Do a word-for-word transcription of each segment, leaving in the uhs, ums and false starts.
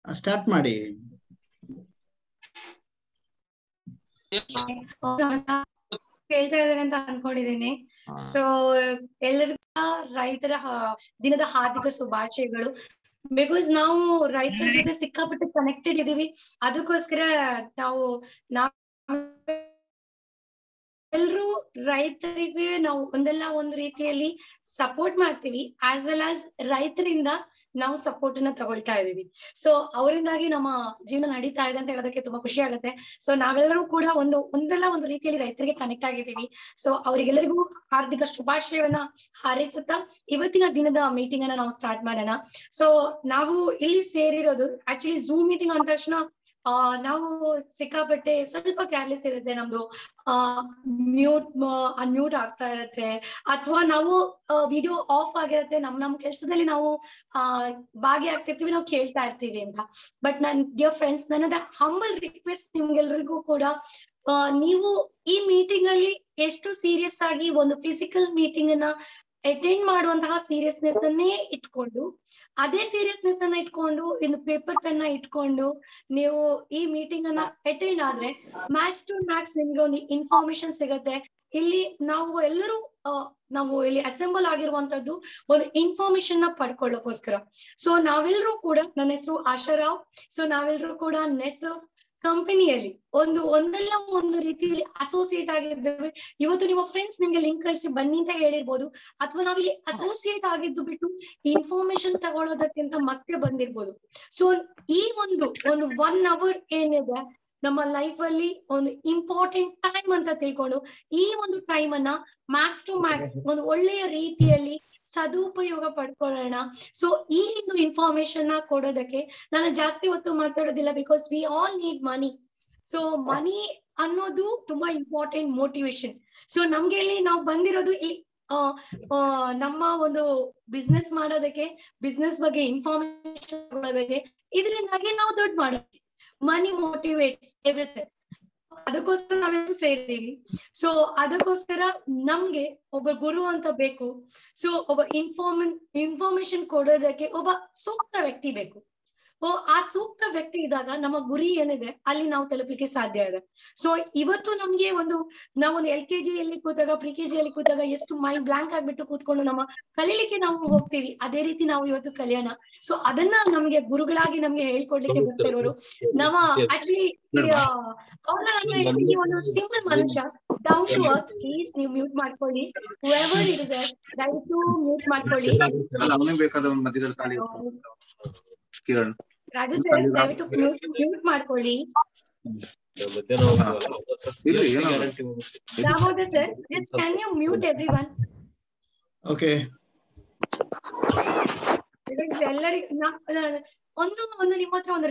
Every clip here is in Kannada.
ಸ್ಟಾರ್ಟ್ ಮಾಡಿ. ಕೇಳ್ತಾ ಇದ್ದಾರೆ ಅಂತ ಅನ್ಕೊಂಡಿದ್ದೀನಿ. ಸೊ ಎಲ್ಲರಿಗೂ ರೈತರ ದಿನದ ಹಾರ್ದಿಕ ಶುಭಾಶಯಗಳು. ಬಿಕಾಸ್ ನಾವು ರೈತರ ಜೊತೆ ಸಿಕ್ಕಾಪಟ್ಟೆ ಕನೆಕ್ಟೆಡ್ ಇದೀವಿ. ಅದಕ್ಕೋಸ್ಕರ ನಾವು ನಾವೆಲ್ಲರೂ ರೈತರಿಗೆ ನಾವು ಒಂದಲ್ಲ ಒಂದು ರೀತಿಯಲ್ಲಿ ಸಪೋರ್ಟ್ ಮಾಡ್ತೀವಿ. ಆಸ್ ವೆಲ್ ಆಸ್ ರೈತರಿಂದ ನಾವು ಸಪೋರ್ಟ್ ಅನ್ನ ತಗೊಳ್ತಾ ಇದೀವಿ. ಸೊ ಅವರಿಂದಾಗಿ ನಮ್ಮ ಜೀವನ ನಡೀತಾ ಇದೆ ಅಂತ ಹೇಳೋದಕ್ಕೆ ತುಂಬಾ ಖುಷಿ ಆಗುತ್ತೆ. ಸೊ ನಾವೆಲ್ಲರೂ ಕೂಡ ಒಂದು ಒಂದಲ್ಲ ಒಂದು ರೀತಿಯಲ್ಲಿ ರೈತರಿಗೆ ಕನೆಕ್ಟ್ ಆಗಿದ್ದೀವಿ. ಸೊ ಅವರಿಗೆಲ್ಲರಿಗೂ ಹಾರ್ದಿಕ ಶುಭಾಶಯವನ್ನ ಹಾರೈಸುತ್ತಾ ಇವತ್ತಿನ ದಿನದ ಮೀಟಿಂಗ್ ಅನ್ನ ನಾವು ಸ್ಟಾರ್ಟ್ ಮಾಡೋಣ. ಸೊ ನಾವು ಇಲ್ಲಿ ಸೇರಿರೋದು ಆಕ್ಚುಲಿ ಝೂಮ್ ಮೀಟಿಂಗ್ ಅಂದ ತಕ್ಷಣ ಆ ನಾವು ಸಿಕ್ಕಾಪಟ್ಟೆ ಸ್ವಲ್ಪ ಕೇರ್ಲೆಸ್ ಇರುತ್ತೆ. ನಮ್ದು ಆ ಮ್ಯೂಟ್ ಅನ್ಮ್ಯೂಟ್ ಆಗ್ತಾ ಇರತ್ತೆ, ಅಥವಾ ನಾವು ವಿಡಿಯೋ ಆಫ್ ಆಗಿರತ್ತೆ. ನಮ್ ನಮ್ ಕೆಲಸದಲ್ಲಿ ನಾವು ಆ ಭಾಗಿಯಾಗ್ತಿರ್ತೀವಿ, ನಾವು ಕೇಳ್ತಾ ಇರ್ತೀವಿ ಅಂತ. ಬಟ್ ನನ್ ಡಿಯರ್ ಫ್ರೆಂಡ್ಸ್, ನನ್ನದ ಹಂಬಲ್ ರಿಕ್ವೆಸ್ಟ್ ನಿಮ್ಗೆಲ್ರಿಗೂ ಕೂಡ, ನೀವು ಈ ಮೀಟಿಂಗ್ ಅಲ್ಲಿ ಎಷ್ಟು ಸೀರಿಯಸ್ ಆಗಿ ಒಂದು ಫಿಸಿಕಲ್ ಮೀಟಿಂಗ್ ಅನ್ನ ಅಟೆಂಡ್ ಮಾಡುವಂತಹ ಸೀರಿಯಸ್ನೆಸ್ ಅನ್ನೇ ಇಟ್ಕೊಂಡು, ಅದೇ ಸೀರಿಯಸ್ನೆಸ್ ಅನ್ನ ಇಟ್ಕೊಂಡು ಇನ್ನು ಪೇಪರ್ ಪೆನ್ ಇಟ್ಕೊಂಡು ನೀವು ಈ ಮೀಟಿಂಗ್ ಅನ್ನ ಅಟೆಂಡ್ ಆದ್ರೆ ಮ್ಯಾಕ್ಸ್ ಟು ಮ್ಯಾಕ್ಸ್ ನಿಮ್ಗೆ ಒಂದು ಇನ್ಫಾರ್ಮೇಶನ್ ಸಿಗತ್ತೆ. ಇಲ್ಲಿ ನಾವು ಎಲ್ಲರೂ ನಾವು ಇಲ್ಲಿ ಅಸೆಂಬಲ್ ಆಗಿರುವಂತದ್ದು ಒಂದು ಇನ್ಫಾರ್ಮೇಶನ್ ನ ಪಡ್ಕೊಳ್ಳೋಕೋಸ್ಕರ. ಸೊ ನಾವೆಲ್ಲರೂ ಕೂಡ, ನನ್ನ ಹೆಸರು ಆಶಾರಾವ್. ಸೊ ನಾವೆಲ್ಲರೂ ಕೂಡ ನೆಟ್ಸರ್ಫ್ ಕಂಪನಿಯಲ್ಲಿ ಒಂದು ಒಂದಲ್ಲ ಒಂದು ರೀತಿಯಲ್ಲಿ ಅಸೋಸಿಯೇಟ್ ಆಗಿದ್ದೇವೆ. ಇವತ್ತು ನಿಮ್ಮ ಫ್ರೆಂಡ್ಸ್ ನಿಮ್ಗೆ ಲಿಂಕ್ ಕಳಿಸಿ ಬನ್ನಿ ಅಂತ ಹೇಳಿರ್ಬೋದು, ಅಥವಾ ನಾವಿಲ್ಲಿ ಅಸೋಸಿಯೇಟ್ ಆಗಿದ್ದು ಬಿಟ್ಟು ಇನ್ಫಾರ್ಮೇಶನ್ ತಗೊಳ್ಳೋದಕ್ಕಿಂತ ಮತ್ತೆ ಬಂದಿರ್ಬೋದು. ಸೊ ಈ ಒಂದು ಒಂದು ಒನ್ ಅವರ್ ಏನಿದೆ ನಮ್ಮ ಲೈಫ್ ಅಲ್ಲಿ ಒಂದು ಇಂಪಾರ್ಟೆಂಟ್ ಟೈಮ್ ಅಂತ ತಿಳ್ಕೊಂಡು ಈ ಒಂದು ಟೈಮ್ ಅನ್ನ ಮ್ಯಾಕ್ಸ್ ಟು ಮ್ಯಾಕ್ಸ್ ಒಂದು ಒಳ್ಳೆಯ ರೀತಿಯಲ್ಲಿ ಸದುಪಯೋಗ ಪಡ್ಕೊಳ್ಳೋಣ. ಸೊ ಈ ಒಂದು ಇನ್ಫಾರ್ಮೇಶನ್ ನ ಕೊಡೋದಕ್ಕೆ ನಾನು ಜಾಸ್ತಿ ಹೊತ್ತು ಮಾತಾಡೋದಿಲ್ಲ, because we all need money. So money ಅನ್ನೋದು ತುಂಬಾ ಇಂಪಾರ್ಟೆಂಟ್ ಮೋಟಿವೇಶನ್. ಸೊ ನಮ್ಗೆ ಇಲ್ಲಿ ನಾವು ಬಂದಿರೋದು ಈ ನಮ್ಮ ಒಂದು ಬಿಸ್ನೆಸ್ ಮಾಡೋದಕ್ಕೆ, ಬಿಸ್ನೆಸ್ ಬಗ್ಗೆ ಇನ್ಫಾರ್ಮೇಶನ್ ಕೊಡೋದಕ್ಕೆ, ಇದರಿಂದಾಗಿ ನಾವು ದೊಡ್ಡ ಮಾಡೋದಕ್ಕೆ. Money motivates everything. ಅದಕ್ಕೋಸ್ಕರ ನಾವೆಲ್ಲರೂ ಸೇರಿದೀವಿ. ಸೊ ಅದಕ್ಕೋಸ್ಕರ ನಮ್ಗೆ ಒಬ್ಬ ಗುರು ಅಂತ ಬೇಕು. ಸೊ ಒಬ್ಬ ಇನ್ಫಾರ್ಮ ಇನ್ಫಾರ್ಮೇಶನ್ ಕೊಡೋದಕ್ಕೆ ಒಬ್ಬ ಸೂಕ್ತ ವ್ಯಕ್ತಿ ಬೇಕು. ಓ ಆ ಸೂಕ್ತ ವ್ಯಕ್ತಿ ಇದ್ದಾಗ ನಮ್ಮ ಗುರಿ ಏನಿದೆ ಅಲ್ಲಿ ನಾವು ತಲುಪಲಿಕ್ಕೆ ಸಾಧ್ಯ ಇದೆ. ಸೊ ಇವತ್ತು ನಮ್ಗೆ ಒಂದು ನಾವೊಂದು ಎಲ್ ಕೆ ಜಿಯಲ್ಲಿ ಕೂತಾಗ, ಪ್ರಿ ಕೆ ಜಿಯಲ್ಲಿ ಕೂತಾಗ ಎಷ್ಟು ಮೈಂಡ್ ಬ್ಲಾಂಕ್ ಆಗ್ಬಿಟ್ಟು ಕೂತ್ಕೊಂಡು ನಮ್ಮ ಕಲೀಲಿಕ್ಕೆ ನಾವು ಹೋಗ್ತೀವಿ, ಅದೇ ರೀತಿ ನಾವು ಇವತ್ತು ಕಲಿಯೋಣ. ಸೊ ಅದನ್ನ ನಮ್ಗೆ ಗುರುಗಳಾಗಿ ನಮ್ಗೆ ಹೇಳ್ಕೊಡ್ಲಿಕ್ಕೆ ಬರ್ತಿರೋರು ನಮ್ಮ ಆಕ್ಚುಲಿ ಅವ್ರನ್ನ ನಾನು ಹೇಳ್ತೀನಿ, ಒಂದು ಸಿಂಪಲ್ ಮನುಷ್ಯ, ಡೌನ್ ಟು ಅರ್ತ್. ಪ್ಲೀಸ್ ನೀವು ಮ್ಯೂಟ್ ಮಾಡ್ಕೊಳ್ಳಿ, whoever it is there, ದಯವಿಟ್ಟು ಮ್ಯೂಟ್ ಮಾಡ್ಕೊಳ್ಳಿ. ರಾಜು ಸರ್ ದಯವಿಟ್ಟು ಮ್ಯೂಟ್ ಮಾಡ್ಕೊಳ್ಳಿ. Damodar sir, just can you mute everyone? Okay. ಎಲ್ಲರಿಗೂ ಒಂದು ಒಂದು ನಿಮ್ಮ ಹತ್ರ ಒಂದು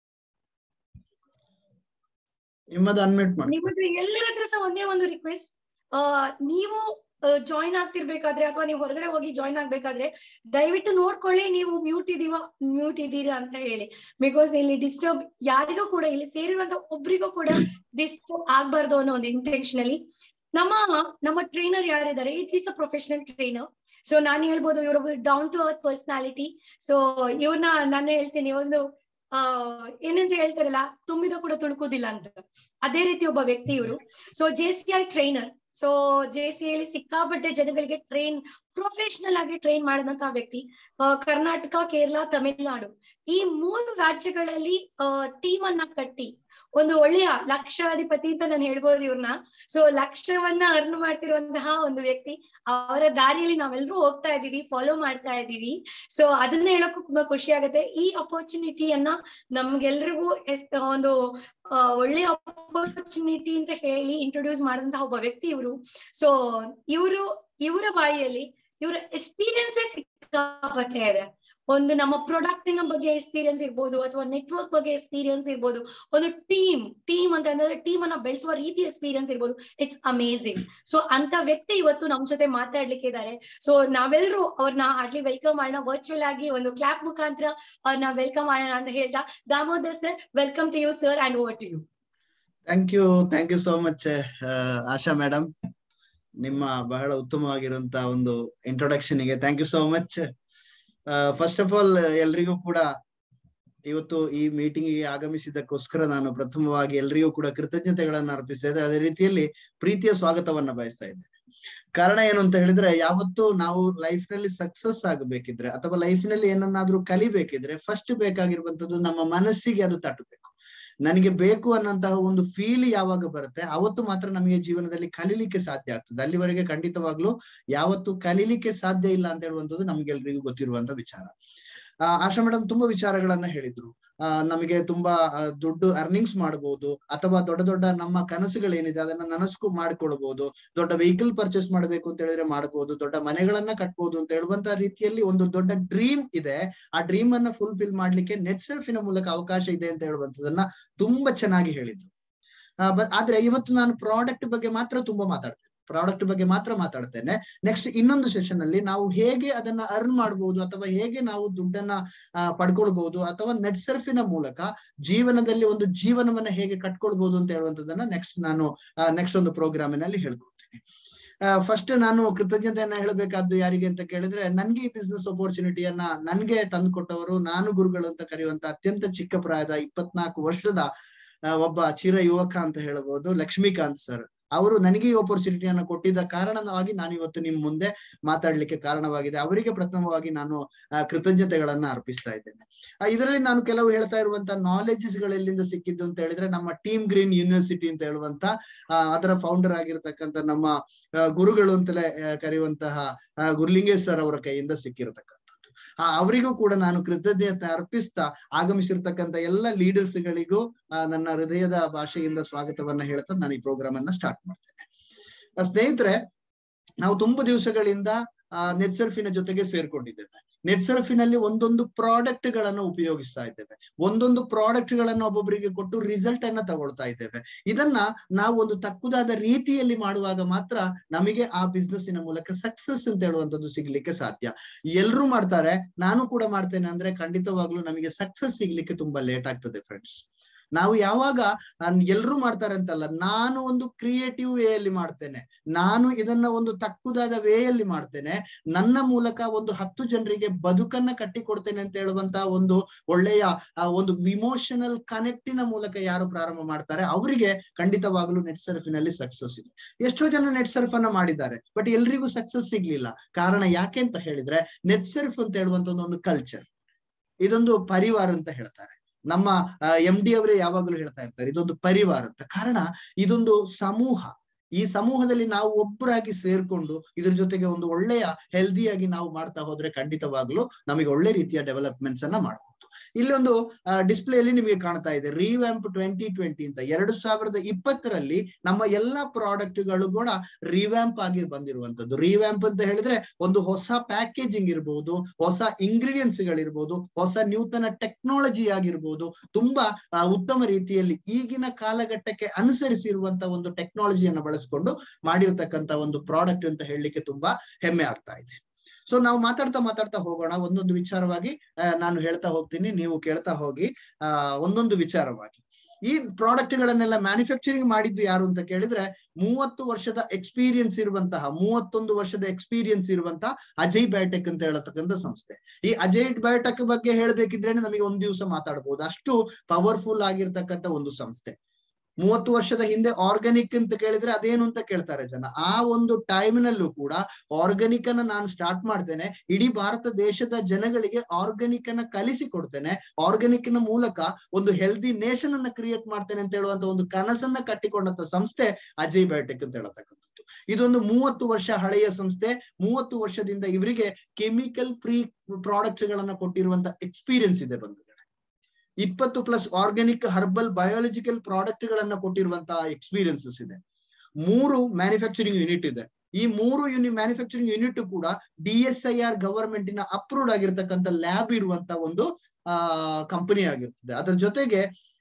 ನಿಮ್ಮದು ಅನ್ಮ್ಯೂಟ್ ಮಾಡಿ. ನಿಮ್ಮ ಹತ್ರ ಎಲ್ಲರ ಹತ್ರ ಸಹ ಒಂದೇ ಒಂದು ರಿಕ್ವೆಸ್ಟ್, ನೀವು ಜಾಯಿನ್ ಆಗ್ತಿರ್ಬೇಕಾದ್ರೆ ಅಥವಾ ನೀವು ಹೊರಗಡೆ ಹೋಗಿ ಜಾಯಿನ್ ಆಗ್ಬೇಕಾದ್ರೆ ದಯವಿಟ್ಟು ನೋಡ್ಕೊಳ್ಳಿ ನೀವು ಮ್ಯೂಟ್ ಇದೀವ ಮ್ಯೂಟ್ ಇದೀರಾ ಅಂತ ಹೇಳಿ. ಬಿಕಾಸ್ ಇಲ್ಲಿ ಡಿಸ್ಟರ್ಬ್ ಯಾರಿಗೂ ಕೂಡ, ಇಲ್ಲಿ ಸೇರಿರುವಂತ ಒಬ್ರಿಗೂ ಕೂಡ ಡಿಸ್ಟರ್ಬ್ ಆಗ್ಬಾರ್ದು ಅನ್ನೋ ಒಂದು ಇಂಟೆನ್ಷನಲಿ ನಮ್ಮ ನಮ್ಮ ಟ್ರೈನರ್ ಯಾರಿದ್ದಾರೆ, it is a professional trainer. So ನಾನು ಹೇಳ್ಬೋದು ಇವ್ರೊಬ್ಬ down to earth personality. So ಇವ್ರನ್ನ ನಾನು ಹೇಳ್ತೀನಿ, ಒಂದು ಆ ಏನಂತ ಹೇಳ್ತಾರಲ್ಲ, ತುಂಬಿದ ಕೂಡ ತುಳುಕುದಿಲ್ಲ ಅಂತ, ಅದೇ ರೀತಿ ಒಬ್ಬ ವ್ಯಕ್ತಿ ಇವರು. So J C I trainer. So J C ಐಲಿ ಸಿಕ್ಕಾಪಟ್ಟೆ ಜನಗಳಿಗೆ ಟ್ರೈನ್ ಪ್ರೊಫೆಷನಲ್ ಆಗಿ ಟ್ರೈನ್ ಮಾಡಿದಂತಹ ವ್ಯಕ್ತಿ. ಕರ್ನಾಟಕ, ಕೇರಳ, ತಮಿಳುನಾಡು ಈ ಮೂರು ರಾಜ್ಯಗಳಲ್ಲಿ ಅಹ್ ಟೀಮ್ ಅನ್ನ ಕಟ್ಟಿ ಒಂದು ಒಳ್ಳೆಯ ಲಕ್ಷಾಧಿಪತಿ ಅಂತ ನಾನು ಹೇಳ್ಬೋದು ಇವ್ರನ್ನ. ಸೊ ಲಕ್ಷವನ್ನ ಅರ್ನ್ ಮಾಡ್ತಿರುವಂತಹ ಒಂದು ವ್ಯಕ್ತಿ. ಅವರ ದಾರಿಯಲ್ಲಿ ನಾವೆಲ್ಲರೂ ಹೋಗ್ತಾ ಇದೀವಿ, ಫಾಲೋ ಮಾಡ್ತಾ ಇದೀವಿ. ಸೊ ಅದನ್ನ ಹೇಳಕ್ಕೂ ತುಂಬಾ ಖುಷಿ ಆಗುತ್ತೆ. ಈ ಅಪರ್ಚುನಿಟಿಯನ್ನ ನಮ್ಗೆಲ್ರಿಗೂ ಒಂದು ಒಳ್ಳೆಯ ಅಪರ್ಚುನಿಟಿ ಅಂತ ಹೇಳಿ ಇಂಟ್ರೊಡ್ಯೂಸ್ ಮಾಡಿದಂತಹ ಒಬ್ಬ ವ್ಯಕ್ತಿ ಇವರು. ಸೊ ಇವರು ಇವರ ಬಾಯಿಯಲ್ಲಿ ಇವರ ಎಕ್ಸ್ಪೀರಿಯನ್ಸೇ ಸಿಕ್ಕಾಪಟ್ಟೆ ಇದೆ. ಒಂದು ನಮ್ಮ ಪ್ರಾಡಕ್ಟಿನ ಬಗ್ಗೆ ಎಕ್ಸ್ಪೀರಿಯನ್ಸ್ ಇರ್ಬೋದು, ಅಥವಾ ನೆಟ್ವರ್ಕ್ ಬಗ್ಗೆ ಎಕ್ಸ್ಪೀರಿಯನ್ಸ್ ಇರ್ಬೋದು, ಒಂದು ಟೀಮ್ ಟೀಮ್ ಅಂತ ಅಂದ್ರೆ ಟೀಮ್ ಅನ್ನ ಬೆಳೆಸುವ ರೀತಿ ಎಕ್ಸ್ಪೀರಿಯನ್ಸ್ ಇರ್ಬೋದು. It's amazing. ಸೊ ಅಂತ ವ್ಯಕ್ತಿ ಇವತ್ತು ನಮ್ ಜೊತೆ ಮಾತಾಡ್ಲಿಕ್ಕೆ ಇದ್ದಾರೆ. ಸೊ ನಾವೆಲ್ಲರೂ ಅವ್ರನ್ನ ಹಾರ್ಟ್ಲಿ ವೆಲ್ಕಮ್ ಮಾಡೋಣ. ವರ್ಚುವಲ್ ಆಗಿ ಒಂದು ಕ್ಲಾಪ್ ಮುಖಾಂತರ ಅವ್ರನ್ನ ವೆಲ್ಕಮ್ ಮಾಡೋಣ ಅಂತ ಹೇಳ್ತಾ, Damodar sir, welcome to you sir, and over to you. Thank you thank you so much Asha madam. ನಿಮ್ಮ ಬಹಳ ಉತ್ತಮವಾಗಿರುವಂತಹ ಒಂದು ಇಂಟ್ರೊಡಕ್ಷನ್ ಗೆ thank you so much. First of all ಎಲ್ರಿಗೂ ಕೂಡ ಇವತ್ತು ಈ ಮೀಟಿಂಗಿಗೆ ಆಗಮಿಸಿದ್ದಕ್ಕೋಸ್ಕರ ನಾನು ಪ್ರಥಮವಾಗಿ ಎಲ್ರಿಗೂ ಕೂಡ ಕೃತಜ್ಞತೆಗಳನ್ನ ಅರ್ಪಿಸಿದೆ. ಅದೇ ರೀತಿಯಲ್ಲಿ ಪ್ರೀತಿಯ ಸ್ವಾಗತವನ್ನ ಬಯಸ್ತಾ ಇದ್ದೇನೆ. ಕಾರಣ ಏನು ಅಂತ ಹೇಳಿದ್ರೆ, ಯಾವತ್ತು ನಾವು ಲೈಫ್ ನಲ್ಲಿ ಸಕ್ಸಸ್ ಆಗಬೇಕಿದ್ರೆ ಅಥವಾ ಲೈಫ್ ನಲ್ಲಿ ಏನನ್ನಾದ್ರೂ ಕಲಿಬೇಕಿದ್ರೆ ಫಸ್ಟ್ ಬೇಕಾಗಿರುವಂತದ್ದು ನಮ್ಮ ಮನಸ್ಸಿಗೆ ಅದು ತಟ್ಟಬೇಕು. ನನಗೆ ಬೇಕು ಅನ್ನಂತಹ ಒಂದು ಫೀಲ್ ಯಾವಾಗ ಬರುತ್ತೆ ಅವತ್ತು ಮಾತ್ರ ನಮಗೆ ಜೀವನದಲ್ಲಿ ಕಲಿಲಿಕ್ಕೆ ಸಾಧ್ಯ ಆಗ್ತದೆ. ಅಲ್ಲಿವರೆಗೆ ಖಂಡಿತವಾಗ್ಲೂ ಯಾವತ್ತು ಕಲಿಲಿಕ್ಕೆ ಸಾಧ್ಯ ಇಲ್ಲ ಅಂತ ಹೇಳುವಂಥದ್ದು ನಮ್ಗೆಲ್ರಿಗೂ ಗೊತ್ತಿರುವಂತ ವಿಚಾರ. ಆ ಆಶಾ ಮೇಡಮ್ ತುಂಬಾ ವಿಚಾರಗಳನ್ನ ಹೇಳಿದ್ರು. ಆ ನಮಗೆ ತುಂಬಾ ದುಡ್ಡು ಅರ್ನಿಂಗ್ಸ್ ಮಾಡಬಹುದು, ಅಥವಾ ದೊಡ್ಡ ದೊಡ್ಡ ನಮ್ಮ ಕನಸುಗಳೇನಿದೆ ಅದನ್ನ ನನಸ್ಕು ಮಾಡ್ಕೊಳ್ಬಹುದು, ದೊಡ್ಡ ವೆಹಿಕಲ್ ಪರ್ಚೇಸ್ ಮಾಡ್ಬೇಕು ಅಂತ ಹೇಳಿದ್ರೆ ಮಾಡಬಹುದು, ದೊಡ್ಡ ಮನೆಗಳನ್ನ ಕಟ್ಬಹುದು ಅಂತ ಹೇಳುವಂತ ರೀತಿಯಲ್ಲಿ ಒಂದು ದೊಡ್ಡ ಡ್ರೀಮ್ ಇದೆ. ಆ ಡ್ರೀಮ್ ಅನ್ನ ಫುಲ್ಫಿಲ್ ಮಾಡ್ಲಿಕ್ಕೆ ನೆಟ್ಸರ್ಫಿನ ಮೂಲಕ ಅವಕಾಶ ಇದೆ ಅಂತ ಹೇಳುವಂತದನ್ನ ತುಂಬಾ ಚೆನ್ನಾಗಿ ಹೇಳಿದ್ರು. ಆ ಆದ್ರೆ ಇವತ್ತು ನಾನು ಪ್ರಾಡಕ್ಟ್ ಬಗ್ಗೆ ಮಾತ್ರ ತುಂಬಾ ಮಾತಾಡ್ತೇನೆ ಪ್ರಾಡಕ್ಟ್ ಬಗ್ಗೆ ಮಾತ್ರ ಮಾತಾಡ್ತೇನೆ. ನೆಕ್ಸ್ಟ್ ಇನ್ನೊಂದು ಸೆಷನ್ ಅಲ್ಲಿ ನಾವು ಹೇಗೆ ಅದನ್ನ ಅರ್ನ್ ಮಾಡಬಹುದು ಅಥವಾ ಹೇಗೆ ನಾವು ದುಡ್ಡನ್ನ ಅಹ್ ಪಡ್ಕೊಳ್ಬಹುದು ಅಥವಾ ನೆಟ್ಸರ್ಫಿನ ಮೂಲಕ ಜೀವನದಲ್ಲಿ ಒಂದು ಜೀವನವನ್ನ ಹೇಗೆ ಕಟ್ಕೊಳ್ಬಹುದು ಅಂತ ಹೇಳುವಂತದನ್ನ ನೆಕ್ಸ್ಟ್ ನಾನು ನೆಕ್ಸ್ಟ್ ಒಂದು ಪ್ರೋಗ್ರಾಮಿನಲ್ಲಿ ಹೇಳ್ಕೊಡ್ತೇನೆ. ಫಸ್ಟ್ ನಾನು ಕೃತಜ್ಞತೆಯನ್ನ ಹೇಳಬೇಕಾದ್ದು ಯಾರಿಗೆ ಅಂತ ಕೇಳಿದ್ರೆ, ನನ್ಗೆ ಈ ಬಿಸ್ನೆಸ್ ಅಪರ್ಚುನಿಟಿಯನ್ನ ನನ್ಗೆ ತಂದುಕೊಟ್ಟವರು, ನಾನು ಗುರುಗಳು ಅಂತ ಕರೆಯುವಂತ ಅತ್ಯಂತ ಚಿಕ್ಕ ಪ್ರಾಯದ ಇಪ್ಪತ್ನಾಲ್ಕು ವರ್ಷದ ಒಬ್ಬ ಚಿರ ಯುವಕ ಅಂತ ಹೇಳಬಹುದು, ಲಕ್ಷ್ಮೀಕಾಂತ್ ಸರ್. ಅವರು ನನಗೆ ಈ ಆಪರ್ಚುನಿಟಿಯನ್ನು ಕೊಟ್ಟಿದ್ದ ಕಾರಣವಾಗಿ ನಾನು ಇವತ್ತು ನಿಮ್ ಮುಂದೆ ಮಾತಾಡ್ಲಿಕ್ಕೆ ಕಾರಣವಾಗಿದೆ. ಅವರಿಗೆ ಪ್ರಥಮವಾಗಿ ನಾನು ಕೃತಜ್ಞತೆಗಳನ್ನ ಅರ್ಪಿಸ್ತಾ ಇದ್ದೇನೆ. ಇದರಲ್ಲಿ ನಾನು ಕೆಲವು ಹೇಳ್ತಾ ಇರುವಂತಹ ನಾಲೆಜಸ್ ಗಳು ಎಲ್ಲಿಂದ ಸಿಕ್ಕಿದ್ದು ಅಂತ ಹೇಳಿದ್ರೆ, ನಮ್ಮ ಟೀಮ್ ಗ್ರೀನ್ ಯೂನಿವರ್ಸಿಟಿ ಅಂತ ಹೇಳುವಂತ ಅದರ ಫೌಂಡರ್ ಆಗಿರತಕ್ಕಂತ ನಮ್ಮ ಗುರುಗಳು ಅಂತಲೇ ಕರೆಯುವಂತಹ ಗುರುಲಿಂಗೇಶ್ ಸರ್ ಅವರ ಕೈಯಿಂದ ಸಿಕ್ಕಿರತಕ್ಕಂಥ ಆ ಅವರಿಗೂ ಕೂಡ ನಾನು ಕೃತಜ್ಞತೆ ಅರ್ಪಿಸ್ತಾ ಆಗಮಿಸಿರ್ತಕ್ಕಂಥ ಎಲ್ಲ ಲೀಡರ್ಸ್ ಗಳಿಗೂ ನನ್ನ ಹೃದಯದ ಭಾಷೆಯಿಂದ ಸ್ವಾಗತವನ್ನ ಹೇಳ್ತಾ ನಾನು ಈ ಪ್ರೋಗ್ರಾಮ್ ಅನ್ನ ಸ್ಟಾರ್ಟ್ ಮಾಡ್ತೇನೆ. ಸ್ನೇಹಿತರೆ, ನಾವು ತುಂಬಾ ದಿವಸಗಳಿಂದ ಆ ನೆಟ್ಸರ್ಫಿನ ಜೊತೆಗೆ ಸೇರ್ಕೊಂಡಿದ್ದೇವೆ. ನೆಟ್ಸರ್ಫಿನಲ್ಲಿ ಒಂದೊಂದು ಪ್ರಾಡಕ್ಟ್ ಗಳನ್ನ ಉಪಯೋಗಿಸ್ತಾ ಇದ್ದೇವೆ, ಒಂದೊಂದು ಪ್ರಾಡಕ್ಟ್ ಗಳನ್ನ ಒಬ್ಬೊಬ್ಬರಿಗೆ ಕೊಟ್ಟು ರಿಸಲ್ಟ್ ಅನ್ನ ತಗೊಳ್ತಾ ಇದ್ದೇವೆ. ಇದನ್ನ ನಾವು ಒಂದು ತಕ್ಕುದಾದ ರೀತಿಯಲ್ಲಿ ಮಾಡುವಾಗ ಮಾತ್ರ ನಮಗೆ ಆ ಬಿಸ್ನೆಸ್ಸಿನ ಮೂಲಕ ಸಕ್ಸಸ್ ಅಂತ ಹೇಳುವಂಥದ್ದು ಸಿಗ್ಲಿಕ್ಕೆ ಸಾಧ್ಯ. ಎಲ್ರು ಮಾಡ್ತಾರೆ, ನಾನು ಕೂಡ ಮಾಡ್ತೇನೆ ಅಂದ್ರೆ ಖಂಡಿತವಾಗ್ಲೂ ನಮಗೆ ಸಕ್ಸಸ್ ಸಿಗ್ಲಿಕ್ಕೆ ತುಂಬಾ ಲೇಟ್ ಆಗ್ತದೆ ಫ್ರೆಂಡ್ಸ್. ನಾವು ಯಾವಾಗ ಎಲ್ರು ಮಾಡ್ತಾರೆ ಅಂತಲ್ಲ, ನಾನು ಒಂದು ಕ್ರಿಯೇಟಿವ್ ವೇ ಅಲ್ಲಿ ಮಾಡ್ತೇನೆ, ನಾನು ಇದನ್ನ ಒಂದು ತಕ್ಕುದಾದ ವೇಯಲ್ಲಿ ಮಾಡ್ತೇನೆ, ನನ್ನ ಮೂಲಕ ಒಂದು ಹತ್ತು ಜನರಿಗೆ ಬದುಕನ್ನ ಕಟ್ಟಿಕೊಡ್ತೇನೆ ಅಂತ ಹೇಳುವಂತಹ ಒಂದು ಒಳ್ಳೆಯ ಒಂದು ಇಮೋಷನಲ್ ಕನೆಕ್ಟಿನ ಮೂಲಕ ಯಾರು ಪ್ರಾರಂಭ ಮಾಡ್ತಾರೆ ಅವರಿಗೆ ಖಂಡಿತವಾಗ್ಲೂ ನೆಟ್ಸರ್ಫಿನಲ್ಲಿ ಸಕ್ಸಸ್ ಇದೆ. ಎಷ್ಟೋ ಜನ ನೆಟ್ಸರ್ಫ್ ಅನ್ನ ಮಾಡಿದ್ದಾರೆ, ಬಟ್ ಎಲ್ರಿಗೂ ಸಕ್ಸಸ್ ಸಿಗ್ಲಿಲ್ಲ. ಕಾರಣ ಯಾಕೆ ಅಂತ ಹೇಳಿದ್ರೆ, ನೆಟ್ಸರ್ಫ್ ಅಂತ ಹೇಳುವಂತ ಒಂದು ಕಲ್ಚರ್, ಇದೊಂದು ಪರಿವಾರ ಅಂತ ಹೇಳ್ತಾರೆ. ನಮ್ಮ ಎಂ ಡಿ ಅವರೇ ಯಾವಾಗಲೂ ಹೇಳ್ತಾ ಇರ್ತಾರೆ, ಇದೊಂದು ಪರಿವಾರ ಅಂತ. ಕಾರಣ ಇದೊಂದು ಸಮೂಹ. ಈ ಸಮೂಹದಲ್ಲಿ ನಾವು ಒಬ್ಬರಾಗಿ ಸೇರ್ಕೊಂಡು ಇದ್ರ ಜೊತೆಗೆ ಒಂದು ಒಳ್ಳೆಯ ಹೆಲ್ದಿಯಾಗಿ ನಾವು ಮಾಡ್ತಾ ಹೋದ್ರೆ ಖಂಡಿತವಾಗ್ಲೂ ನಮಗೆ ಒಳ್ಳೆ ರೀತಿಯ ಡೆವಲಪ್ಮೆಂಟ್ಸ್ ಅನ್ನ ಮಾಡಬಹುದು. ಇಲ್ಲೊಂದು ಡಿಸ್ಪ್ಲೇಯಲ್ಲಿ ನಿಮಗೆ ಕಾಣ್ತಾ ಇದೆ ರಿವ್ಯಾಂಪ್ ಟ್ವೆಂಟಿ ಟ್ವೆಂಟಿ ಅಂತ. ಎರಡು ಸಾವಿರದ ಇಪ್ಪತ್ತರಲ್ಲಿ ನಮ್ಮ ಎಲ್ಲಾ ಪ್ರಾಡಕ್ಟ್ಗಳು ಕೂಡ ರಿವ್ಯಾಂಪ್ ಆಗಿ ಬಂದಿರುವಂತದ್ದು. ರಿವ್ಯಾಂಪ್ ಅಂತ ಹೇಳಿದ್ರೆ ಒಂದು ಹೊಸ ಪ್ಯಾಕೇಜಿಂಗ್ ಇರ್ಬೋದು, ಹೊಸ ಇಂಗ್ರೀಡಿಯೆಂಟ್ಸ್ ಗಳಿರ್ಬೋದು, ಹೊಸ ನೂತನ ಟೆಕ್ನಾಲಜಿ ಆಗಿರ್ಬೋದು, ತುಂಬಾ ಉತ್ತಮ ರೀತಿಯಲ್ಲಿ ಈಗಿನ ಕಾಲಘಟ್ಟಕ್ಕೆ ಅನುಸರಿಸಿರುವಂತ ಒಂದು ಟೆಕ್ನಾಲಜಿಯನ್ನು ಬಳಸಿಕೊಂಡು ಮಾಡಿರ್ತಕ್ಕಂಥ ಒಂದು ಪ್ರಾಡಕ್ಟ್ ಅಂತ ಹೇಳಲಿಕ್ಕೆ ತುಂಬಾ ಹೆಮ್ಮೆ ಆಗ್ತಾ ಇದೆ. ಸೊ ನಾವು ಮಾತಾಡ್ತಾ ಮಾತಾಡ್ತಾ ಹೋಗೋಣ. ಒಂದೊಂದು ವಿಚಾರವಾಗಿ ನಾನು ಹೇಳ್ತಾ ಹೋಗ್ತೀನಿ, ನೀವು ಕೇಳ್ತಾ ಹೋಗಿ. ಆ ಒಂದೊಂದು ವಿಚಾರವಾಗಿ ಈ ಪ್ರಾಡಕ್ಟ್ ಗಳನ್ನೆಲ್ಲ ಮ್ಯಾನುಫ್ಯಾಕ್ಚರಿಂಗ್ ಮಾಡಿದ್ದು ಯಾರು ಅಂತ ಕೇಳಿದ್ರೆ, ಮೂವತ್ತು ವರ್ಷದ ಎಕ್ಸ್ಪೀರಿಯನ್ಸ್ ಇರುವಂತಹ ಮೂವತ್ತೊಂದು ವರ್ಷದ ಎಕ್ಸ್ಪೀರಿಯನ್ಸ್ ಇರುವಂತಹ ಅಜಯ್ ಬಯೋಟೆಕ್ ಅಂತ ಹೇಳತಕ್ಕಂಥ ಸಂಸ್ಥೆ. ಈ ಅಜಯ್ ಬಯೋಟೆಕ್ ಬಗ್ಗೆ ಹೇಳ್ಬೇಕಿದ್ರೆ ನಮಗೆ ಒಂದ್ ದಿವಸ ಮಾತಾಡಬಹುದು, ಅಷ್ಟು ಪವರ್ಫುಲ್ ಆಗಿರ್ತಕ್ಕಂಥ ಒಂದು ಸಂಸ್ಥೆ. ಮೂವತ್ತು ವರ್ಷದ ಹಿಂದೆ ಆರ್ಗಾನಿಕ್ ಅಂತ ಕೇಳಿದ್ರೆ ಅದೇನು ಅಂತ ಕೇಳ್ತಾರೆ ಜನ. ಆ ಒಂದು ಟೈಮ್ನಲ್ಲೂ ಕೂಡ ಆರ್ಗಾನಿಕ್ ಅನ್ನ ನಾನು ಸ್ಟಾರ್ಟ್ ಮಾಡ್ತೇನೆ, ಇಡೀ ಭಾರತ ದೇಶದ ಜನಗಳಿಗೆ ಆರ್ಗಾನಿಕ್ ಅನ್ನ ಕಲಿಸಿ ಕೊಡ್ತೇನೆ, ಆರ್ಗಾನಿಕ್ ನ ಮೂಲಕ ಒಂದು ಹೆಲ್ದಿ ನೇಷನ್ ಅನ್ನ ಕ್ರಿಯೇಟ್ ಮಾಡ್ತೇನೆ ಅಂತ ಹೇಳುವಂತ ಒಂದು ಕನಸನ್ನ ಕಟ್ಟಿಕೊಂಡಂತ ಸಂಸ್ಥೆ ಅಜಯ್ ಬಯೋಟೆಕ್ ಅಂತ ಹೇಳತಕ್ಕಂಥದ್ದು. ಇದೊಂದು ಮೂವತ್ತು ವರ್ಷ ಹಳೆಯ ಸಂಸ್ಥೆ. ಮೂವತ್ತು ವರ್ಷದಿಂದ ಇವರಿಗೆ ಕೆಮಿಕಲ್ ಫ್ರೀ ಪ್ರಾಡಕ್ಟ್ಸ್ ಗಳನ್ನ ಕೊಟ್ಟಿರುವಂತ ಎಕ್ಸ್ಪೀರಿಯನ್ಸ್ ಇದೆ ಬಂಧುಗಳೇ. ಇಪ್ಪತ್ತು plus organic herbal biological product ಗಳನ್ನ ಕೊಟ್ಟಿರುವಂತಹ ಎಕ್ಸ್ಪೀರಿಯನ್ಸಸ್ ಇದೆ. ಮೂರು ಮ್ಯಾನುಫ್ಯಾಕ್ಚರಿಂಗ್ ಯೂನಿಟ್ ಇದೆ. ಈ ಮೂರು ಯೂನಿ ಮ್ಯಾನುಫ್ಯಾಕ್ಚರಿಂಗ್ ಯೂನಿಟ್ ಕೂಡ D S I R government ನ ಅಪ್ರೂವ್ಡ್ ಆಗಿರ್ತಕ್ಕಂಥ ಲ್ಯಾಬ್ ಇರುವಂತ ಒಂದು ಆ ಕಂಪನಿ ಆಗಿರ್ತದೆ. ಅದರ ಜೊತೆಗೆ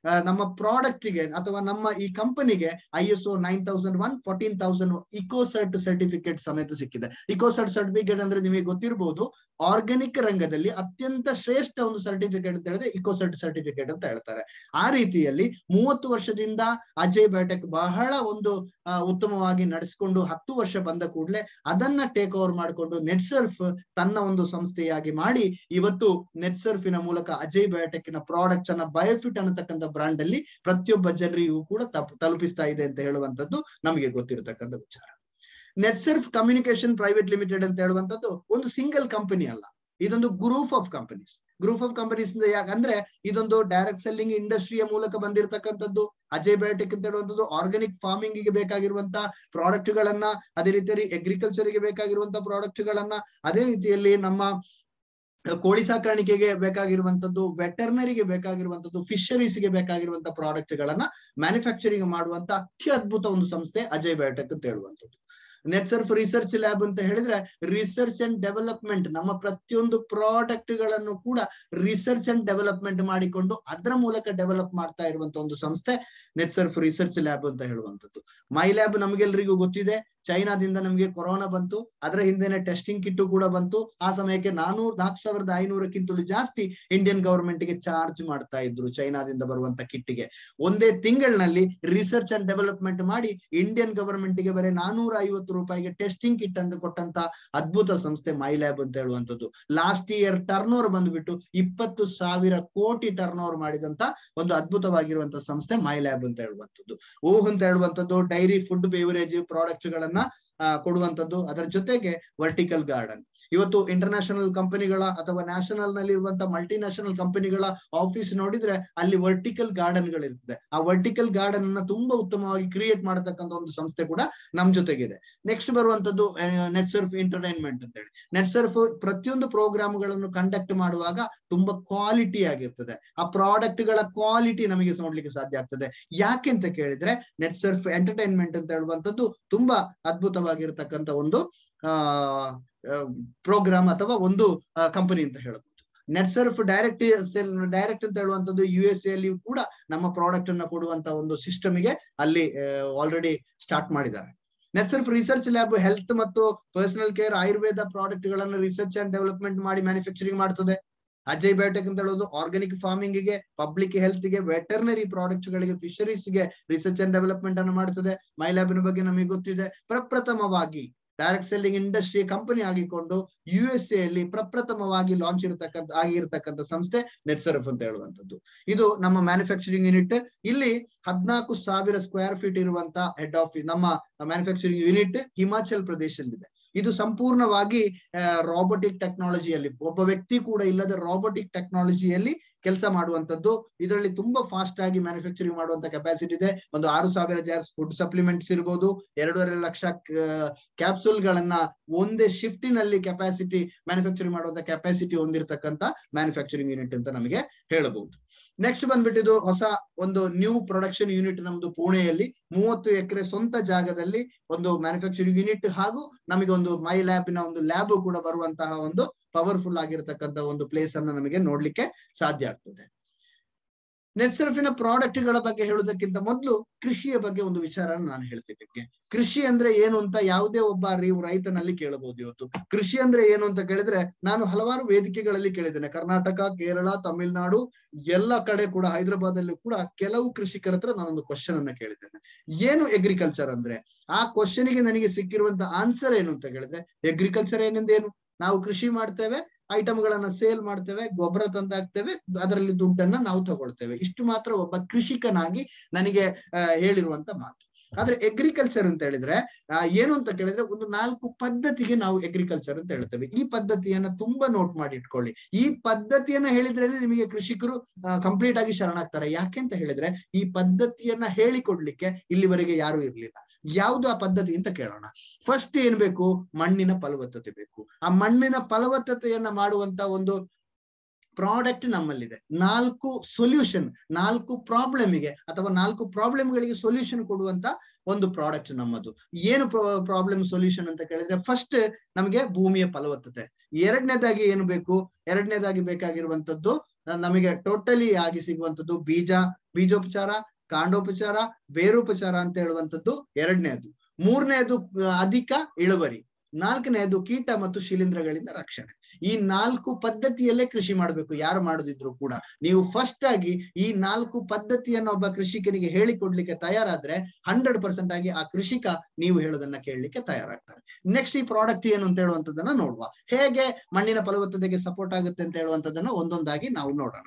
ನಮ್ಮ ಪ್ರಾಡಕ್ಟ್ ಗೆ ಅಥವಾ ನಮ್ಮ ಈ ಕಂಪನಿಗೆ I S O nine thousand one fourteen thousand Ecocert certificate ಸಮೇತ ಸಿಕ್ಕಿದೆ. ಇಕೋಸರ್ಟ್ ಸರ್ಟಿಫಿಕೇಟ್ ಅಂದ್ರೆ ನಿಮಗೆ ಗೊತ್ತಿರಬಹುದು, ಆರ್ಗಾನಿಕ್ ರಂಗದಲ್ಲಿ ಅತ್ಯಂತ ಶ್ರೇಷ್ಠ ಒಂದು ಸರ್ಟಿಫಿಕೇಟ್ ಅಂತ ಹೇಳಿದ್ರೆ ಇಕೋಸರ್ಟ್ ಸರ್ಟಿಫಿಕೇಟ್ ಅಂತ ಹೇಳ್ತಾರೆ. ಆ ರೀತಿಯಲ್ಲಿ ಮೂವತ್ತು ವರ್ಷದಿಂದ ಅಜಯ್ ಬಯೋಟೆಕ್ ಬಹಳ ಒಂದು ಉತ್ತಮವಾಗಿ ನಡೆಸಿಕೊಂಡು ಹತ್ತು ವರ್ಷ ಬಂದ ಕೂಡಲೇ ಅದನ್ನ ಟೇಕ್ ಓವರ್ ಮಾಡಿಕೊಂಡು ನೆಟ್ಸರ್ಫ್ ತನ್ನ ಒಂದು ಸಂಸ್ಥೆಯಾಗಿ ಮಾಡಿ ಇವತ್ತು ನೆಟ್ಸರ್ಫಿನ ಮೂಲಕ ಅಜಯ್ ಬಯೋಟೆಕ್ನ ಪ್ರಾಡಕ್ಟ್ಸ್ ಅನ್ನ ಬಯೋಫಿಟ್ ಅನ್ನತಕ್ಕಂಥ ಬ್ರಾಂಡ್ ಅಲ್ಲಿ ಪ್ರತಿಯೊಬ್ಬ ಜನರಿಗೂ ಕೂಡ ತಲುಪಿಸ್ತಾ ಇದೆ ಅಂತ ಹೇಳುವಂತದ್ದು ನಮಗೆ ಗೊತ್ತಿರತಕ್ಕಂಥ ವಿಚಾರ. ನೆಟ್ಸರ್ಫ್ ಕಮ್ಯುನಿಕೇಶನ್ ಪ್ರೈವೇಟ್ ಲಿಮಿಟೆಡ್ ಅಂತ ಹೇಳುವಂತದ್ದು ಒಂದು ಸಿಂಗಲ್ ಕಂಪನಿ ಅಲ್ಲ, ಇದೊಂದು group of companies. Group of companies ಯಾಕಂದ್ರೆ ಇದೊಂದು ಡೈರೆಕ್ಟ್ ಸೆಲ್ಲಿಂಗ್ ಇಂಡಸ್ಟ್ರಿಯ ಮೂಲಕ ಬಂದಿರತಕ್ಕಂಥದ್ದು. ಅಜಯ್ ಬಯೋಟೆಕ್ ಅಂತ ಹೇಳುವಂಥದ್ದು ಆರ್ಗಾನಿಕ್ ಫಾರ್ಮಿಂಗ್ ಗೆ ಬೇಕಾಗಿರುವಂತಹ ಪ್ರಾಡಕ್ಟ್ ಗಳನ್ನ, ಅದೇ ರೀತಿಯಲ್ಲಿ ಅಗ್ರಿಕಲ್ಚರ್ ಗೆ ಬೇಕಾಗಿರುವಂತಹ ಪ್ರಾಡಕ್ಟ್ ಗಳನ್ನ, ಅದೇ ರೀತಿಯಲ್ಲಿ ನಮ್ಮ ಕೋಳಿ ಸಾಕಾಣಿಕೆಗೆ ಬೇಕಾಗಿರುವಂತದ್ದು, ವೆಟರ್ನರಿಗೆ ಬೇಕಾಗಿರುವಂತದ್ದು, ಫಿಶರೀಸ್ಗೆ ಬೇಕಾಗಿರುವಂತಹ ಪ್ರಾಡಕ್ಟ್ ಗಳನ್ನ ಮ್ಯಾನುಫ್ಯಾಕ್ಚರಿಂಗ್ ಮಾಡುವಂತ ಅತ್ಯದ್ಭುತ ಒಂದು ಸಂಸ್ಥೆ ಅಜಯ್ ಬಯೋಟೆಕ್ ಅಂತ ಹೇಳುವಂಥದ್ದು. ನೆಟ್ಸರ್ಫ್ ರಿಸರ್ಚ್ ಲ್ಯಾಬ್ ಅಂತ ಹೇಳಿದ್ರೆ ರಿಸರ್ಚ್ ಅಂಡ್ ಡೆವಲಪ್ಮೆಂಟ್, ನಮ್ಮ ಪ್ರತಿಯೊಂದು ಪ್ರಾಡಕ್ಟ್ ಗಳನ್ನು ಕೂಡ ರಿಸರ್ಚ್ ಅಂಡ್ ಡೆವಲಪ್ಮೆಂಟ್ ಮಾಡಿಕೊಂಡು ಅದರ ಮೂಲಕ ಡೆವಲಪ್ ಮಾಡ್ತಾ ಇರುವಂತ ಒಂದು ಸಂಸ್ಥೆ ನೆಟ್ಸರ್ಫ್ ರಿಸರ್ಚ್ ಲ್ಯಾಬ್ ಅಂತ ಹೇಳುವಂಥದ್ದು. ಮೈ ಲ್ಯಾಬ್ ನಮಗೆಲ್ಲರಿಗೂ ಗೊತ್ತಿದೆ, ಚೈನಾದಿಂದ ನಮಗೆ ಕೊರೋನಾ ಬಂತು, ಅದರ ಹಿಂದೆನೆ ಟೆಸ್ಟಿಂಗ್ ಕಿಟ್ಟು ಕೂಡ ಬಂತು. ಆ ಸಮಯಕ್ಕೆ ನಾನೂರ್ ನಾಲ್ಕು ಸಾವಿರದ ಐನೂರಕ್ಕಿಂತಲೂ ಜಾಸ್ತಿ ಇಂಡಿಯನ್ ಗವರ್ಮೆಂಟ್ ಗೆ ಚಾರ್ಜ್ ಮಾಡ್ತಾ ಇದ್ರು ಚೈನಾದಿಂದ ಬರುವಂತ ಕಿಟ್ಟಿಗೆ. ಒಂದೇ ತಿಂಗಳಿನಲ್ಲಿ ರಿಸರ್ಚ್ ಅಂಡ್ ಡೆವಲಪ್ಮೆಂಟ್ ಮಾಡಿ ಇಂಡಿಯನ್ ಗವರ್ಮೆಂಟ್ ಗೆ ಬರೀ ನಾನೂರ ಐವತ್ತು ರೂಪಾಯಿಗೆ ಟೆಸ್ಟಿಂಗ್ ಕಿಟ್ ಅಂತ ಕೊಟ್ಟಂತ ಅದ್ಭುತ ಸಂಸ್ಥೆ ಮೈ ಲ್ಯಾಬ್ ಅಂತ ಹೇಳುವಂಥದ್ದು. ಲಾಸ್ಟ್ ಇಯರ್ ಟರ್ನ್ ಓವರ್ ಬಂದ್ಬಿಟ್ಟು ಇಪ್ಪತ್ತು ಸಾವಿರ ಕೋಟಿ ಟರ್ನ್ ಓವರ್ ಮಾಡಿದಂತ ಒಂದು ಅದ್ಭುತವಾಗಿರುವಂತಹ ಸಂಸ್ಥೆ ಮೈ ಲ್ಯಾಬ್ ಅಂತ ಹೇಳುವಂಥದ್ದು. ಓಹ್ ಅಂತ ಹೇಳುವಂಥದ್ದು ಡೈರಿ ಫುಡ್ ಬೇವರೇಜ್ ಪ್ರಾಡಕ್ಟ್ ಗಳನ್ನ ಕೊಡುವಂತದ್ದು. ಅದರ ಜೊತೆಗೆ ವರ್ಟಿಕಲ್ ಗಾರ್ಡನ್, ಇವತ್ತು ಇಂಟರ್ನ್ಯಾಷನಲ್ ಕಂಪನಿಗಳ ಅಥವಾ ನ್ಯಾಷನಲ್ ನಲ್ಲಿ ಇರುವಂತಹ ಮಲ್ಟಿ ನ್ಯಾಷನಲ್ ಕಂಪನಿಗಳ ಆಫೀಸ್ ನೋಡಿದ್ರೆ ಅಲ್ಲಿ ವರ್ಟಿಕಲ್ ಗಾರ್ಡನ್ ಗಳಿರ್ತದೆ. ಆ ವರ್ಟಿಕಲ್ ಗಾರ್ಡನ್ ಅನ್ನ ತುಂಬಾ ಉತ್ತಮವಾಗಿ ಕ್ರಿಯೇಟ್ ಮಾಡತಕ್ಕಂಥ ಒಂದು ಸಂಸ್ಥೆ ಕೂಡ ನಮ್ ಜೊತೆಗಿದೆ. ನೆಕ್ಸ್ಟ್ ಬರುವಂತದ್ದು ನೆಟ್ಸರ್ಫ್ ಎಂಟರ್ಟೈನ್ಮೆಂಟ್ ಅಂತ ಹೇಳಿ. ನೆಟ್ಸರ್ಫ್ ಪ್ರತಿಯೊಂದು ಪ್ರೋಗ್ರಾಮ್ ಗಳನ್ನು ಕಂಡಕ್ಟ್ ಮಾಡುವಾಗ ತುಂಬಾ ಕ್ವಾಲಿಟಿ ಆಗಿರ್ತದೆ. ಆ ಪ್ರಾಡಕ್ಟ್ ಗಳ ಕ್ವಾಲಿಟಿ ನಮಗೆ ನೋಡ್ಲಿಕ್ಕೆ ಸಾಧ್ಯ ಆಗ್ತದೆ. ಯಾಕೆ ಅಂತ ಕೇಳಿದ್ರೆ ನೆಟ್ಸರ್ಫ್ ಎಂಟರ್ಟೈನ್ಮೆಂಟ್ ಅಂತ ಹೇಳುವಂತದ್ದು ತುಂಬಾ ಅದ್ಭುತವಾಗಿರ್ತಕ್ಕಂಥ ಒಂದು ಆ ಪ್ರೋಗ್ರಾಮ್ ಅಥವಾ ಒಂದು ಕಂಪನಿ ಅಂತ ಹೇಳಬಹುದು. ನೆಟ್ಸರ್ಫ್ ಡೈರೆಕ್ಟ್ ಡೈರೆಕ್ಟ್ ಅಂತ ಹೇಳುವಂತದ್ದು ಯು ಎಸ್ ಎ ಅಲ್ಲಿ ಕೂಡ ನಮ್ಮ ಪ್ರಾಡಕ್ಟ್ ಅನ್ನ ಕೊಡುವಂತ ಒಂದು ಸಿಸ್ಟಮ್ಗೆ ಅಲ್ಲಿ ಆಲ್ರೆಡಿ ಸ್ಟಾರ್ಟ್ ಮಾಡಿದ್ದಾರೆ. ನೆಟ್ಸರ್ಫ್ ರಿಸರ್ಚ್ ಲ್ಯಾಬ್ ಹೆಲ್ತ್ ಮತ್ತು ಪರ್ಸನಲ್ ಕೇರ್ ಆಯುರ್ವೇದ ಪ್ರಾಡಕ್ಟ್ ಗಳನ್ನ ರಿಸರ್ಚ್ ಅಂಡ್ ಡೆವಲಪ್ಮೆಂಟ್ ಮಾಡಿ ಮ್ಯಾನುಫ್ಯಾಕ್ಚರಿಂಗ್ ಮಾಡ್ತದೆ. ಅಜಯ್ ಬಯೋಟೆಕ್ ಅಂತ ಹೇಳೋದು ಆರ್ಗಾನಿಕ್ ಫಾರ್ಮಿಂಗ್ ಗೆ, ಪಬ್ಲಿಕ್ ಹೆಲ್ತ್ ಗೆ, ವೆಟರ್ನರಿ ಪ್ರಾಡಕ್ಟ್ ಗಳಿಗೆ, ಫಿಶರೀಸ್ ಗೆ ರಿಸರ್ಚ್ ಅಂಡ್ ಡೆವಲಪ್ಮೆಂಟ್ ಅನ್ನು ಮಾಡ್ತದೆ. ಮೈ ಲ್ಯಾಬಿನ ಬಗ್ಗೆ ನಮಗೆ ಗೊತ್ತಿದೆ. ಪ್ರಪ್ರಥಮವಾಗಿ ಡೈರೆಕ್ಟ್ ಸೆಲ್ಲಿಂಗ್ ಇಂಡಸ್ಟ್ರಿ ಕಂಪನಿ ಆಗಿಕೊಂಡು ಯು ಎಸ್ ಎ ಅಲ್ಲಿ ಪ್ರಪ್ರಥಮವಾಗಿ ಲಾಂಚ್ ಇರತಕ್ಕಂಥ ಆಗಿರತಕ್ಕಂಥ ಸಂಸ್ಥೆ ನೆಟ್ಸರ್ಫ್ ಅಂತ ಹೇಳುವಂಥದ್ದು. ಇದು ನಮ್ಮ ಮ್ಯಾನುಫ್ಯಾಕ್ಚರಿಂಗ್ ಯೂನಿಟ್. ಇಲ್ಲಿ ಹದಿನಾಲ್ಕು ಸಾವಿರ ಸ್ಕ್ವೇರ್ ಫೀಟ್ ಇರುವಂತ ಹೆಡ್ ಆಫೀಸ್ ನಮ್ಮ ಮ್ಯಾನುಫ್ಯಾಕ್ಚರಿಂಗ್ ಯೂನಿಟ್ ಹಿಮಾಚಲ್ ಪ್ರದೇಶದಲ್ಲಿದೆ. ಇದು ಸಂಪೂರ್ಣವಾಗಿ ರಾಬೋಟಿಕ್ ಟೆಕ್ನಾಲಜಿಯಲ್ಲಿ, ಒಬ್ಬ ವ್ಯಕ್ತಿ ಕೂಡ ಇಲ್ಲದ ರಾಬೋಟಿಕ್ ಟೆಕ್ನಾಲಜಿಯಲ್ಲಿ ಕೆಲಸ ಮಾಡುವಂತದ್ದು. ಇದರಲ್ಲಿ ತುಂಬಾ ಫಾಸ್ಟ್ ಆಗಿ ಮ್ಯಾನುಫ್ಯಾಕ್ಚರಿಂಗ್ ಮಾಡುವಂತ ಕೆಪಾಸಿಟಿ ಇದೆ. ಒಂದು ಆರು ಸಾವಿರ ಜಾರ್ಸ್ ಫುಡ್ ಸಪ್ಲಿಮೆಂಟ್ಸ್ ಇರ್ಬೋದು, ಎರಡೂವರೆ ಲಕ್ಷ ಕ್ಯಾಪ್ಸೂಲ್ ಗಳನ್ನ ಒಂದೇ ಶಿಫ್ಟಿನಲ್ಲಿ ಕೆಪಾಸಿಟಿ ಮ್ಯಾನುಫ್ಯಾಕ್ಚರಿಂಗ್ ಮಾಡುವಂತ ಕೆಪಾಸಿಟಿ ಹೊಂದಿರತಕ್ಕಂತ ಮ್ಯಾನುಫ್ಯಾಕ್ಚರಿಂಗ್ ಯೂನಿಟ್ ಅಂತ ನಮಗೆ ಹೇಳಬಹುದು. ನೆಕ್ಸ್ಟ್ ಬಂದ್ಬಿಟ್ಟಿದ್ದು ಹೊಸ ಒಂದು ನ್ಯೂ ಪ್ರೊಡಕ್ಷನ್ ಯೂನಿಟ್ ನಮ್ದು ಪುಣೆಯಲ್ಲಿ ಮೂವತ್ತು ಎಕರೆ ಸ್ವಂತ ಜಾಗದಲ್ಲಿ ಒಂದು ಮ್ಯಾನುಫ್ಯಾಕ್ಚರಿಂಗ್ ಯೂನಿಟ್ ಹಾಗೂ ನಮಗೆ ಒಂದು ಮೈ ಲ್ಯಾಬಿನ ಒಂದು ಲ್ಯಾಬ್ ಕೂಡ ಬರುವಂತಹ ಒಂದು ಪವರ್ಫುಲ್ ಆಗಿರತಕ್ಕಂತ ಒಂದು ಪ್ಲೇಸ್ ಅನ್ನ ನಮಗೆ ನೋಡ್ಲಿಕ್ಕೆ ಸಾಧ್ಯ ಆಗ್ತದೆ. ನೆಟ್ಸರ್ಫಿನ ಪ್ರಾಡಕ್ಟ್ ಗಳ ಬಗ್ಗೆ ಹೇಳುವುದಕ್ಕಿಂತ ಮೊದಲು ಕೃಷಿಯ ಬಗ್ಗೆ ಒಂದು ವಿಚಾರ ನಾನು ಹೇಳ್ತೀನಿ ನಿಮ್ಗೆ. ಕೃಷಿ ಅಂದ್ರೆ ಏನು ಅಂತ ಯಾವುದೇ ಒಬ್ಬ ರೈತನಲ್ಲಿ ಕೇಳಬಹುದು. ಇವತ್ತು ಕೃಷಿ ಅಂದ್ರೆ ಏನು ಅಂತ ಕೇಳಿದ್ರೆ ನಾನು ಹಲವಾರು ವೇದಿಕೆಗಳಲ್ಲಿ ಕೇಳಿದ್ದೇನೆ. ಕರ್ನಾಟಕ, ಕೇರಳ, ತಮಿಳುನಾಡು ಎಲ್ಲ ಕಡೆ ಕೂಡ, ಹೈದರಾಬಾದ್ ಅಲ್ಲಿ ಕೂಡ ಕೆಲವು ಕೃಷಿಕರ ಹತ್ರ ನಾನೊಂದು ಕ್ವಶನ್ ಅನ್ನ ಕೇಳಿದ್ದೇನೆ. ಏನು ಅಗ್ರಿಕಲ್ಚರ್ ಅಂದ್ರೆ? ಆ ಕ್ವಶನ್ ಗೆ ನನಗೆ ಸಿಕ್ಕಿರುವಂತ ಆನ್ಸರ್ ಏನು ಅಂತ ಕೇಳಿದ್ರೆ, ಅಗ್ರಿಕಲ್ಚರ್ ಏನೆಂದೇನು, ನಾವು ಕೃಷಿ ಮಾಡ್ತೇವೆ, ಐಟಮ್ ಗಳನ್ನ ಸೇಲ್ ಮಾಡ್ತೇವೆ, ಗೊಬ್ಬರ ತಂದಾಕ್ತೇವೆ, ಅದರಲ್ಲಿ ದುಡ್ಡನ್ನ ನಾವು ತಗೊಳ್ತೇವೆ. ಇಷ್ಟು ಮಾತ್ರ ಒಬ್ಬ ಕೃಷಿಕನಾಗಿ ನನಗೆ ಅಹ್ ಹೇಳಿರುವಂತ ಮಾತು. ಆದ್ರೆ ಅಗ್ರಿಕಲ್ಚರ್ ಅಂತ ಹೇಳಿದ್ರೆ ಏನು ಅಂತ ಕೇಳಿದ್ರೆ ಒಂದು ನಾಲ್ಕು ಪದ್ಧತಿಗೆ ನಾವು ಅಗ್ರಿಕಲ್ಚರ್ ಅಂತ ಹೇಳ್ತೇವೆ. ಈ ಪದ್ಧತಿಯನ್ನ ತುಂಬಾ ನೋಟ್ ಮಾಡಿ ಇಟ್ಕೊಳ್ಳಿ. ಈ ಪದ್ಧತಿಯನ್ನ ಹೇಳಿದ್ರೇನೆ ನಿಮಗೆ ಕೃಷಿಕರು ಕಂಪ್ಲೀಟ್ ಆಗಿ ಶರಣಾಗ್ತಾರೆ. ಯಾಕೆ ಅಂತ ಹೇಳಿದ್ರೆ ಈ ಪದ್ಧತಿಯನ್ನ ಹೇಳಿಕೊಡ್ಲಿಕ್ಕೆ ಇಲ್ಲಿವರೆಗೆ ಯಾರು ಇರ್ಲಿಲ್ಲ. ಯಾವುದು ಆ ಪದ್ಧತಿ ಅಂತ ಕೇಳೋಣ. ಫಸ್ಟ್ ಏನ್ ಬೇಕು? ಮಣ್ಣಿನ ಫಲವತ್ತತೆ ಬೇಕು. ಆ ಮಣ್ಣಿನ ಫಲವತ್ತತೆಯನ್ನ ಮಾಡುವಂತ ಒಂದು ಪ್ರಾಡಕ್ಟ್ ನಮ್ಮಲ್ಲಿದೆ. ನಾಲ್ಕು ಸೊಲ್ಯೂಷನ್, ನಾಲ್ಕು ಪ್ರಾಬ್ಲಮ್ಗೆ ಅಥವಾ ನಾಲ್ಕು ಪ್ರಾಬ್ಲಮ್ಗಳಿಗೆ ಸೊಲ್ಯೂಷನ್ ಕೊಡುವಂತ ಒಂದು ಪ್ರಾಡಕ್ಟ್ ನಮ್ಮದು. ಏನು ಪ್ರಾಬ್ಲಮ್ ಸೊಲ್ಯೂಷನ್ ಅಂತ ಕೇಳಿದ್ರೆ, ಫಸ್ಟ್ ನಮಗೆ ಭೂಮಿಯ ಫಲವತ್ತತೆ. ಎರಡನೇದಾಗಿ ಏನು ಬೇಕು? ಎರಡನೇದಾಗಿ ಬೇಕಾಗಿರುವಂತದ್ದು ನಮಗೆ ಟೋಟಲಿ ಆಗಿ ಸಿಗುವಂತದ್ದು ಬೀಜ, ಬೀಜೋಪಚಾರ, ಕಾಂಡೋಪಚಾರ, ಬೇರೋಪಚಾರ ಅಂತ ಹೇಳುವಂಥದ್ದು ಎರಡನೇದು. ಮೂರನೇದು ಅಧಿಕ ಇಳುವರಿ. ನಾಲ್ಕನೇದು ಕೀಟ ಮತ್ತು ಶಿಲೀಂಧ್ರಗಳಿಂದ ರಕ್ಷಣೆ. ಈ ನಾಲ್ಕು ಪದ್ಧತಿಯಲ್ಲೇ ಕೃಷಿ ಮಾಡಬೇಕು ಯಾರು ಮಾಡೋದಿದ್ರು ಕೂಡ. ನೀವು ಫಸ್ಟ್ ಆಗಿ ಈ ನಾಲ್ಕು ಪದ್ಧತಿಯನ್ನು ಒಬ್ಬ ಕೃಷಿಕನಿಗೆ ಹೇಳಿಕೊಡ್ಲಿಕ್ಕೆ ತಯಾರಾದ್ರೆ ಹಂಡ್ರೆಡ್ ಪರ್ಸೆಂಟ್ ಆಗಿ ಆ ಕೃಷಿಕ ನೀವು ಹೇಳೋದನ್ನ ಕೇಳಲಿಕ್ಕೆ ತಯಾರಾಗ್ತಾರೆ. ನೆಕ್ಸ್ಟ್ ಈ ಪ್ರಾಡಕ್ಟ್ ಏನು ಅಂತ ಹೇಳುವಂತದನ್ನ ನೋಡುವ. ಹೇಗೆ ಮಣ್ಣಿನ ಫಲವತ್ತತೆಗೆ ಸಪೋರ್ಟ್ ಆಗುತ್ತೆ ಅಂತ ಹೇಳುವಂತದನ್ನ ಒಂದೊಂದಾಗಿ ನಾವು ನೋಡೋಣ.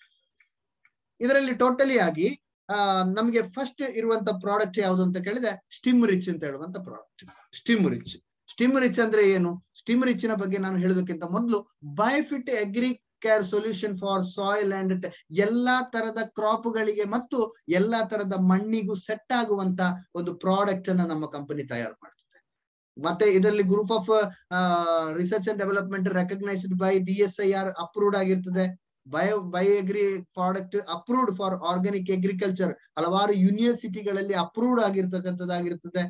ಇದರಲ್ಲಿ ಟೋಟಲಿ ಆಗಿ ಆ ನಮ್ಗೆ ಫಸ್ಟ್ ಇರುವಂತ ಪ್ರಾಡಕ್ಟ್ ಯಾವುದು ಅಂತ ಕೇಳಿದ್ರೆ ಸ್ಟಿಮ್ ರಿಚ್ ಅಂತ ಹೇಳುವಂತ product. Stim Rich Stim Rich ಅಂದ್ರೆ ಏನು? ಸ್ಟಿಮ್ ರಿಚ್ ನ ಬಗ್ಗೆ ನಾನು ಹೇಳೋದಕ್ಕಿಂತ ಮೊದಲು Biofit agri care solution for soil and ಎಲ್ಲಾ ತರದ ಕ್ರಾಪ್ ಗಳಿಗೆ ಮತ್ತು ಎಲ್ಲಾ ತರದ ಮಣ್ಣಿಗೂ ಸೆಟ್ ಆಗುವಂತ ಒಂದು ಪ್ರಾಡಕ್ಟ್ ಅನ್ನ ನಮ್ಮ ಕಂಪನಿ ತಯಾರು ಮಾಡ್ತದೆ. ಮತ್ತೆ ಇದರಲ್ಲಿ group of research and development recognised by D S I R approved ಆಗಿರ್ತದೆ. Bio bio agri product approved for organic agriculture ಹಲವಾರು ಯೂನಿವರ್ಸಿಟಿಗಳಲ್ಲಿ ಅಪ್ರೂವ್ಡ್ ಆಗಿರ್ತಕ್ಕಂಥದ್ದಾಗಿರ್ತದೆ.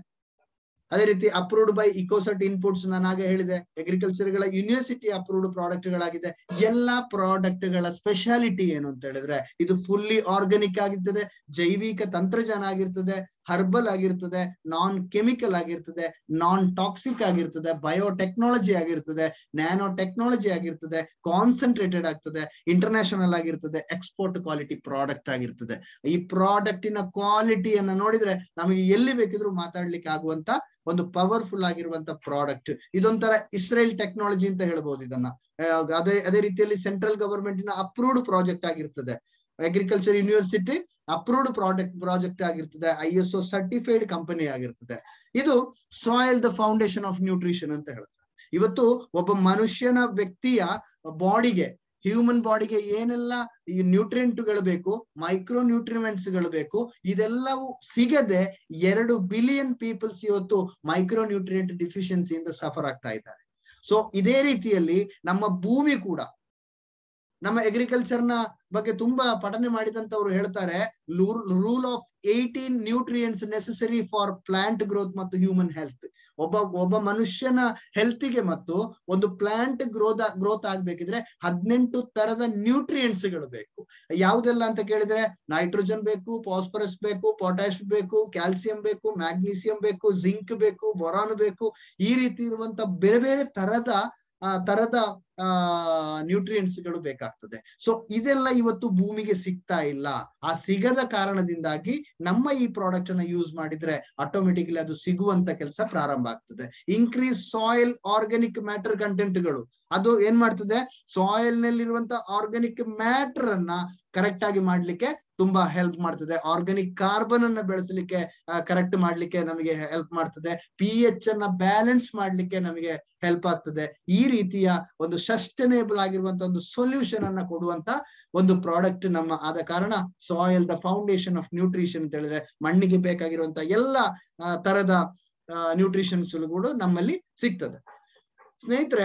ಅದೇ ರೀತಿ ಅಪ್ರೂವ್ಡ್ ಬೈ ಇಕೋಸಟ್ ಇನ್ಪುಟ್ಸ್ ನಾನು ಆಗ ಹೇಳಿದೆ, ಅಗ್ರಿಕಲ್ಚರ್ ಗಳ ಯೂನಿವರ್ಸಿಟಿ ಅಪ್ರೂವ್ಡ್ ಪ್ರಾಡಕ್ಟ್ ಗಳಾಗಿದೆ. ಎಲ್ಲಾ ಪ್ರಾಡಕ್ಟ್ ಗಳ ಸ್ಪೆಷಾಲಿಟಿ ಏನು ಅಂತ ಹೇಳಿದ್ರೆ ಇದು ಫುಲ್ಲಿ ಆರ್ಗಾನಿಕ್ ಆಗಿರ್ತದೆ, ಜೈವಿಕ ತಂತ್ರಜ್ಞಾನ ಆಗಿರ್ತದೆ, ಹರ್ಬಲ್ ಆಗಿರ್ತದೆ, ನಾನ್ ಕೆಮಿಕಲ್ ಆಗಿರ್ತದೆ, ನಾನ್ ಟಾಕ್ಸಿಕ್ ಆಗಿರ್ತದೆ, ಬಯೋಟೆಕ್ನಾಲಜಿ ಆಗಿರ್ತದೆ, ನ್ಯಾನೋ ಟೆಕ್ನಾಲಜಿ ಆಗಿರ್ತದೆ, ಕಾನ್ಸಂಟ್ರೇಟೆಡ್ ಆಗ್ತದೆ, ಇಂಟರ್ನ್ಯಾಷನಲ್ ಆಗಿರ್ತದೆ, ಎಕ್ಸ್ಪೋರ್ಟ್ ಕ್ವಾಲಿಟಿ ಪ್ರಾಡಕ್ಟ್ ಆಗಿರ್ತದೆ. ಈ ಪ್ರಾಡಕ್ಟಿನ ಕ್ವಾಲಿಟಿಯನ್ನ ನೋಡಿದ್ರೆ ನಮಗೆ ಎಲ್ಲಿ ಬೇಕಿದ್ರು ಮಾತಾಡ್ಲಿಕ್ಕೆ ಆಗುವಂತ ಒಂದು ಪವರ್ಫುಲ್ ಆಗಿರುವಂತ ಪ್ರಾಡಕ್ಟ್. ಇದೊಂಥರ ಇಸ್ರೇಲ್ ಟೆಕ್ನಾಲಜಿ ಅಂತ ಹೇಳ್ಬೋದು ಇದನ್ನ. ಅದೇ ಅದೇ ರೀತಿಯಲ್ಲಿ ಸೆಂಟ್ರಲ್ ಗವರ್ಮೆಂಟ್ ನ ಅಪ್ರೂವ್ಡ್ ಪ್ರಾಜೆಕ್ಟ್ ಆಗಿರ್ತದೆ. Agriculture university approved product project ಆಗಿರ್ತದೆ. I S O certified company ಆಗಿರ್ತದೆ. ಇದು soil the foundation of nutrition ಅಂತ ಹೇಳ್ತಾರೆ. ಇವತ್ತು ಒಬ್ಬ ಮನುಷ್ಯನ ವ್ಯಕ್ತಿಯ ಬಾಡಿಗೆ, ಹ್ಯೂಮನ್ ಬಾಡಿಗೆ ಏನೆಲ್ಲ ಈ ನ್ಯೂಟ್ರಿಯೆಂಟ್ಗಳು ಬೇಕು, ಮೈಕ್ರೋ ನ್ಯೂಟ್ರಿಯೆಂಟ್ಸ್ ಗಳು ಬೇಕು, ಇದೆಲ್ಲವೂ ಸಿಗದೆ ಎರಡು ಬಿಲಿಯನ್ ಪೀಪಲ್ಸ್ ಇವತ್ತು ಮೈಕ್ರೋ ನ್ಯೂಟ್ರಿಯೆಂಟ್ ಡಿಫಿಷಿಯನ್ಸಿಯಿಂದ ಸಫರ್ ಆಗ್ತಾ ಇದ್ದಾರೆ. ಸೊ ಇದೇ ರೀತಿಯಲ್ಲಿ ನಮ್ಮ ಭೂಮಿ ಕೂಡ, ನಮ್ಮ ಅಗ್ರಿಕಲ್ಚರ್ ನ ಬಗ್ಗೆ ತುಂಬಾ ಪಠನೆ ಮಾಡಿದಂತವ್ರು ಹೇಳ್ತಾರೆ, rule of eighteen nutrients necessary for plant growth ಮತ್ತು ಹ್ಯೂಮನ್ ಹೆಲ್ತ್. ಒಬ್ಬ ಒಬ್ಬ ಮನುಷ್ಯನ ಹೆಲ್ತ್ಗೆ ಮತ್ತು ಒಂದು ಪ್ಲಾಂಟ್ ಗ್ರೋತ್ ಗ್ರೋತ್ ಆಗ್ಬೇಕಿದ್ರೆ ಹದಿನೆಂಟು ತರದ ನ್ಯೂಟ್ರಿಯೆಂಟ್ಸ್ ಗಳು ಬೇಕು. ಯಾವುದೆಲ್ಲ ಅಂತ ಕೇಳಿದ್ರೆ ನೈಟ್ರೋಜನ್ ಬೇಕು, ಫಾಸ್ಫರಸ್ ಬೇಕು, ಪೊಟ್ಯಾಶ್ ಬೇಕು, ಕ್ಯಾಲ್ಸಿಯಂ ಬೇಕು, ಮ್ಯಾಗ್ನೀಸಿಯಂ ಬೇಕು, ಜಿಂಕ್ ಬೇಕು, ಬೊರಾನ್ ಬೇಕು. ಈ ರೀತಿ ಇರುವಂತ ಬೇರೆ ಬೇರೆ ತರದ ಆ ತರದ ಆ ನ್ಯೂಟ್ರಿಯೆಂಟ್ಸ್ ಗಳು ಬೇಕಾಗ್ತದೆ. ಸೊ ಇದೆಲ್ಲ ಇವತ್ತು ಭೂಮಿಗೆ ಸಿಗ್ತಾ ಇಲ್ಲ. ಆ ಸಿಗದ ಕಾರಣದಿಂದಾಗಿ ನಮ್ಮ ಈ ಪ್ರಾಡಕ್ಟ್ ಅನ್ನ ಯೂಸ್ ಮಾಡಿದ್ರೆ ಆಟೋಮೆಟಿಕ್ಲಿ ಅದು ಸಿಗುವಂತ ಕೆಲಸ ಪ್ರಾರಂಭ ಆಗ್ತದೆ. ಇನ್ಕ್ರೀಸ್ ಸಾಯಿಲ್ ಆರ್ಗಾನಿಕ್ ಮ್ಯಾಟರ್ ಕಂಟೆಂಟ್ಗಳು, ಅದು ಏನ್ ಮಾಡ್ತದೆ, ಸಾಯಿಲ್ ನಲ್ಲಿರುವಂತ ಆರ್ಗಾನಿಕ್ ಮ್ಯಾಟರ್ ಅನ್ನ ಕರೆಕ್ಟ್ ಆಗಿ ಮಾಡ್ಲಿಕ್ಕೆ ತುಂಬಾ ಹೆಲ್ಪ್ ಮಾಡ್ತದೆ. ಆರ್ಗಾನಿಕ್ ಕಾರ್ಬನ್ ಅನ್ನ ಬೆಳೆಸಲಿಕ್ಕೆ ಕರೆಕ್ಟ್ ಮಾಡ್ಲಿಕ್ಕೆ ನಮಗೆ ಹೆಲ್ಪ್ ಮಾಡ್ತದೆ. ಪಿ ಎಚ್ ಅನ್ನ ಬ್ಯಾಲೆನ್ಸ್ ಮಾಡ್ಲಿಕ್ಕೆ ನಮಗೆ ಹೆಲ್ಪ್ ಆಗ್ತದೆ. ಈ ರೀತಿಯ ಒಂದು ಸಸ್ಟೈನೇಬಲ್ ಆಗಿರುವಂತ ಒಂದು ಸೊಲ್ಯೂಷನ್ ಅನ್ನ ಕೊಡುವಂತ ಒಂದು ಪ್ರಾಡಕ್ಟ್ ನಮ್ಮ ಆದ ಕಾರಣ soil the foundation of nutrition ಅಂತ ಹೇಳಿದ್ರೆ ಮಣ್ಣಿಗೆ ಬೇಕಾಗಿರುವಂತ ಎಲ್ಲ ತರದ ನ್ಯೂಟ್ರಿಷನ್ಸ್ ಕೂಡ ನಮ್ಮಲ್ಲಿ ಸಿಗ್ತದೆ. ಸ್ನೇಹಿತರೆ,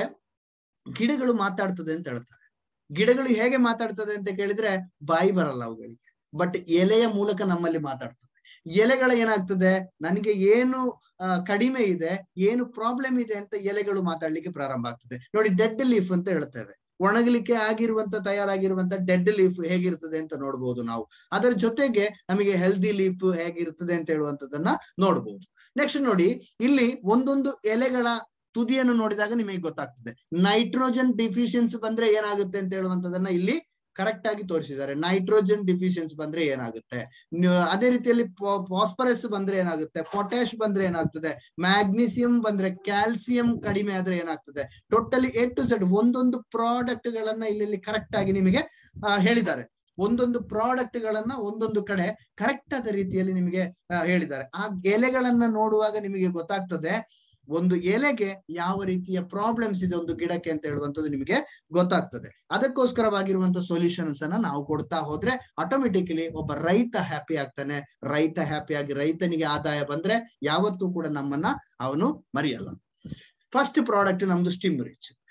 ಗಿಡಗಳು ಮಾತಾಡ್ತದೆ ಅಂತ ಹೇಳ್ತಾರೆ. ಗಿಡಗಳು ಹೇಗೆ ಮಾತಾಡ್ತದೆ ಅಂತ ಕೇಳಿದ್ರೆ ಬಾಯಿ ಬರಲ್ಲ ಅವುಗಳಿಗೆ, ಬಟ್ ಎಲೆಯ ಮೂಲಕ ನಮ್ಮಲ್ಲಿ ಮಾತಾಡ್ತದೆ. ಎಲೆಗಳ ಏನಾಗ್ತದೆ, ನನಗೆ ಏನು ಕಡಿಮೆ ಇದೆ, ಏನು ಪ್ರಾಬ್ಲಮ್ ಇದೆ ಅಂತ ಎಲೆಗಳು ಮಾತಾಡ್ಲಿಕ್ಕೆ ಪ್ರಾರಂಭ ಆಗ್ತದೆ. ನೋಡಿ, ಡೆಡ್ ಲೀಫ್ ಅಂತ ಹೇಳ್ತೇವೆ. ಒಣಗಲಿಕ್ಕೆ ಆಗಿರುವಂತ ತಯಾರಾಗಿರುವಂತ ಡೆಡ್ ಲೀಫ್ ಹೇಗಿರ್ತದೆ ಅಂತ ನೋಡ್ಬೋದು ನಾವು. ಅದರ ಜೊತೆಗೆ ನಮಗೆ ಹೆಲ್ದಿ ಲೀಫ್ ಹೇಗಿರ್ತದೆ ಅಂತ ಹೇಳುವಂತದನ್ನ ನೋಡ್ಬೋದು. ನೆಕ್ಸ್ಟ್ ನೋಡಿ, ಇಲ್ಲಿ ಒಂದೊಂದು ಎಲೆಗಳ ತುದಿಯನ್ನು ನೋಡಿದಾಗ ನಿಮಗೆ ಗೊತ್ತಾಗ್ತದೆ. ನೈಟ್ರೋಜನ್ ಡಿಫಿಷಿಯನ್ಸಿ ಬಂದ್ರೆ ಏನಾಗುತ್ತೆ ಅಂತ ಹೇಳುವಂತದನ್ನ ಇಲ್ಲಿ ಕರೆಕ್ಟ್ ಆಗಿ ತೋರಿಸಿದ್ದಾರೆ. ನೈಟ್ರೋಜನ್ ಡಿಫಿಷಿಯನ್ಸ್ ಬಂದ್ರೆ ಏನಾಗುತ್ತೆ, ಅದೇ ರೀತಿಯಲ್ಲಿ ಫಾಸ್ಫರಸ್ ಬಂದ್ರೆ ಏನಾಗುತ್ತೆ, ಪೊಟ್ಯಾಶ್ ಬಂದ್ರೆ ಏನಾಗ್ತದೆ, ಮ್ಯಾಗ್ನೀಸಿಯಂ ಬಂದ್ರೆ, ಕ್ಯಾಲ್ಸಿಯಂ ಕಡಿಮೆ ಆದ್ರೆ ಏನಾಗ್ತದೆ. ಟೋಟಲಿ ಎ ಟು ಝೆಡ್ ಒಂದೊಂದು ಪ್ರಾಡಕ್ಟ್ ಗಳನ್ನ ಇಲ್ಲಿ ಕರೆಕ್ಟ್ ಆಗಿ ನಿಮಗೆ ಹೇಳಿದ್ದಾರೆ. ಒಂದೊಂದು ಪ್ರಾಡಕ್ಟ್ ಗಳನ್ನ ಒಂದೊಂದು ಕಡೆ ಕರೆಕ್ಟ್ ಆದ ರೀತಿಯಲ್ಲಿ ನಿಮಗೆ ಹೇಳಿದ್ದಾರೆ. ಆ ಎಲೆಗಳನ್ನ ನೋಡುವಾಗ ನಿಮಗೆ ಗೊತ್ತಾಗ್ತದೆ ಒಂದು ಎಲೆಗೆ ಯಾವ ರೀತಿಯ ಪ್ರಾಬ್ಲಮ್ಸ್ ಇದೆ ಒಂದು ಗಿಡಕ್ಕೆ ಅಂತ ಹೇಳುವಂಥದ್ದು ನಿಮಗೆ ಗೊತ್ತಾಗ್ತದೆ. ಅದಕ್ಕೋಸ್ಕರವಾಗಿರುವಂತ ಸೊಲ್ಯೂಷನ್ಸ್ ಅನ್ನ ನಾವು ಕೊಡ್ತಾ ಹೋದ್ರೆ ಆಟೋಮೆಟಿಕಲಿ ಒಬ್ಬ ರೈತ ಹ್ಯಾಪಿ ಆಗ್ತಾನೆ. ರೈತ ಹ್ಯಾಪಿ ಆಗಿ ರೈತನಿಗೆ ಆದಾಯ ಬಂದ್ರೆ ಯಾವತ್ತೂ ಕೂಡ ನಮ್ಮನ್ನ ಅವನು ಮರೆಯಲ್ಲ. ಫಸ್ಟ್ ಪ್ರಾಡಕ್ಟ್ ನಮ್ದು ಸ್ಟಿಮ್ ರಿಚ್.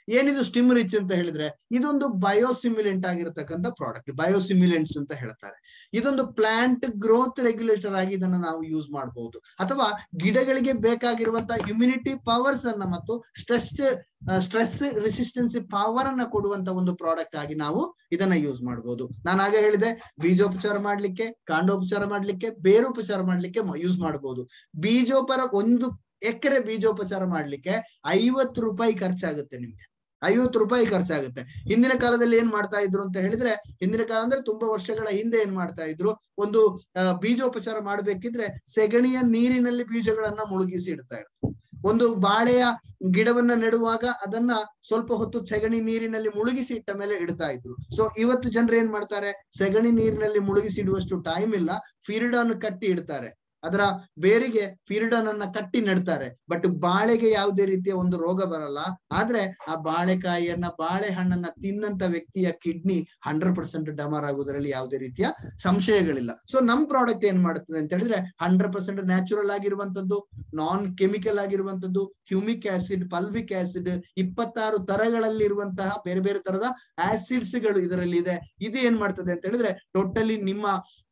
ಏನಿದು ಸ್ಟಿಮ್ ರಿಚ್ ಅಂತ ಹೇಳಿದ್ರೆ ಇದೊಂದು ಬಯೋಸಿಮ್ಯುಲೆಂಟ್ ಆಗಿರತಕ್ಕಂಥ ಪ್ರಾಡಕ್ಟ್, ಬಯೋಸಿಮ್ಯುಲೆಂಟ್ಸ್ ಅಂತ ಹೇಳ್ತಾರೆ. ಇದೊಂದು ಪ್ಲಾಂಟ್ ಗ್ರೋತ್ ರೆಗ್ಯುಲೇಟರ್ ಆಗಿ ಇದನ್ನ ನಾವು ಯೂಸ್ ಮಾಡಬಹುದು, ಅಥವಾ ಗಿಡಗಳಿಗೆ ಬೇಕಾಗಿರುವಂತಹ ಇಮ್ಯುನಿಟಿ ಪವರ್ಸ್ ಅನ್ನ ಮತ್ತು ಸ್ಟ್ರೆಸ್ ಸ್ಟ್ರೆಸ್ ರೆಸಿಸ್ಟೆನ್ಸಿ ಪವರ್ ಅನ್ನ ಕೊಡುವಂತ ಒಂದು ಪ್ರಾಡಕ್ಟ್ ಆಗಿ ನಾವು ಇದನ್ನ ಯೂಸ್ ಮಾಡಬಹುದು. ನಾನು ಆಗ ಹೇಳಿದೆ ಬೀಜೋಪಚಾರ ಮಾಡ್ಲಿಕ್ಕೆ, ಕಾಂಡೋಪಚಾರ ಮಾಡ್ಲಿಕ್ಕೆ, ಬೇರೋಪಚಾರ ಮಾಡ್ಲಿಕ್ಕೆ ಯೂಸ್ ಮಾಡಬಹುದು. ಬೀಜೋಪಚಾರ ಒಂದು ಎಕರೆ ಬೀಜೋಪಚಾರ ಮಾಡ್ಲಿಕ್ಕೆ ಐವತ್ತು ರೂಪಾಯಿ ಖರ್ಚಾಗುತ್ತೆ, ನಿಮ್ಗೆ ಐವತ್ತು ರೂಪಾಯಿ ಖರ್ಚಾಗುತ್ತೆ. ಹಿಂದಿನ ಕಾಲದಲ್ಲಿ ಏನ್ ಮಾಡ್ತಾ ಇದ್ರು ಅಂತ ಹೇಳಿದ್ರೆ, ಹಿಂದಿನ ಕಾಲ ಅಂದ್ರೆ ತುಂಬಾ ವರ್ಷಗಳ ಹಿಂದೆ ಏನ್ ಮಾಡ್ತಾ ಇದ್ರು, ಒಂದು ಬೀಜೋಪಚಾರ ಮಾಡ್ಬೇಕಿದ್ರೆ ಸೆಗಣಿಯ ನೀರಿನಲ್ಲಿ ಬೀಜಗಳನ್ನ ಮುಳುಗಿಸಿ ಇಡ್ತಾ ಇದ್ರು. ಒಂದು ಬಾಳೆಯ ಗಿಡವನ್ನ ನೆಡುವಾಗ ಅದನ್ನ ಸ್ವಲ್ಪ ಹೊತ್ತು ಸೆಗಣಿ ನೀರಿನಲ್ಲಿ ಮುಳುಗಿಸಿ ಇಟ್ಟ ಮೇಲೆ ಇಡ್ತಾ ಇದ್ರು. ಸೊ ಇವತ್ತು ಜನರು ಏನ್ ಮಾಡ್ತಾರೆ, ಸೆಗಣಿ ನೀರಿನಲ್ಲಿ ಮುಳುಗಿಸಿ ಇಡುವಷ್ಟು ಟೈಮ್ ಇಲ್ಲ, ಫಿರಿಡಾನ್ ಕಟ್ಟಿ ಇಡ್ತಾರೆ, ಅದರ ಬೇರಿಗೆ ಫಿರಿಡಾನ್ ಅನ್ನ ಕಟ್ಟಿ ನೆಡ್ತಾರೆ. ಬಟ್ ಬಾಳೆಗೆ ಯಾವುದೇ ರೀತಿಯ ಒಂದು ರೋಗ ಬರಲ್ಲ. ಆದ್ರೆ ಆ ಬಾಳೆಕಾಯಿಯನ್ನ ಬಾಳೆಹಣ್ಣನ್ನ ತಿನ್ನಂತ ವ್ಯಕ್ತಿಯ ಕಿಡ್ನಿ ಹಂಡ್ರೆಡ್ ಪರ್ಸೆಂಟ್ ಡಮರ್ ಆಗುವುದರಲ್ಲಿ ಯಾವುದೇ ರೀತಿಯ ಸಂಶಯಗಳಿಲ್ಲ. ಸೊ ನಮ್ ಪ್ರಾಡಕ್ಟ್ ಏನ್ ಮಾಡುತ್ತದೆ ಅಂತ ಹೇಳಿದ್ರೆ ಹಂಡ್ರೆಡ್ ಪರ್ಸೆಂಟ್ ನ್ಯಾಚುರಲ್ ಆಗಿರುವಂತದ್ದು, ನಾನ್ ಕೆಮಿಕಲ್ ಆಗಿರುವಂತದ್ದು, ಹ್ಯೂಮಿಕ್ ಆಸಿಡ್, ಪಲ್ವಿಕ್ ಆಸಿಡ್, ಇಪ್ಪತ್ತಾರು ತರಗಳಲ್ಲಿ ಇರುವಂತಹ ಬೇರೆ ಬೇರೆ ತರದ ಆಸಿಡ್ಸ್ ಗಳು ಇದರಲ್ಲಿ ಇದೆ. ಇದು ಏನ್ ಮಾಡ್ತದೆ ಅಂತ ಹೇಳಿದ್ರೆ ಟೋಟಲಿ ನಿಮ್ಮ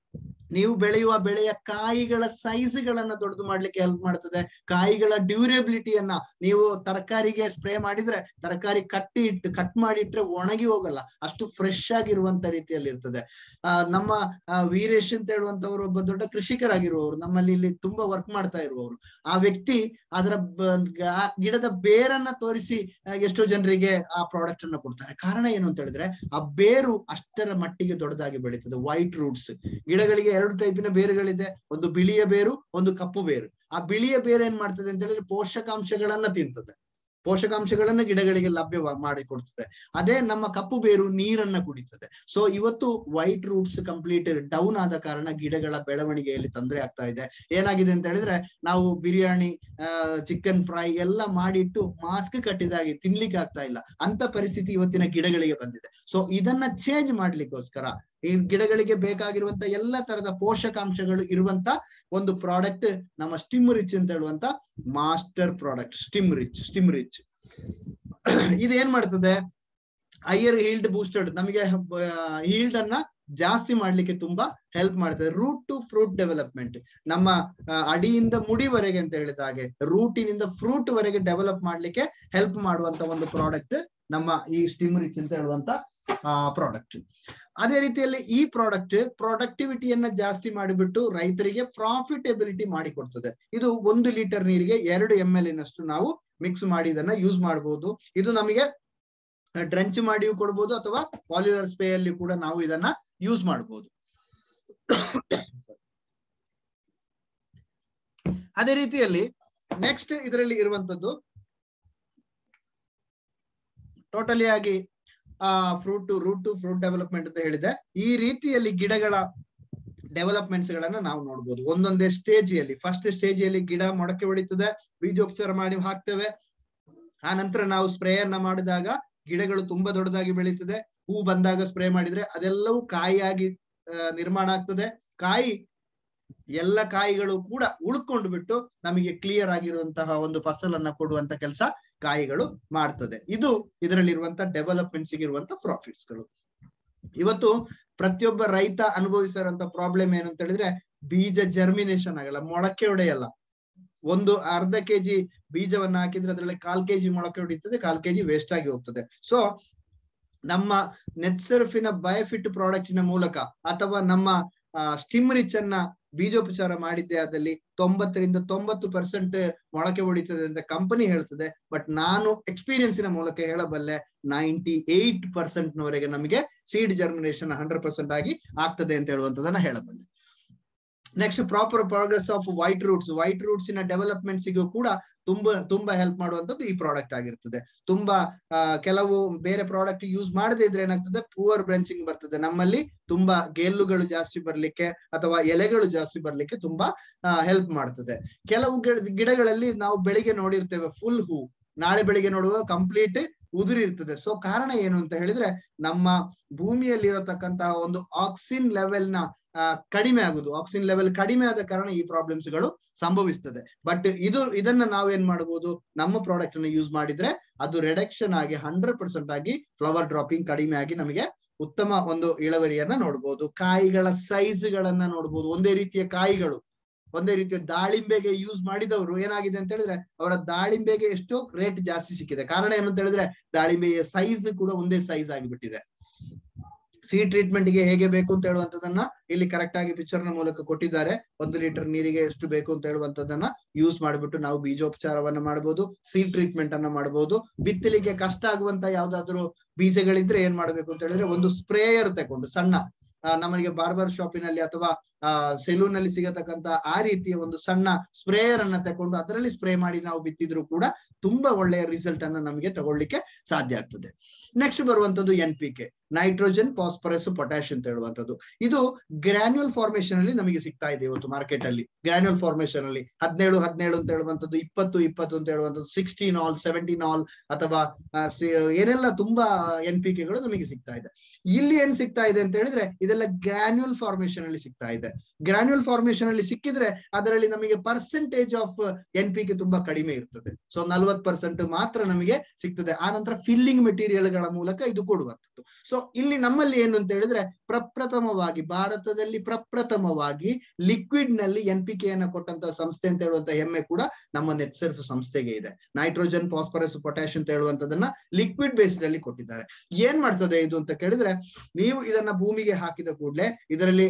ನೀವು ಬೆಳೆಯುವ ಬೆಳೆಯ ಕಾಯಿಗಳ ಸೈಜ್ ಗಳನ್ನ ದೊಡ್ಡದು ಮಾಡ್ಲಿಕ್ಕೆ ಹೆಲ್ಪ್ ಮಾಡ್ತದೆ. ಕಾಯಿಗಳ ಡ್ಯೂರೇಬಿಲಿಟಿಯನ್ನ, ನೀವು ತರಕಾರಿಗೆ ಸ್ಪ್ರೇ ಮಾಡಿದ್ರೆ ತರಕಾರಿ ಕಟ್ಟಿ ಇಟ್ಟು ಕಟ್ ಮಾಡಿಟ್ರೆ ಒಣಗಿ ಹೋಗಲ್ಲ, ಅಷ್ಟು ಫ್ರೆಶ್ ಆಗಿರುವಂತ ರೀತಿಯಲ್ಲಿ ಇರ್ತದೆ. ಆ ನಮ್ಮ ವೀರೇಶ್ ಅಂತ ಹೇಳುವಂತವರು ಒಬ್ಬ ದೊಡ್ಡ ಕೃಷಿಕರಾಗಿರುವವರು, ನಮ್ಮಲ್ಲಿ ಇಲ್ಲಿ ತುಂಬಾ ವರ್ಕ್ ಮಾಡ್ತಾ ಇರುವವರು. ಆ ವ್ಯಕ್ತಿ ಅದರ ಗಿಡದ ಬೇರನ್ನ ತೋರಿಸಿ ಎಷ್ಟೋ ಜನರಿಗೆ ಆ ಪ್ರಾಡಕ್ಟ್ ಅನ್ನ ಕೊಡ್ತಾರೆ. ಕಾರಣ ಏನು ಅಂತ ಹೇಳಿದ್ರೆ ಆ ಬೇರು ಅಷ್ಟರ ಮಟ್ಟಿಗೆ ದೊಡ್ಡದಾಗಿ ಬೆಳೀತದೆ. ವೈಟ್ ರೂಟ್ಸ್, ಗಿಡಗಳಿಗೆ ಎರಡು ಟೈಪಿನ ಬೇರುಗಳಿದೆ, ಒಂದು ಬಿಳಿಯ ಬೇರು, ಒಂದು ಕಪ್ಪು ಬೇರು. ಆ ಬಿಳಿಯ ಬೇರು ಏನ್ ಮಾಡ್ತದೆ ಅಂತ ಹೇಳಿದ್ರೆ ಪೋಷಕಾಂಶಗಳನ್ನ ತಿಂತದೆ, ಪೋಷಕಾಂಶಗಳನ್ನ ಗಿಡಗಳಿಗೆ ಲಭ್ಯ ಮಾಡಿಕೊಡ್ತದೆ. ಅದೇ ನಮ್ಮ ಕಪ್ಪು ಬೇರು ನೀರನ್ನ ಕುಡಿತದೆ. ಸೊ ಇವತ್ತು ವೈಟ್ ರೂಟ್ಸ್ ಕಂಪ್ಲೀಟ್ ಡೌನ್ ಆದ ಕಾರಣ ಗಿಡಗಳ ಬೆಳವಣಿಗೆಯಲ್ಲಿ ತೊಂದರೆ ಆಗ್ತಾ ಇದೆ. ಏನಾಗಿದೆ ಅಂತ ಹೇಳಿದ್ರೆ ನಾವು ಬಿರಿಯಾನಿ, ಅಹ್ ಚಿಕನ್ ಫ್ರೈ ಎಲ್ಲ ಮಾಡಿಟ್ಟು ಮಾಸ್ಕ್ ಕಟ್ಟಿದಾಗಿ ತಿನ್ಲಿಕ್ಕೆ ಆಗ್ತಾ ಇಲ್ಲ, ಅಂತ ಪರಿಸ್ಥಿತಿ ಇವತ್ತಿನ ಗಿಡಗಳಿಗೆ ಬಂದಿದೆ. ಸೊ ಇದನ್ನ ಚೇಂಜ್ ಮಾಡ್ಲಿಕ್ಕೋಸ್ಕರ ಈ ಗಿಡಗಳಿಗೆ ಬೇಕಾಗಿರುವಂತ ಎಲ್ಲ ತರದ ಪೋಷಕಾಂಶಗಳು ಇರುವಂತ ಒಂದು ಪ್ರಾಡಕ್ಟ್ ನಮ್ಮ ಸ್ಟಿಮ್ ರಿಚ್ ಅಂತ ಹೇಳುವಂತ master product. Stim Rich Stim Rich ಇದು ಏನ್ ಮಾಡ್ತದೆ, ಹೈಯರ್ ಹೀಲ್ಡ್ ಬೂಸ್ಟೆಡ್, ನಮಗೆ ಹೀಲ್ಡ್ ಅನ್ನ ಜಾಸ್ತಿ ಮಾಡ್ಲಿಕ್ಕೆ ತುಂಬಾ ಹೆಲ್ಪ್ ಮಾಡ್ತದೆ. ರೂಟ್ ಟು ಫ್ರೂಟ್ ಡೆವಲಪ್ಮೆಂಟ್, ನಮ್ಮ ಅಡಿಯಿಂದ ಮುಡಿವರೆಗೆ ಅಂತ ಹೇಳಿದ ಹಾಗೆ ರೂಟಿನಿಂದ ಫ್ರೂಟ್ ವರೆಗೆ ಡೆವಲಪ್ ಮಾಡ್ಲಿಕ್ಕೆ ಹೆಲ್ಪ್ ಮಾಡುವಂತ ಒಂದು ಪ್ರಾಡಕ್ಟ್ ನಮ್ಮ ಈ ಸ್ಟಿಮ್ ರಿಚ್ ಅಂತ ಹೇಳುವಂತ ಆ ಪ್ರಾಡಕ್ಟ್. ಅದೇ ರೀತಿಯಲ್ಲಿ ಈ ಪ್ರಾಡಕ್ಟ್ ಪ್ರೊಡಕ್ಟಿವಿಟಿಯನ್ನ ಜಾಸ್ತಿ ಮಾಡಿಬಿಟ್ಟು ರೈತರಿಗೆ ಪ್ರಾಫಿಟಬಿಲಿಟಿ ಮಾಡಿಕೊಡ್ತದೆ. ಇದು ಒಂದು ಲೀಟರ್ ನೀರಿಗೆ ಎರಡು ಎಂ ಎಲ್ ನಷ್ಟು ನಾವು ಮಿಕ್ಸ್ ಮಾಡಿ ಇದನ್ನ ಯೂಸ್ ಮಾಡಬಹುದು. ಇದು ನಮಗೆ ಡ್ರೆಂಚ್ ಮಾಡಿಯೂ ಕೊಡ್ಬೋದು ಅಥವಾ ಪಾಲಿಲರ್ ಸ್ಪ್ರೇ ಅಲ್ಲಿ ಕೂಡ ನಾವು ಇದನ್ನ ಯೂಸ್ ಮಾಡಬಹುದು. ಅದೇ ರೀತಿಯಲ್ಲಿ ನೆಕ್ಸ್ಟ್ ಇದರಲ್ಲಿ ಇರುವಂತದ್ದು ಟೋಟಲಿ ಆಗಿ ಆ fruit root to fruit development ಅಂತ ಹೇಳಿದೆ. ಈ ರೀತಿಯಲ್ಲಿ ಗಿಡಗಳ ಡೆವಲಪ್ಮೆಂಟ್ಸ್ ಗಳನ್ನ ನಾವು ನೋಡ್ಬೋದು ಒಂದೊಂದೇ ಸ್ಟೇಜ್ ಅಲ್ಲಿ. ಫಸ್ಟ್ ಸ್ಟೇಜ್ ಅಲ್ಲಿ ಗಿಡ ಮೊಳಕೆ ಹೊಡಿತದೆ, ಬೀಜೋಪಚಾರ ಮಾಡಿ ಹಾಕ್ತೇವೆ. ಆ ನಂತರ ನಾವು ಸ್ಪ್ರೇ ಅನ್ನ ಮಾಡಿದಾಗ ಗಿಡಗಳು ತುಂಬಾ ದೊಡ್ಡದಾಗಿ ಬೆಳೀತದೆ. ಹೂ ಬಂದಾಗ ಸ್ಪ್ರೇ ಮಾಡಿದ್ರೆ ಅದೆಲ್ಲವೂ ಕಾಯಿಯಾಗಿ ನಿರ್ಮಾಣ ಆಗ್ತದೆ. ಕಾಯಿ ಎಲ್ಲ ಕಾಯಿಗಳು ಕೂಡ ಉಳ್ಕೊಂಡು ಬಿಟ್ಟು ನಮಗೆ ಕ್ಲಿಯರ್ ಆಗಿರುವಂತಹ ಒಂದು ಫಸಲನ್ನ ಕೊಡುವಂತ ಕೆಲಸ ಕಾಯಿಗಳು ಮಾಡ್ತದೆ. ಇದು ಇದರಲ್ಲಿರುವಂತ ಡೆವಲಪ್ಮೆಂಟ್ಸ್ ಇರುವಂತ ಪ್ರಾಫಿಟ್ಸ್ ಗಳು. ಇವತ್ತು ಪ್ರತಿಯೊಬ್ಬ ರೈತ ಅನುಭವಿಸಿರುವಂತ ಪ್ರಾಬ್ಲಮ್ ಏನಂತ ಹೇಳಿದ್ರೆ ಬೀಜ ಜರ್ಮಿನೇಷನ್ ಆಗಲ್ಲ, ಮೊಳಕೆ ಹೊಡೆಯಲ್ಲ. ಒಂದು ಅರ್ಧ ಕೆಜಿ ಬೀಜವನ್ನ ಹಾಕಿದ್ರೆ ಅದರಲ್ಲಿ ಕಾಲ್ ಕೆಜಿ ಮೊಳಕೆ ಹೊಡಿತದೆ, ಕಾಲ್ ಕೆಜಿ ವೇಸ್ಟ್ ಆಗಿ ಹೋಗ್ತದೆ. ಸೊ ನಮ್ಮ ನೆಟ್ಸರ್ಫಿನ ಬಯೋಫಿಟ್ ಪ್ರಾಡಕ್ಟಿನ ಮೂಲಕ ಅಥವಾ ನಮ್ಮ ಸ್ಟಿಮ್ ರಿಚ್ ಅನ್ನ ಬೀಜೋಪಚಾರ ಮಾಡಿದ್ದೆ ಆದಲ್ಲಿ ತೊಂಬತ್ತರಿಂದ ತೊಂಬತ್ತು ಪರ್ಸೆಂಟ್ ಮೊಳಕೆ ಹೊಡಿತದೆ ಅಂತ ಕಂಪನಿ ಹೇಳ್ತದೆ. ಬಟ್ ನಾನು ಎಕ್ಸ್ಪೀರಿಯನ್ಸಿನ ಮೂಲಕ ಹೇಳಬಲ್ಲೆ ನೈಂಟಿ ಏಟ್ ಪರ್ಸೆಂಟ್ ನವರೆಗೆ ನಮಗೆ ಸೀಡ್ ಜರ್ಮಿನೇಷನ್ ಹಂಡ್ರೆಡ್ ಪರ್ಸೆಂಟ್ ಆಗಿ ಆಗ್ತದೆ ಅಂತ ಹೇಳುವಂತದನ್ನ ಹೇಳಬಲ್ಲೆ. Next proper progress of white roots, white roots ನ ಡೆವಲಪ್ಮೆಂಟ್ಸಿಗೂ ಕೂಡ ತುಂಬಾ ತುಂಬಾ ಹೆಲ್ಪ್ ಮಾಡುವಂತದ್ದು ಈ ಪ್ರಾಡಕ್ಟ್ ಆಗಿರ್ತದೆ. ತುಂಬಾ ಕೆಲವು ಬೇರೆ ಪ್ರಾಡಕ್ಟ್ ಯೂಸ್ ಮಾಡದೇ ಇದ್ರೆ ಏನಾಗ್ತದೆ, ಪೂವರ್ ಬ್ರಾಂಚಿಂಗ್ ಬರ್ತದೆ. ನಮ್ಮಲ್ಲಿ ತುಂಬಾ ಗೆಲ್ಲುಗಳು ಜಾಸ್ತಿ ಬರ್ಲಿಕ್ಕೆ ಅಥವಾ ಎಲೆಗಳು ಜಾಸ್ತಿ ಬರ್ಲಿಕ್ಕೆ ತುಂಬಾ ಹೆಲ್ಪ್ ಮಾಡ್ತದೆ. ಕೆಲವು ಗಿಡಗಳಲ್ಲಿ ನಾವು ಬೆಳಿಗ್ಗೆ ನೋಡಿರ್ತೇವೆ ಫುಲ್ ಹೂ, ನಾಳೆ ಬೆಳಿಗ್ಗೆ ನೋಡುವ ಕಂಪ್ಲೀಟ್ ಉದುರಿರ್ತದೆ. ಸೊ ಕಾರಣ ಏನು ಅಂತ ಹೇಳಿದ್ರೆ ನಮ್ಮ ಭೂಮಿಯಲ್ಲಿರತಕ್ಕಂತಹ ಒಂದು ಆಕ್ಸಿನ್ ಲೆವೆಲ್ ನ ಕಡಿಮೆ ಆಗುದು. ಆಕ್ಸಿಜನ್ ಲೆವೆಲ್ ಕಡಿಮೆ ಆದ ಕಾರಣ ಈ ಪ್ರಾಬ್ಲಮ್ಸ್ ಗಳು ಸಂಭವಿಸ್ತದೆ. ಬಟ್ ಇದು ಇದನ್ನ ನಾವೇನ್ ಮಾಡಬಹುದು, ನಮ್ಮ ಪ್ರಾಡಕ್ಟ್ ಅನ್ನು ಯೂಸ್ ಮಾಡಿದ್ರೆ ಅದು ರಿಡಕ್ಷನ್ ಆಗಿ ಹಂಡ್ರೆಡ್ ಪರ್ಸೆಂಟ್ ಆಗಿ ಫ್ಲವರ್ ಡ್ರಾಪಿಂಗ್ ಕಡಿಮೆ ಆಗಿ ನಮಗೆ ಉತ್ತಮ ಒಂದು ಇಳುವರಿಯನ್ನ ನೋಡ್ಬೋದು. ಕಾಯಿಗಳ ಸೈಜ್ ಗಳನ್ನ ನೋಡ್ಬೋದು. ಒಂದೇ ರೀತಿಯ ಕಾಯಿಗಳು, ಒಂದೇ ರೀತಿಯ ದಾಳಿಂಬೆಗೆ ಯೂಸ್ ಮಾಡಿದವರು ಏನಾಗಿದೆ ಅಂತ ಹೇಳಿದ್ರೆ ಅವರ ದಾಳಿಂಬೆಗೆ ಎಷ್ಟೋ ರೇಟ್ ಜಾಸ್ತಿ ಸಿಕ್ಕಿದೆ. ಕಾರಣ ಏನು ಅಂತ ಹೇಳಿದ್ರೆ ದಾಳಿಂಬೆಯ ಸೈಜ್ ಕೂಡ ಒಂದೇ ಸೈಜ್ ಆಗಿಬಿಟ್ಟಿದೆ. ಸಿ ಟ್ರೀಟ್ಮೆಂಟ್ ಗೆ ಹೇಗೆ ಬೇಕು ಅಂತ ಹೇಳುವಂತದನ್ನ ಇಲ್ಲಿ ಕರೆಕ್ಟ್ ಆಗಿ ಪಿಕ್ಚರ್ ನ ಮೂಲಕ ಕೊಟ್ಟಿದ್ದಾರೆ. ಒಂದು ಲೀಟರ್ ನೀರಿಗೆ ಎಷ್ಟು ಬೇಕು ಅಂತ ಹೇಳುವಂತದನ್ನ ಯೂಸ್ ಮಾಡಿಬಿಟ್ಟು ನಾವು ಬೀಜೋಪಚಾರವನ್ನ ಮಾಡಬಹುದು, ಸೀಡ್ ಟ್ರೀಟ್ಮೆಂಟ್ ಅನ್ನ ಮಾಡಬಹುದು. ಬಿತ್ತಲಿಕ್ಕೆ ಕಷ್ಟ ಆಗುವಂತ ಯಾವ್ದಾದ್ರು ಬೀಜಗಳಿದ್ರೆ ಏನ್ ಮಾಡ್ಬೇಕು ಅಂತ ಹೇಳಿದ್ರೆ ಒಂದು ಸ್ಪ್ರೇಯರ್ ತಗೊಂಡು ಸಣ್ಣ ನಮಗೆ ಬಾರ್ಬರ್ ಶಾಪಿನಲ್ಲಿ ಅಥವಾ ಆ ಸೆಲೂನ್ ನಲ್ಲಿ ಸಿಗತಕ್ಕಂತ ಆ ರೀತಿಯ ಒಂದು ಸಣ್ಣ ಸ್ಪ್ರೇಯರ್ ಅನ್ನ ತಕೊಂಡು ಅದರಲ್ಲಿ ಸ್ಪ್ರೇ ಮಾಡಿ ನಾವು ಬಿತ್ತಿದ್ರು ಕೂಡ ತುಂಬಾ ಒಳ್ಳೆಯ ರಿಸಲ್ಟ್ ಅನ್ನ ನಮಗೆ ತಗೊಳ್ಳಿಕ್ಕೆ ಸಾಧ್ಯ ಆಗ್ತದೆ. ನೆಕ್ಸ್ಟ್ ಬರುವಂತದ್ದು N P K, nitrogen phosphorus potash ಅಂತ ಹೇಳುವಂತದ್ದು. ಇದು ಗ್ರಾನ್ಯುಲ್ ಫಾರ್ಮೇಶನ್ ಅಲ್ಲಿ ನಮಗೆ ಸಿಗ್ತಾ ಇದೆ ಇವತ್ತು ಮಾರ್ಕೆಟ್ ಅಲ್ಲಿ. ಗ್ರಾನ್ಯುಲ್ ಫಾರ್ಮೇಶನ್ ಅಲ್ಲಿ ಹದಿನೇಳು ಹದಿನೇಳು ಅಂತ ಹೇಳುವಂತದ್ದು, ಇಪ್ಪತ್ತು ಇಪ್ಪತ್ತು ಅಂತ ಹೇಳುವಂತದ್ದು, ಸಿಕ್ಸ್ಟೀನ್ ಆಲ್ ಸೆವೆಂಟೀನ್ ಆಲ್ ಅಥವಾ ಏನೆಲ್ಲ ತುಂಬಾ ಎನ್ ಪಿ ಕೆಗಳು ನಮಗೆ ಸಿಗ್ತಾ ಇದೆ. ಇಲ್ಲಿ ಏನ್ ಸಿಗ್ತಾ ಇದೆ ಅಂತ ಹೇಳಿದ್ರೆ ಇದೆಲ್ಲ ಗ್ರಾನ್ಯುಲ್ ಫಾರ್ಮೇಶನ್ ಅಲ್ಲಿ ಸಿಗ್ತಾ ಇದೆ. ಗ್ರಾನ್ಯುಲ್ ಫಾರ್ಮೇಶನ್ ಅಲ್ಲಿ ಸಿಕ್ಕಿದ್ರೆ ಅದರಲ್ಲಿ ನಮಗೆ percentage of N P K ತುಂಬಾ ಕಡಿಮೆ ಇರ್ತದೆ. ಸೊ ನಲ್ವತ್ ಪರ್ಸೆಂಟ್ ಮಾತ್ರ ನಮಗೆ ಸಿಗ್ತದೆ. ಆ ನಂತರ ಫಿಲ್ಲಿಂಗ್ ಮೆಟೀರಿಯಲ್ ಗಳ ಮೂಲಕ ಇದು ಕೊಡುವಂಥದ್ದು. ಸೊ ಇಲ್ಲಿ ನಮ್ಮಲ್ಲಿ ಏನು ಅಂತ ಹೇಳಿದ್ರೆ ಪ್ರಪ್ರಥಮವಾಗಿ ಭಾರತದಲ್ಲಿ ಪ್ರಪ್ರಥಮವಾಗಿ ಲಿಕ್ವಿಡ್ ನಲ್ಲಿ ಎನ್ ಪಿ ಕೆ ಅನ್ನ ಕೊಟ್ಟಂತ ಸಂಸ್ಥೆ ಅಂತ ಹೇಳುವಂತ ಹೆಮ್ಮೆ ಕೂಡ ನಮ್ಮ ನೆಟ್ಸರ್ಫ್ ಸಂಸ್ಥೆಗೆ ಇದೆ. ನೈಟ್ರೋಜನ್ ಫಾಸ್ಫರಸ್ ಪೊಟ್ಯಾಶ್ ಅಂತ ಹೇಳುವಂತದನ್ನ ಲಿಕ್ವಿಡ್ ಬೇಸ್ಡ್ ಅಲ್ಲಿ ಕೊಟ್ಟಿದ್ದಾರೆ. ಏನ್ ಮಾಡ್ತದೆ ಇದು ಅಂತ ಕೇಳಿದ್ರೆ, ನೀವು ಇದನ್ನ ಭೂಮಿಗೆ ಹಾಕಿದ ಕೂಡಲೇ ಇದರಲ್ಲಿ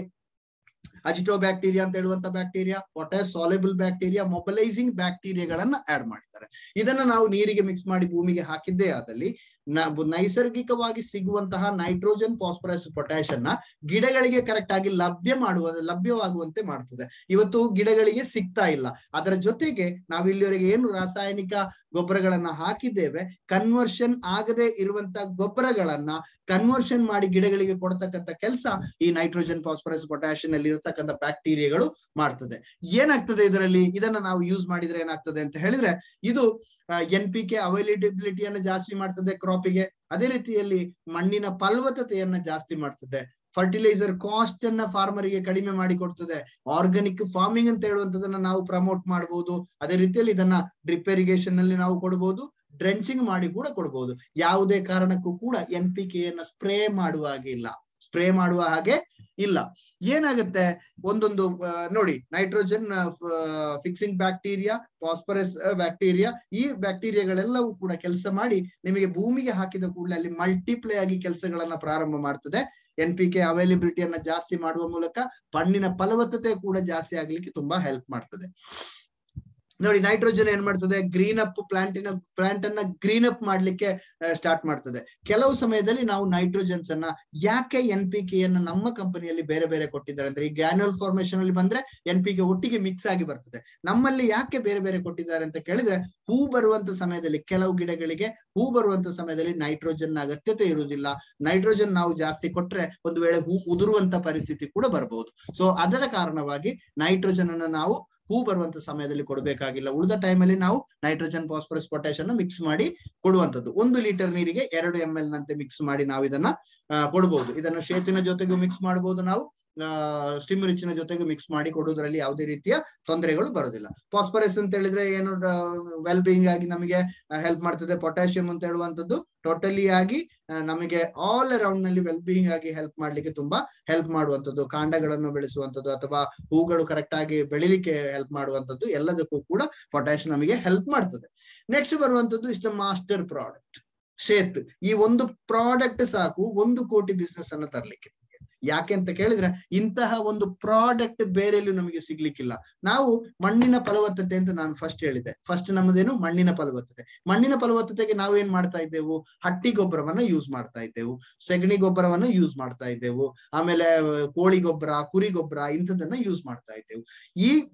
ಅಜಿಟೋ ಬ್ಯಾಕ್ಟೀರಿಯಾ ಅಂತ ಹೇಳುವಂತ bacteria, potash soluble bacteria, mobilising ಬ್ಯಾಕ್ಟೀರಿಯಾಗಳನ್ನ ಆಡ್ ಮಾಡಿದ್ದಾರೆ. ಇದನ್ನ ನಾವು ನೀರಿಗೆ ಮಿಕ್ಸ್ ಮಾಡಿ ಭೂಮಿಗೆ ಹಾಕಿದ್ದೇ ಆದಲ್ಲಿ ನಾವು ನೈಸರ್ಗಿಕವಾಗಿ ಸಿಗುವಂತಹ ನೈಟ್ರೋಜನ್ ಫಾಸ್ಫರಸ್ ಪೊಟ್ಯಾಶ್ ಅನ್ನ ಗಿಡಗಳಿಗೆ ಕರೆಕ್ಟ್ ಆಗಿ ಲಭ್ಯ ಮಾಡುವ ಲಭ್ಯವಾಗುವಂತೆ ಮಾಡ್ತದೆ. ಇವತ್ತು ಗಿಡಗಳಿಗೆ ಸಿಗ್ತಾ ಇಲ್ಲ. ಅದರ ಜೊತೆಗೆ ನಾವು ಇಲ್ಲಿವರೆಗೆ ಏನು ರಾಸಾಯನಿಕ ಗೊಬ್ಬರಗಳನ್ನ ಹಾಕಿದ್ದೇವೆ, ಕನ್ವರ್ಷನ್ ಆಗದೆ ಇರುವಂತ ಗೊಬ್ಬರಗಳನ್ನ ಕನ್ವರ್ಷನ್ ಮಾಡಿ ಗಿಡಗಳಿಗೆ ಕೊಡ್ತಕ್ಕಂಥ ಕೆಲಸ ಈ ನೈಟ್ರೋಜನ್ ಫಾಸ್ಫರಸ್ ಪೊಟ್ಯಾಶ್ ನಲ್ಲಿ ಇರತಕ್ಕಂಥ ಬ್ಯಾಕ್ಟೀರಿಯಾಗಳು ಮಾಡ್ತದೆ. ಏನಾಗ್ತದೆ ಇದರಲ್ಲಿ, ಇದನ್ನ ನಾವು ಯೂಸ್ ಮಾಡಿದ್ರೆ ಏನಾಗ್ತದೆ ಅಂತ ಹೇಳಿದ್ರೆ ಇದು ಎನ್ ಪಿ ಕೆ ಅವೈಲಬಿಲಿಟಿಯನ್ನ ಜಾಸ್ತಿ ಮಾಡ್ತದೆ ಕ್ರಾಪಿಗೆ. ಅದೇ ರೀತಿಯಲ್ಲಿ ಮಣ್ಣಿನ ಫಲವತ್ತತೆಯನ್ನ ಜಾಸ್ತಿ ಮಾಡ್ತದೆ. ಫರ್ಟಿಲೈಸರ್ ಕಾಸ್ಟ್ ಅನ್ನ ಫಾರ್ಮರಿಗೆ ಕಡಿಮೆ ಮಾಡಿ ಕೊಡ್ತದೆ. ಆರ್ಗಾನಿಕ್ ಫಾರ್ಮಿಂಗ್ ಅಂತ ಹೇಳುವಂತದನ್ನ ನಾವು ಪ್ರಮೋಟ್ ಮಾಡಬಹುದು. ಅದೇ ರೀತಿಯಲ್ಲಿ ಇದನ್ನ ಡ್ರಿಪ್ ಇರಿಗೇಷನ್ ನಲ್ಲಿ ನಾವು ಕೊಡಬಹುದು, ಡ್ರೆಂಚಿಂಗ್ ಮಾಡಿ ಕೂಡ ಕೊಡಬಹುದು. ಯಾವುದೇ ಕಾರಣಕ್ಕೂ ಕೂಡ ಎನ್ ಪಿ ಕೆ ಯನ್ನ ಸ್ಪ್ರೇ ಮಾಡುವ ಹಾಗೆ ಇಲ್ಲ, ಸ್ಪ್ರೇ ಮಾಡುವ ಹಾಗೆ ಇಲ್ಲ. ಏನಾಗುತ್ತೆ, ಒಂದೊಂದು ನೋಡಿ, nitrogen fixing bacteria, phosphorus bacteria, ಈ ಬ್ಯಾಕ್ಟೀರಿಯಾಗಳೆಲ್ಲವೂ ಕೂಡ ಕೆಲಸ ಮಾಡಿ ನಿಮಗೆ ಭೂಮಿಗೆ ಹಾಕಿದ ಕೂಡಲೇ ಅಲ್ಲಿ ಮಲ್ಟಿಪ್ಲೈ ಆಗಿ ಕೆಲಸಗಳನ್ನ ಪ್ರಾರಂಭ ಮಾಡ್ತದೆ. ಎನ್ ಪಿ ಕೆ ಅವೈಲಬಿಲಿಟಿಯನ್ನ ಜಾಸ್ತಿ ಮಾಡುವ ಮೂಲಕ ಮಣ್ಣಿನ ಫಲವತ್ತತೆ ಕೂಡ ಜಾಸ್ತಿ ಆಗ್ಲಿಕ್ಕೆ ತುಂಬಾ ಹೆಲ್ಪ್ ಮಾಡ್ತದೆ. ನೋಡಿ, ನೈಟ್ರೋಜನ್ ಏನ್ ಮಾಡ್ತದೆ, ಗ್ರೀನ್ ಅಪ್ ಪ್ಲಾಂಟಿನ ಪ್ಲಾಂಟ್ ಅನ್ನ ಗ್ರೀನ್ ಅಪ್ ಮಾಡ್ಲಿಕ್ಕೆ ಸ್ಟಾರ್ಟ್ ಮಾಡ್ತದೆ. ಕೆಲವು ಸಮಯದಲ್ಲಿ ನಾವು ನೈಟ್ರೋಜನ್ಸ್ ಅನ್ನ ಯಾಕೆ ಎನ್ ಪಿ ಕೆ ಅನ್ನ ನಮ್ಮ ಕಂಪನಿಯಲ್ಲಿ ಬೇರೆ ಬೇರೆ ಕೊಟ್ಟಿದ್ದಾರೆ ಅಂದ್ರೆ, ಈ ಗ್ರಾನ್ಯುಲ್ ಫಾರ್ಮೇಶನ್ ಅಲ್ಲಿ ಬಂದ್ರೆ ಎನ್ ಪಿ ಕೆ ಒಟ್ಟಿಗೆ ಮಿಕ್ಸ್ ಆಗಿ ಬರ್ತದೆ. ನಮ್ಮಲ್ಲಿ ಯಾಕೆ ಬೇರೆ ಬೇರೆ ಕೊಟ್ಟಿದ್ದಾರೆ ಅಂತ ಕೇಳಿದ್ರೆ, ಹೂ ಬರುವಂತ ಸಮಯದಲ್ಲಿ ಕೆಲವು ಗಿಡಗಳಿಗೆ ಹೂ ಬರುವಂತ ಸಮಯದಲ್ಲಿ ನೈಟ್ರೋಜನ್ ಅಗತ್ಯತೆ ಇರುವುದಿಲ್ಲ. ನೈಟ್ರೋಜನ್ ನಾವು ಜಾಸ್ತಿ ಕೊಟ್ರೆ ಒಂದು ವೇಳೆ ಹೂ ಉದುರುವಂತ ಪರಿಸ್ಥಿತಿ ಕೂಡ ಬರಬಹುದು. ಸೊ ಅದರ ಕಾರಣವಾಗಿ ನೈಟ್ರೋಜನ್ ಅನ್ನ ನಾವು ಹೂ ಬರುವಂತ ಸಮಯದಲ್ಲಿ ಕೊಡಬೇಕಾಗಿಲ್ಲ. ಉಳಿದ ಟೈಮಲ್ಲಿ ನಾವು ನೈಟ್ರೋಜನ್ ಫಾಸ್ಫರಸ್ ಪೊಟ್ಯಾಶ್ ಅನ್ನು ಮಿಕ್ಸ್ ಮಾಡಿ ಕೊಡುವಂತದ್ದು. ಒಂದು ಲೀಟರ್ ನೀರಿಗೆ ಎರಡು ಎಂ ಎಲ್ ನಂತೆ ಮಿಕ್ಸ್ ಮಾಡಿ ನಾವು ಇದನ್ನ ಕೊಡಬಹುದು. ಇದನ್ನು ಶೇತಿನ ಜೊತೆಗೂ ಮಿಕ್ಸ್ ಮಾಡಬಹುದು, ನಾವು ಸ್ಟಿಮ್ ರಿಚ್ನ ಜೊತೆಗೂ ಮಿಕ್ಸ್ ಮಾಡಿ ಕೊಡುವುದರಲ್ಲಿ ಯಾವುದೇ ರೀತಿಯ ತೊಂದರೆಗಳು ಬರೋದಿಲ್ಲ. ಫಾಸ್ಫರಸ್ ಅಂತ ಹೇಳಿದ್ರೆ ಏನು, ವೆಲ್ ಬೀಯಿಂಗ್ ಆಗಿ ನಮಗೆ ಹೆಲ್ಪ್ ಮಾಡ್ತದೆ. ಪೊಟ್ಯಾಷಿಯಂ ಅಂತ ಹೇಳುವಂತದ್ದು ಟೋಟಲಿ ಆಗಿ ನಮಗೆ ಆಲ್ ಅರೌಂಡ್ ನಲ್ಲಿ ವೆಲ್ ಬೀಯಿಂಗ್ ಆಗಿ ಹೆಲ್ಪ್ ಮಾಡ್ಲಿಕ್ಕೆ ತುಂಬಾ ಹೆಲ್ಪ್ ಮಾಡುವಂತದ್ದು. ಕಾಂಡಗಳನ್ನು ಬೆಳೆಸುವಂತದ್ದು ಅಥವಾ ಹೂಗಳು ಕರೆಕ್ಟ್ ಆಗಿ ಬೆಳಿಲಿಕ್ಕೆ ಹೆಲ್ಪ್ ಮಾಡುವಂತದ್ದು, ಎಲ್ಲದಕ್ಕೂ ಕೂಡ ಪೊಟ್ಯಾಶ್ ನಮಗೆ ಹೆಲ್ಪ್ ಮಾಡ್ತದೆ. ನೆಕ್ಸ್ಟ್ ಬರುವಂತದ್ದು ಇಸ್ ದ ಮಾಸ್ಟರ್ ಪ್ರಾಡಕ್ಟ್ ಶೇತ್. ಈ ಒಂದು ಪ್ರಾಡಕ್ಟ್ ಸಾಕು ಒಂದು ಕೋಟಿ ಬಿಸ್ನೆಸ್ ಅನ್ನ ತರ್ಲಿಕ್ಕೆ. ಯಾಕೆ ಅಂತ ಕೇಳಿದ್ರೆ, ಇಂತಹ ಒಂದು ಪ್ರಾಡಕ್ಟ್ ಬೇರೆ ಎಲ್ಲೂ ನಮಗೆ ಸಿಗ್ಲಿಕ್ಕಿಲ್ಲ. ನಾವು ಮಣ್ಣಿನ ಫಲವತ್ತತೆ ಅಂತ ನಾನು ಫಸ್ಟ್ ಹೇಳಿದೆ. ಫಸ್ಟ್ ನಮ್ಮದೇನು, ಮಣ್ಣಿನ ಫಲವತ್ತತೆ. ಮಣ್ಣಿನ ಫಲವತ್ತತೆಗೆ ನಾವು ಏನ್ ಮಾಡ್ತಾ ಇದ್ದೇವು, ಹಟ್ಟಿ ಗೊಬ್ಬರವನ್ನ ಯೂಸ್ ಮಾಡ್ತಾ ಇದ್ದೇವು, ಸೆಗಣಿ ಗೊಬ್ಬರವನ್ನ ಯೂಸ್ ಮಾಡ್ತಾ ಇದ್ದೇವು, ಆಮೇಲೆ ಕೋಳಿ ಗೊಬ್ಬರ, ಕುರಿ ಗೊಬ್ಬರ ಇಂಥದನ್ನ ಯೂಸ್ ಮಾಡ್ತಾ ಇದ್ದೇವು. ಈ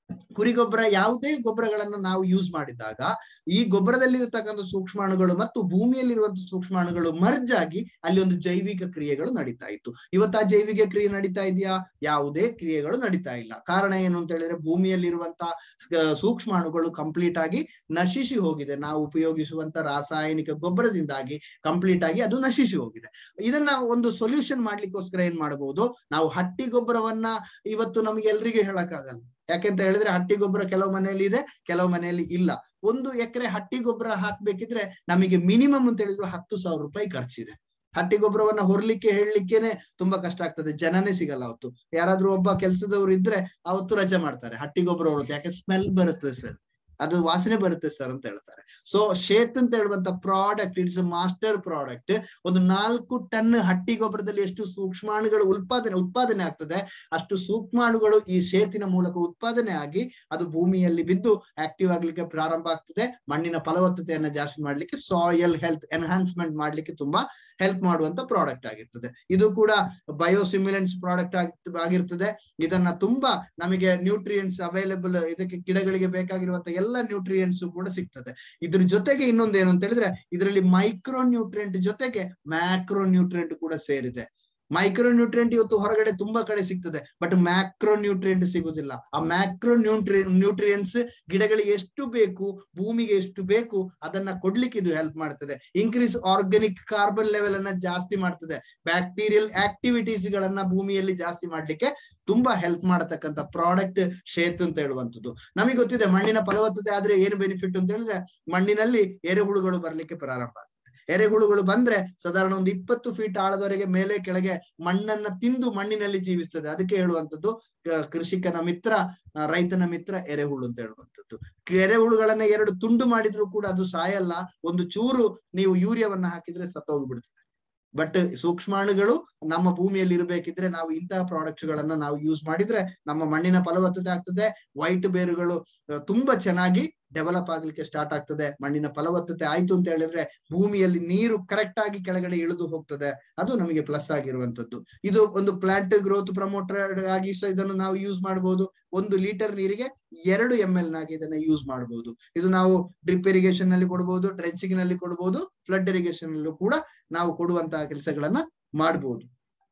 ಕುರಿ ಗೊಬ್ಬರ ಯಾವುದೇ ಗೊಬ್ಬರಗಳನ್ನು ನಾವು ಯೂಸ್ ಮಾಡಿದಾಗ ಈ ಗೊಬ್ಬರದಲ್ಲಿರತಕ್ಕಂಥ ಸೂಕ್ಷ್ಮಾಣುಗಳು ಮತ್ತು ಭೂಮಿಯಲ್ಲಿರುವಂತಹ ಸೂಕ್ಷ್ಮಾಣುಗಳು ಮರ್ಜ್ ಆಗಿ ಅಲ್ಲಿ ಒಂದು ಜೈವಿಕ ಕ್ರಿಯೆಗಳು ನಡೀತಾ ಇತ್ತು. ಇವತ್ತು ಆ ಜೈವಿಕ ಕ್ರಿಯೆ ನಡೀತಾ ಇದೆಯಾ? ಯಾವುದೇ ಕ್ರಿಯೆಗಳು ನಡೀತಾ ಇಲ್ಲ. ಕಾರಣ ಏನು ಅಂತ ಹೇಳಿದ್ರೆ ಭೂಮಿಯಲ್ಲಿರುವಂತಹ ಸೂಕ್ಷ್ಮಾಣುಗಳು ಕಂಪ್ಲೀಟ್ ಆಗಿ ನಶಿಸಿ ಹೋಗಿದೆ. ನಾವು ಉಪಯೋಗಿಸುವಂತ ರಾಸಾಯನಿಕ ಗೊಬ್ಬರದಿಂದಾಗಿ ಕಂಪ್ಲೀಟ್ ಆಗಿ ಅದು ನಶಿಸಿ ಹೋಗಿದೆ. ಇದನ್ನ ಒಂದು ಸೊಲ್ಯೂಷನ್ ಮಾಡ್ಲಿಕ್ಕೋಸ್ಕರ ಏನ್ ಮಾಡಬಹುದು, ನಾವು ಹಟ್ಟಿ ಗೊಬ್ಬರವನ್ನ ಇವತ್ತು ನಮ್ಗೆ ಎಲ್ರಿಗೂ ಹೇಳಕ್ಕಾಗಲ್ಲ. ಯಾಕೆಂತ ಹೇಳಿದ್ರೆ ಹಟ್ಟಿ ಗೊಬ್ಬರ ಕೆಲವು ಮನೆಯಲ್ಲಿ ಇದೆ, ಕೆಲವು ಮನೆಯಲ್ಲಿ ಇಲ್ಲ. ಒಂದು ಎಕರೆ ಹಟ್ಟಿ ಗೊಬ್ಬರ ಹಾಕ್ಬೇಕಿದ್ರೆ ನಮಗೆ ಮಿನಿಮಮ್ ಅಂತ ಹೇಳಿದ್ರು ಹತ್ತು ಸಾವಿರ ರೂಪಾಯಿ ಖರ್ಚಿದೆ. ಹಟ್ಟಿ ಗೊಬ್ಬರವನ್ನ ಹೊರಲಿಕ್ಕೆ ಹೇಳಲಿಕ್ಕೇನೆ ತುಂಬಾ ಕಷ್ಟ ಆಗ್ತದೆ, ಜನನೇ ಸಿಗಲ್ಲ ಅವತ್ತು. ಯಾರಾದ್ರೂ ಒಬ್ಬ ಕೆಲಸದವ್ರು ಇದ್ರೆ ಅವತ್ತು ರಜೆ ಮಾಡ್ತಾರೆ ಹಟ್ಟಿ ಗೊಬ್ಬರ ಹೊರತು, ಯಾಕೆ ಸ್ಮೆಲ್ ಬರುತ್ತೆ ಸರ್, ಅದು ವಾಸನೆ ಬರುತ್ತೆ ಸರ್ ಅಂತ ಹೇಳ್ತಾರೆ. ಸೊ ಶೇತ್ ಅಂತ ಹೇಳುವಂತ ಪ್ರಾಡಕ್ಟ್ ಇಟ್ಸ್ ಮಾಸ್ಟರ್ ಪ್ರಾಡಕ್ಟ್. ಒಂದು ನಾಲ್ಕು ಟನ್ ಹಟ್ಟಿ ಗೊಬ್ಬರದಲ್ಲಿ ಎಷ್ಟು ಸೂಕ್ಷ್ಮಾಣುಗಳು ಉತ್ಪಾದನೆ ಉತ್ಪಾದನೆ ಆಗ್ತದೆ, ಅಷ್ಟು ಸೂಕ್ಷ್ಮಾಣುಗಳು ಈ ಶೇತಿನ ಮೂಲಕ ಉತ್ಪಾದನೆ ಆಗಿ ಅದು ಭೂಮಿಯಲ್ಲಿ ಬಿದ್ದು ಆಕ್ಟಿವ್ ಆಗ್ಲಿಕ್ಕೆ ಪ್ರಾರಂಭ ಆಗ್ತದೆ. ಮಣ್ಣಿನ ಫಲವತ್ತತೆಯನ್ನ ಜಾಸ್ತಿ ಮಾಡ್ಲಿಕ್ಕೆ, ಸಾಯಿಲ್ ಹೆಲ್ತ್ ಎನ್ಹಾನ್ಸ್ಮೆಂಟ್ ಮಾಡ್ಲಿಕ್ಕೆ ತುಂಬಾ ಹೆಲ್ಪ್ ಮಾಡುವಂತ ಪ್ರಾಡಕ್ಟ್ ಆಗಿರ್ತದೆ. ಇದು ಕೂಡ ಬಯೋಸಿಮ್ಯುಲೆಂಟ್ಸ್ ಪ್ರಾಡಕ್ಟ್ ಆಗಿರ್ತದೆ. ಇದನ್ನ ತುಂಬಾ ನಮಗೆ ನ್ಯೂಟ್ರಿಯೆಂಟ್ಸ್ ಅವೈಲೇಬಲ್, ಇದಕ್ಕೆ ಗಿಡಗಳಿಗೆ ಬೇಕಾಗಿರುವಂತ ಎಲ್ಲ ನ್ಯೂಟ್ರಿಯೆಂಟ್ಸ್ ಕೂಡ ಸಿಗ್ತದೆ. ಇದ್ರ ಜೊತೆಗೆ ಇನ್ನೊಂದು ಏನು ಅಂತ ಹೇಳಿದ್ರೆ ಇದರಲ್ಲಿ ಮೈಕ್ರೋ ನ್ಯೂಟ್ರಿಯೆಂಟ್ ಜೊತೆಗೆ ಮ್ಯಾಕ್ರೋ ನ್ಯೂಟ್ರಿಯೆಂಟ್ ಕೂಡ ಸೇರಿದೆ. ಮೈಕ್ರೋ ನ್ಯೂಟ್ರಿಯೆಂಟ್ ಇವತ್ತು ಹೊರಗಡೆ ತುಂಬಾ ಕಡೆ ಸಿಗ್ತದೆ, ಬಟ್ ಮ್ಯಾಕ್ರೋ ನ್ಯೂಟ್ರಿಯೆಂಟ್ ಸಿಗುದಿಲ್ಲ. ಆ ಮ್ಯಾಕ್ರೋ ನ್ಯೂಟ್ರಿ ನ್ಯೂಟ್ರಿಯೆಂಟ್ಸ್ ಗಿಡಗಳಿಗೆ ಎಷ್ಟು ಬೇಕು, ಭೂಮಿಗೆ ಎಷ್ಟು ಬೇಕು ಅದನ್ನ ಕೊಡ್ಲಿಕ್ಕೆ ಇದು ಹೆಲ್ಪ್ ಮಾಡ್ತದೆ. ಇನ್ಕ್ರೀಸ್ ಆರ್ಗಾನಿಕ್ ಕಾರ್ಬನ್ ಲೆವೆಲ್ ಅನ್ನ ಜಾಸ್ತಿ ಮಾಡ್ತದೆ. ಬ್ಯಾಕ್ಟೀರಿಯಲ್ ಆಕ್ಟಿವಿಟೀಸ್ ಗಳನ್ನ ಭೂಮಿಯಲ್ಲಿ ಜಾಸ್ತಿ ಮಾಡ್ಲಿಕ್ಕೆ ತುಂಬಾ ಹೆಲ್ಪ್ ಮಾಡತಕ್ಕಂತ ಪ್ರಾಡಕ್ಟ್ ಶೇತ್ ಅಂತ ಹೇಳುವಂಥದ್ದು. ನಮಗೆ ಗೊತ್ತಿದೆ ಮಣ್ಣಿನ ಫಲವತ್ತತೆ ಆದ್ರೆ ಏನು ಬೆನಿಫಿಟ್ ಅಂತ ಹೇಳಿದ್ರೆ ಮಣ್ಣಿನಲ್ಲಿ ಎರೆಹುಳುಗಳು ಬರ್ಲಿಕ್ಕೆ ಪ್ರಾರಂಭ. ಎರೆಹುಳುಗಳು ಬಂದ್ರೆ ಸಾಧಾರಣ ಒಂದು ಇಪ್ಪತ್ತು ಫೀಟ್ ಆಳದವರೆಗೆ ಮೇಲೆ ಕೆಳಗೆ ಮಣ್ಣನ್ನ ತಿಂದು ಮಣ್ಣಿನಲ್ಲಿ ಜೀವಿಸ್ತದೆ. ಅದಕ್ಕೆ ಹೇಳುವಂಥದ್ದು ಕೃಷಿಕನ ಮಿತ್ರ, ರೈತನ ಮಿತ್ರ ಎರೆಹುಳು ಅಂತ ಹೇಳುವಂಥದ್ದು. ಎರೆಹುಳುಗಳನ್ನ ಎರಡು ತುಂಡು ಮಾಡಿದ್ರು ಕೂಡ ಅದು ಸಾಯಲ್ಲ. ಒಂದು ಚೂರು ನೀವು ಯೂರಿಯಾವನ್ನ ಹಾಕಿದ್ರೆ ಸತ್ತೋಗ್ಬಿಡ್ತದೆ. ಬಟ್ ಸೂಕ್ಷ್ಮಾಣುಗಳು ನಮ್ಮ ಭೂಮಿಯಲ್ಲಿ ಇರಬೇಕಿದ್ರೆ ನಾವು ಇಂತಹ ಪ್ರಾಡಕ್ಟ್ಸ್ ಗಳನ್ನ ನಾವು ಯೂಸ್ ಮಾಡಿದ್ರೆ ನಮ್ಮ ಮಣ್ಣಿನ ಫಲವತ್ತತೆ ಆಗ್ತದೆ. ವೈಟ್ ಬೇರುಗಳು ತುಂಬಾ ಚೆನ್ನಾಗಿ ಡೆವಲಪ್ ಆಗ್ಲಿಕ್ಕೆ ಸ್ಟಾರ್ಟ್ ಆಗ್ತದೆ. ಮಣ್ಣಿನ ಫಲವತ್ತತೆ ಆಯ್ತು ಅಂತ ಹೇಳಿದ್ರೆ ಭೂಮಿಯಲ್ಲಿ ನೀರು ಕರೆಕ್ಟ್ ಆಗಿ ಕೆಳಗಡೆ ಇಳಿದು ಹೋಗ್ತದೆ. ಅದು ನಮಗೆ ಪ್ಲಸ್ ಆಗಿರುವಂತದ್ದು. ಇದು ಒಂದು ಪ್ಲಾಂಟ್ ಗ್ರೋತ್ ಪ್ರಮೋಟರ್ ಆಗಿ ಸಹ ಇದನ್ನು ನಾವು ಯೂಸ್ ಮಾಡಬಹುದು. ಒಂದು ಲೀಟರ್ ನೀರಿಗೆ ಎರಡು ಎಂ ಎಲ್ ನಾಗಿ ಇದನ್ನ ಯೂಸ್ ಮಾಡಬಹುದು. ಇದು ನಾವು ಡ್ರಿಪ್ ಇರಿಗೇಷನ್ ನಲ್ಲಿ ಕೊಡಬಹುದು, ಡ್ರೆಂಚಿಂಗ್ ನಲ್ಲಿ ಕೊಡಬಹುದು, ಫ್ಲಡ್ ಇರಿಗೇಷನ್ ನಲ್ಲೂ ಕೂಡ ನಾವು ಕೊಡುವಂತಹ ಕೆಲಸಗಳನ್ನ ಮಾಡಬಹುದು.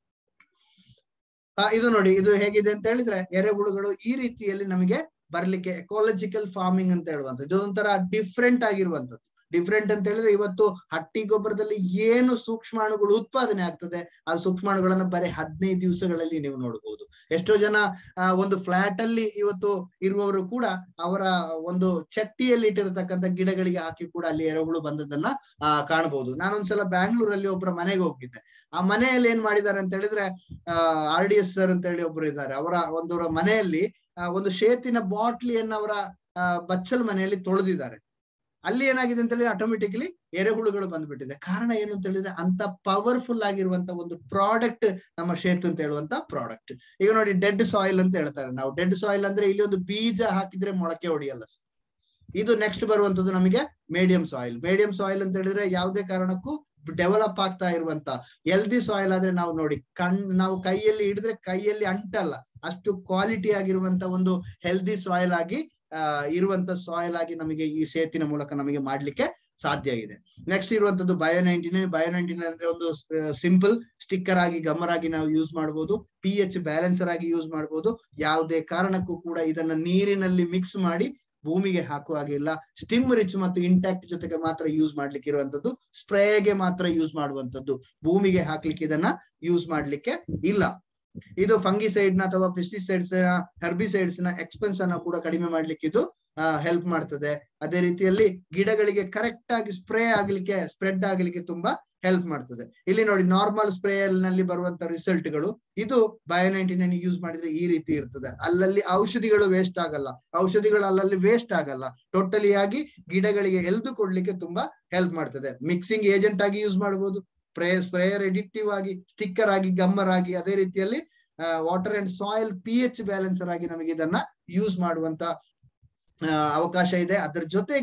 ಆ ಇದು ನೋಡಿ, ಇದು ಹೇಗಿದೆ ಅಂತ ಹೇಳಿದ್ರೆ ಎರೆಹುಳುಗಳು ಈ ರೀತಿಯಲ್ಲಿ ನಮಗೆ ಬರ್ಲಿಕ್ಕೆ ಎಕಾಲಜಿಕಲ್ ಫಾರ್ಮಿಂಗ್ ಅಂತ ಹೇಳುವಂತ ಇದು ಒಂಥರ ಡಿಫ್ರೆಂಟ್ ಆಗಿರುವಂತದ್ದು. ಡಿಫ್ರೆಂಟ್ ಅಂತ ಹೇಳಿದ್ರೆ ಇವತ್ತು ಹಟ್ಟಿ ಗೊಬ್ಬರದಲ್ಲಿ ಏನು ಸೂಕ್ಷ್ಮಾಣುಗಳು ಉತ್ಪಾದನೆ ಆಗ್ತದೆ ಆ ಸೂಕ್ಷ್ಮಾಣುಗಳನ್ನ ಬರೀ ಹದಿನೈದು ದಿವಸಗಳಲ್ಲಿ ನೀವು ನೋಡಬಹುದು. ಎಷ್ಟೋ ಜನ ಆ ಒಂದು ಫ್ಲಾಟ್ ಅಲ್ಲಿ ಇವತ್ತು ಇರುವವರು ಕೂಡ ಅವರ ಒಂದು ಚಟ್ಟಿಯಲ್ಲಿ ಇಟ್ಟಿರತಕ್ಕಂಥ ಗಿಡಗಳಿಗೆ ಹಾಕಿ ಕೂಡ ಅಲ್ಲಿ ಎರೆಹುಳು ಬಂದದನ್ನ ಆ ಕಾಣಬಹುದು. ನಾನೊಂದ್ಸಲ ಬ್ಯಾಂಗ್ಳೂರಲ್ಲಿ ಒಬ್ಬರ ಮನೆಗೆ ಹೋಗಿದ್ದೆ. ಆ ಮನೆಯಲ್ಲಿ ಏನ್ ಮಾಡಿದ್ದಾರೆ ಅಂತ ಹೇಳಿದ್ರೆ ಆ ಆರ್ ಡಿ ಎಸ್ ಸರ್ ಅಂತ ಹೇಳಿ ಒಬ್ರು ಇದ್ದಾರೆ. ಅವರ ಒಂದು ಮನೆಯಲ್ಲಿ ಒಂದು ಶೇತಿನ ಬಾಟ್ಲಿಯನ್ನ ಅವರ ಬಚ್ಚಲ್ ಮನೆಯಲ್ಲಿ ತೊಳೆದಿದ್ದಾರೆ. ಅಲ್ಲಿ ಏನಾಗಿದೆ ಅಂತ ಹೇಳಿದ್ರೆ ಆಟೋಮೆಟಿಕಲಿ ಎರೆಹುಳುಗಳು ಬಂದ್ಬಿಟ್ಟಿದೆ. ಕಾರಣ ಏನು ಅಂತ ಹೇಳಿದ್ರೆ ಅಂತ ಪವರ್ಫುಲ್ ಆಗಿರುವಂತ ಒಂದು ಪ್ರಾಡಕ್ಟ್ ನಮ್ಮ ಶೇತ್ ಅಂತ ಹೇಳುವಂತ ಪ್ರಾಡಕ್ಟ್. ಈಗ ನೋಡಿ ಡೆಡ್ ಸಾಯಿಲ್ ಅಂತ ಹೇಳ್ತಾರೆ ನಾವು. ಡೆಡ್ ಸಾಯಿಲ್ ಅಂದ್ರೆ ಇಲ್ಲಿ ಒಂದು ಬೀಜ ಹಾಕಿದ್ರೆ ಮೊಳಕೆ ಹೊಡಿಯಲ್ಲ. ಇದು ನೆಕ್ಸ್ಟ್ ಬರುವಂತದ್ದು ನಮಗೆ ಮೀಡಿಯಂ ಸಾಯಿಲ್. ಮೀಡಿಯಂ ಸಾಯಿಲ್ ಅಂತ ಹೇಳಿದ್ರೆ ಯಾವುದೇ ಕಾರಣಕ್ಕೂ ಡೆವಲಪ್ ಆಗ್ತಾ ಇರುವಂತ ಹೆಲ್ದಿ ಸಾಯಿಲ್ ಆದ್ರೆ ನಾವು ನೋಡಿ ಕಣ್ ನಾವು ಕೈಯಲ್ಲಿ ಹಿಡಿದ್ರೆ ಕೈಯಲ್ಲಿ ಅಂಟಲ್ಲ, ಅಷ್ಟು ಕ್ವಾಲಿಟಿ ಆಗಿರುವಂತ ಒಂದು ಹೆಲ್ದಿ ಸಾಯಿಲ್ ಆಗಿ ಆ ಇರುವಂತ ಸಾಯಿಲ್ ಆಗಿ ನಮಗೆ ಈ ಶೇತಿನ ಮೂಲಕ ನಮಗೆ ಮಾಡ್ಲಿಕ್ಕೆ ಸಾಧ್ಯ ಇದೆ. ನೆಕ್ಸ್ಟ್ ಇರುವಂತದ್ದು ಬಯೋ ನೈನ್ಟೀನ್. ಬಯೋ ನೈನ್ಟೀನ್ ಅಂದ್ರೆ ಒಂದು ಸಿಂಪಲ್ ಸ್ಟಿಕ್ಕರ್ ಆಗಿ ಗಮ್ಮರ್ ಆಗಿ ನಾವು ಯೂಸ್ ಮಾಡಬಹುದು. ಪಿ ಎಚ್ ಬ್ಯಾಲೆನ್ಸರ್ ಆಗಿ ಯೂಸ್ ಮಾಡಬಹುದು. ಯಾವುದೇ ಕಾರಣಕ್ಕೂ ಕೂಡ ಇದನ್ನ ನೀರಿನಲ್ಲಿ ಮಿಕ್ಸ್ ಮಾಡಿ ಭೂಮಿಗೆ ಹಾಕುವ ಹಾಗಿಲ್ಲ. ಸ್ಟಿಮ್ ರಿಚ್ ಮತ್ತು ಇಂಟ್ಯಾಕ್ಟ್ ಜೊತೆಗೆ ಮಾತ್ರ ಯೂಸ್ ಮಾಡ್ಲಿಕ್ಕೆ ಇರುವಂತದ್ದು. ಸ್ಪ್ರೇಗೆ ಮಾತ್ರ ಯೂಸ್ ಮಾಡುವಂತದ್ದು. ಭೂಮಿಗೆ ಹಾಕ್ಲಿಕ್ಕೆ ಇದನ್ನ ಯೂಸ್ ಮಾಡ್ಲಿಕ್ಕೆ ಇಲ್ಲ. ಇದು ಫಂಗಿಸೈಡ್ ನ ಅಥವಾ ಪೆಸ್ಟಿಸೈಡ್ಸ್ ಹರ್ಬಿಸೈಡ್ಸ್ ನ ಎಕ್ಸ್ಪೆನ್ಸ್ ಅನ್ನ ಕೂಡ ಕಡಿಮೆ ಮಾಡ್ಲಿಕ್ಕೆ ಇದು ಹೆಲ್ಪ್ ಮಾಡ್ತದೆ. ಅದೇ ರೀತಿಯಲ್ಲಿ ಗಿಡಗಳಿಗೆ ಕರೆಕ್ಟ್ ಆಗಿ ಸ್ಪ್ರೇ ಆಗ್ಲಿಕ್ಕೆ ಸ್ಪ್ರೆಡ್ ಆಗ್ಲಿಕ್ಕೆ ತುಂಬಾ ಹೆಲ್ಪ್ ಮಾಡ್ತದೆ. ಇಲ್ಲಿ ನೋಡಿ ನಾರ್ಮಲ್ ಸ್ಪ್ರೇಯರ್ ನಲ್ಲಿ ಬರುವಂತ ರಿಸಲ್ಟ್ ಗಳು ಇದು ಬಯೋ ನೈನ್ಟೀನ್ ಯೂಸ್ ಮಾಡಿದ್ರೆ ಈ ರೀತಿ ಇರ್ತದೆ. ಅಲ್ಲಲ್ಲಿ ಔಷಧಿಗಳು ವೇಸ್ಟ್ ಆಗಲ್ಲ, ಔಷಧಿಗಳು ಅಲ್ಲಲ್ಲಿ ವೇಸ್ಟ್ ಆಗಲ್ಲ. ಟೋಟಲಿ ಆಗಿ ಗಿಡಗಳಿಗೆ ಎಲ್ದು ಕೊಡ್ಲಿಕ್ಕೆ ತುಂಬಾ ಹೆಲ್ಪ್ ಮಾಡ್ತದೆ. ಮಿಕ್ಸಿಂಗ್ ಏಜೆಂಟ್ ಆಗಿ ಯೂಸ್ ಮಾಡಬಹುದು. ಸ್ಪ್ರೇ ಸ್ಪ್ರೇಯರ್ ಎಡಿಕ್ಟಿವ್ ಆಗಿ, ಸ್ಟಿಕ್ಕರ್ ಆಗಿ, ಗಮ್ಮರ್ ಆಗಿ, ಅದೇ ರೀತಿಯಲ್ಲಿ water and soil P H balancer ಆಗಿ ನಮಗೆ ಇದನ್ನ ಯೂಸ್ ಮಾಡುವಂತ ಅವಕಾಶ ಇದೆ. ಅದರ ಜೊತೆಗೆ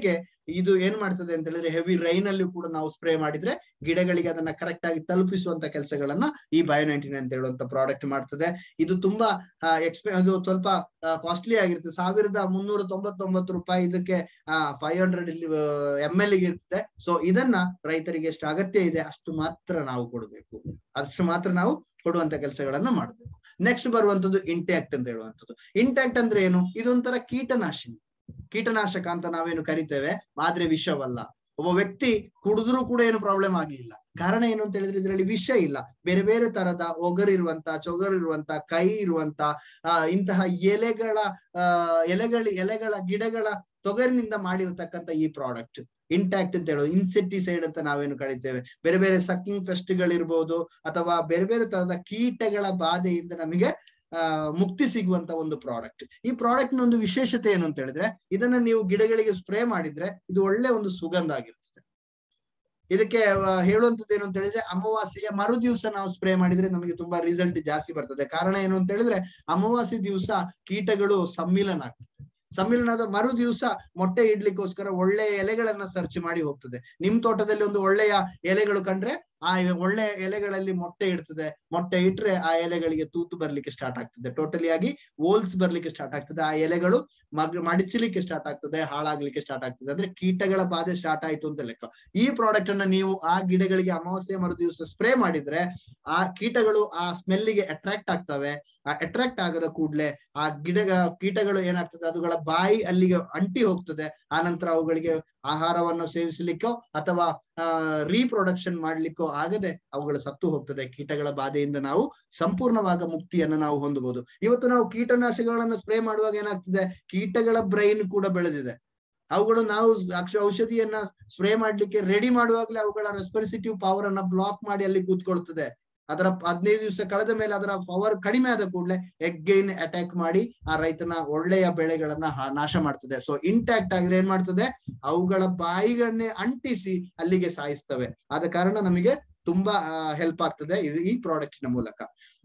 ಇದು ಏನ್ ಮಾಡ್ತದೆ ಅಂತ ಹೇಳಿದ್ರೆ ಹೆವಿ ರೈನ್ ಅಲ್ಲಿ ಕೂಡ ನಾವು ಸ್ಪ್ರೇ ಮಾಡಿದ್ರೆ ಗಿಡಗಳಿಗೆ ಅದನ್ನ ಕರೆಕ್ಟ್ ಆಗಿ ತಲುಪಿಸುವಂತ ಕೆಲಸಗಳನ್ನ ಈ ಬಯೋ ನೈಂಟಿ ನೈನ್ ಅಂತ ಹೇಳುವಂತ ಪ್ರಾಡಕ್ಟ್ ಮಾಡ್ತದೆ. ಇದು ತುಂಬಾ ಎಕ್ಸ್ಪೆ ಅದು ಸ್ವಲ್ಪ ಕಾಸ್ಟ್ಲಿ ಆಗಿರುತ್ತೆ, ಸಾವಿರದ ಮುನ್ನೂರ ತೊಂಬತ್ತೊಂಬತ್ತು ರೂಪಾಯಿ ಇದಕ್ಕೆ ಫೈವ್ ಹಂಡ್ರೆಡ್ ಎಂ ಎಲ್ ಗೆ ಇರ್ತದೆ. ಸೊ ಇದನ್ನ ರೈತರಿಗೆ ಎಷ್ಟು ಅಗತ್ಯ ಇದೆ ಅಷ್ಟು ಮಾತ್ರ ನಾವು ಕೊಡಬೇಕು, ಅಷ್ಟು ಮಾತ್ರ ನಾವು ಕೊಡುವಂತ ಕೆಲಸಗಳನ್ನ ಮಾಡಬೇಕು. ನೆಕ್ಸ್ಟ್ ಬರುವಂತದ್ದು ಇಂಟ್ಯಾಕ್ಟ್ ಅಂತ ಹೇಳುವಂಥದ್ದು. ಇಂಟ್ಯಾಕ್ಟ್ ಅಂದ್ರೆ ಏನು? ಇದೊಂಥರ ಕೀಟನಾಶಿನಿ, ಕೀಟನಾಶಕ ಅಂತ ನಾವೇನು ಕರಿತೇವೆ, ಆದ್ರೆ ವಿಷವಲ್ಲ. ಒಬ್ಬ ವ್ಯಕ್ತಿ ಕುಡಿದ್ರೂ ಕೂಡ ಏನು ಪ್ರಾಬ್ಲಮ್ ಆಗ್ಲಿಲ್ಲ. ಕಾರಣ ಏನು ಅಂತ ಹೇಳಿದ್ರೆ ಇದರಲ್ಲಿ ವಿಷ ಇಲ್ಲ, ಬೇರೆ ಬೇರೆ ತರದ ಒಗರಿರುವಂತ, ಚೊಗರಿರುವಂತ, ಕೈ ಇರುವಂತ ಆ ಇಂತಹ ಎಲೆಗಳ ಆ ಎಲೆಗಳ ಎಲೆಗಳ ಗಿಡಗಳ ತೊಗರಿನಿಂದ ಮಾಡಿರತಕ್ಕಂತ ಈ ಪ್ರಾಡಕ್ಟ್ ಇಂಟ್ಯಾಕ್ಟ್ ಅಂತ ಹೇಳೋದು. ಇನ್ಸೆಕ್ಟಿಸೈಡ್ ಅಂತ ನಾವೇನು ಕರಿತೇವೆ, ಬೇರೆ ಬೇರೆ ಸಕ್ಕಿಂಗ್ ಪೆಸ್ಟ್ ಗಳಿರ್ಬೋದು ಅಥವಾ ಬೇರೆ ಬೇರೆ ತರದ ಕೀಟಗಳ ಬಾಧೆಯಿಂದ ನಮಗೆ ಆ ಮುಕ್ತಿ ಸಿಗುವಂತ ಒಂದು ಪ್ರಾಡಕ್ಟ್. ಈ ಪ್ರಾಡಕ್ಟ್ ನ ಒಂದು ವಿಶೇಷತೆ ಏನು ಅಂತ ಹೇಳಿದ್ರೆ, ಇದನ್ನ ನೀವು ಗಿಡಗಳಿಗೆ ಸ್ಪ್ರೇ ಮಾಡಿದ್ರೆ ಇದು ಒಳ್ಳೆ ಒಂದು ಸುಗಂಧ ಆಗಿರ್ತದೆ. ಇದಕ್ಕೆ ಹೇಳುವಂತದ್ದು ಏನು ಅಂತ ಹೇಳಿದ್ರೆ, ಅಮಾವಾಸ್ಯೆಯ ಮರು ದಿವಸ ನಾವು ಸ್ಪ್ರೇ ಮಾಡಿದ್ರೆ ನಮಗೆ ತುಂಬಾ ರಿಸಲ್ಟ್ ಜಾಸ್ತಿ ಬರ್ತದೆ. ಕಾರಣ ಏನು ಅಂತ ಹೇಳಿದ್ರೆ, ಅಮಾವಾಸ್ಯೆ ದಿವಸ ಕೀಟಗಳು ಸಮ್ಮಿಲನ ಆಗ್ತದೆ. ಸಮ್ಮಿಲನದ ಮರು ದಿವಸ ಮೊಟ್ಟೆ ಇಡ್ಲಿಕ್ಕೋಸ್ಕರ ಒಳ್ಳೆಯ ಎಲೆಗಳನ್ನ ಸರ್ಚ್ ಮಾಡಿ ಹೋಗ್ತದೆ. ನಿಮ್ ತೋಟದಲ್ಲಿ ಒಂದು ಒಳ್ಳೆಯ ಎಲೆಗಳು ಕಂಡ್ರೆ ಆ ಒಳ್ಳೆ ಎಲೆಗಳಲ್ಲಿ ಮೊಟ್ಟೆ ಇಡ್ತದೆ. ಮೊಟ್ಟೆ ಇಟ್ರೆ ಆ ಎಲೆಗಳಿಗೆ ತೂತು ಬರ್ಲಿಕ್ಕೆ ಸ್ಟಾರ್ಟ್ ಆಗ್ತದೆ, ಟೋಟಲಿ ಆಗಿ ಓಲ್ಸ್ ಬರ್ಲಿಕ್ಕೆ ಸ್ಟಾರ್ಟ್ ಆಗ್ತದೆ. ಆ ಎಲೆಗಳು ಮಗ ಮಡಿಚಲಿಕ್ಕೆ ಸ್ಟಾರ್ಟ್ ಆಗ್ತದೆ, ಹಾಳಾಗ್ಲಿಕ್ಕೆ ಸ್ಟಾರ್ಟ್ ಆಗ್ತದೆ. ಅಂದ್ರೆ ಕೀಟಗಳ ಬಾಧೆ ಸ್ಟಾರ್ಟ್ ಆಯ್ತು ಅಂತ ಲೆಕ್ಕ. ಈ ಪ್ರಾಡಕ್ಟ್ ಅನ್ನ ನೀವು ಆ ಗಿಡಗಳಿಗೆ ಅಮಾವಾಸ್ಯೆ ಮರು ದಿವಸ ಸ್ಪ್ರೇ ಮಾಡಿದ್ರೆ ಆ ಕೀಟಗಳು ಆ ಸ್ಮೆಲ್ಲಿಗೆ ಅಟ್ರಾಕ್ಟ್ ಆಗ್ತವೆ. ಆ ಅಟ್ರಾಕ್ಟ್ ಆಗದ ಕೂಡ್ಲೆ ಆ ಗಿಡ ಕೀಟಗಳು ಏನಾಗ್ತದೆ, ಅದುಗಳ ಬಾಯಿ ಅಲ್ಲಿಗೆ ಅಂಟಿ ಹೋಗ್ತದೆ. ಆ ನಂತರ ಅವುಗಳಿಗೆ ಆಹಾರವನ್ನು ಸೇವಿಸಲಿಕ್ಕೋ ಅಥವಾ ಆ ರೀಪ್ರೊಡಕ್ಷನ್ ಮಾಡ್ಲಿಕ್ಕೋ ಆಗದೆ ಅವುಗಳು ಸತ್ತು ಹೋಗ್ತದೆ. ಕೀಟಗಳ ಬಾಧೆಯಿಂದ ನಾವು ಸಂಪೂರ್ಣವಾದ ಮುಕ್ತಿಯನ್ನು ನಾವು ಹೊಂದಬಹುದು. ಇವತ್ತು ನಾವು ಕೀಟನಾಶಕಗಳನ್ನು ಸ್ಪ್ರೇ ಮಾಡುವಾಗ ಏನಾಗ್ತದೆ, ಕೀಟಗಳ ಬ್ರೈನ್ ಕೂಡ ಬೆಳೆದಿದೆ. ಅವುಗಳು ನಾವು ಔಷಧಿಯನ್ನ ಸ್ಪ್ರೇ ಮಾಡ್ಲಿಕ್ಕೆ ರೆಡಿ ಮಾಡುವಾಗಲೇ ಅವುಗಳ ರೆಸ್ಪಿರೇಟಿವ್ ಪವರ್ ಅನ್ನ ಬ್ಲಾಕ್ ಮಾಡಿ ಅಲ್ಲಿ ಕೂತ್ಕೊಳ್ತದೆ. ಅದರ ಹದಿನೈದು ದಿವಸ ಕಳೆದ ಮೇಲೆ ಅದರ ಪವರ್ ಕಡಿಮೆ ಆದ ಕೂಡಲೇ ಎಗೈನ್ ಅಟ್ಯಾಕ್ ಮಾಡಿ ಆ ರೈತನ ಒಳ್ಳೆಯ ಬೆಳೆಗಳನ್ನ ನಾಶ ಮಾಡ್ತದೆ. ಸೊ ಇಂಟ್ಯಾಕ್ಟ್ ಆಗಿದ್ರೆ ಏನ್ ಮಾಡ್ತದೆ, ಅವುಗಳ ಬಾಯಿಗಳನ್ನೇ ಅಂಟಿಸಿ ಅಲ್ಲಿಗೆ ಸಾಯಿಸ್ತವೆ. ಆದ ಕಾರಣ ನಮಗೆ ತುಂಬಾ ಹೆಲ್ಪ್ ಆಗ್ತದೆ ಇದು ಈ ಪ್ರಾಡಕ್ಟ್ ನ ಮೂಲಕ.